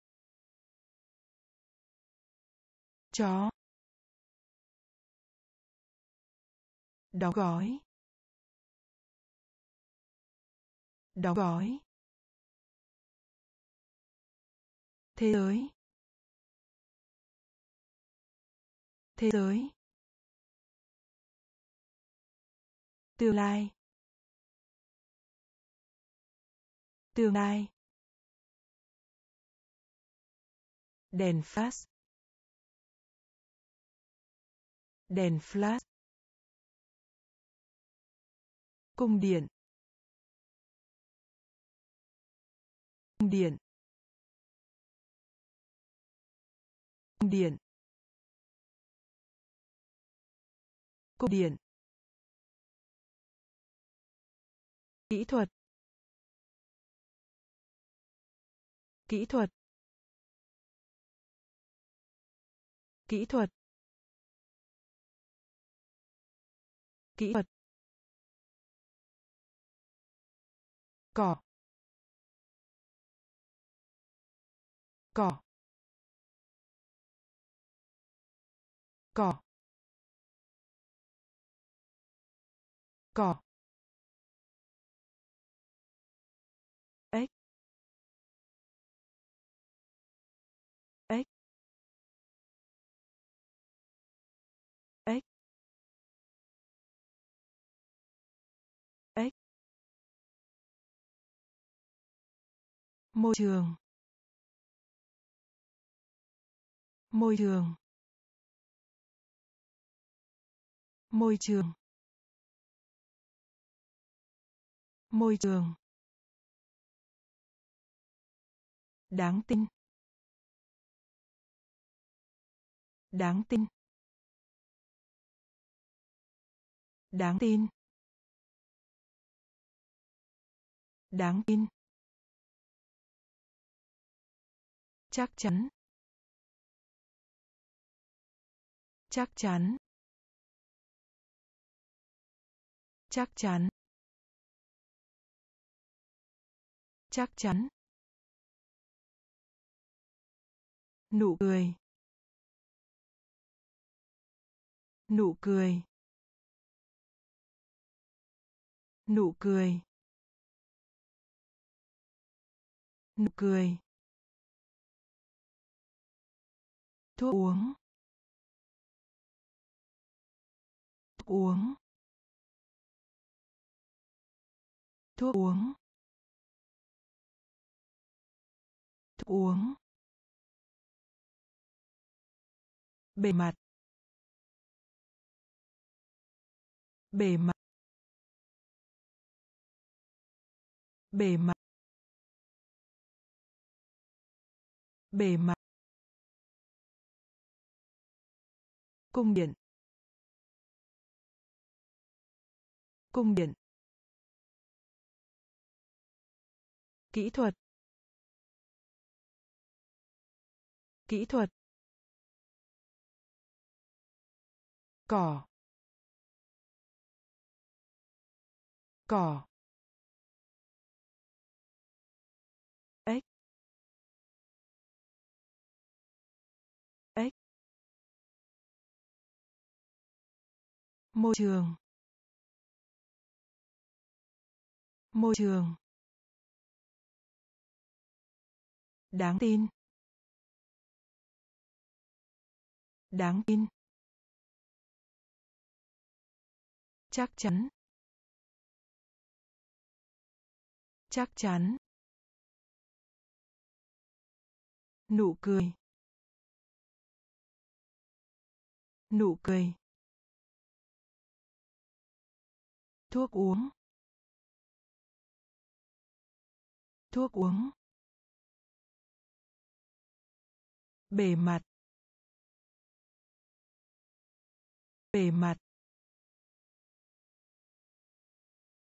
chó, đóng gói, đóng gói, thế giới, thế giới, tương lai, tương lai, đèn flash, đèn flash, cung điện, cung điện, cung điện, cung điện, kỹ thuật, kỹ thuật, kỹ thuật, kỹ thuật, cỏ, cỏ, cỏ, cỏ, ếch, ếch, ếch, ếch, môi trường, môi trường, môi trường, môi trường, đáng tin, đáng tin, đáng tin, đáng tin, chắc chắn, chắc chắn, chắc chắn, chắc chắn, nụ cười, nụ cười, nụ cười, nụ cười, thuốc uống, thuốc uống, thuốc uống, thuốc uống, bề mặt, bề mặt, bề mặt, bề mặt, cung điện, cung điện, kỹ thuật, kỹ thuật, cỏ, cỏ, ếch, ếch, môi trường, môi trường, đáng tin, đáng tin, chắc chắn, chắc chắn, nụ cười, nụ cười, thuốc uống, thuốc uống, bề mặt, bề mặt,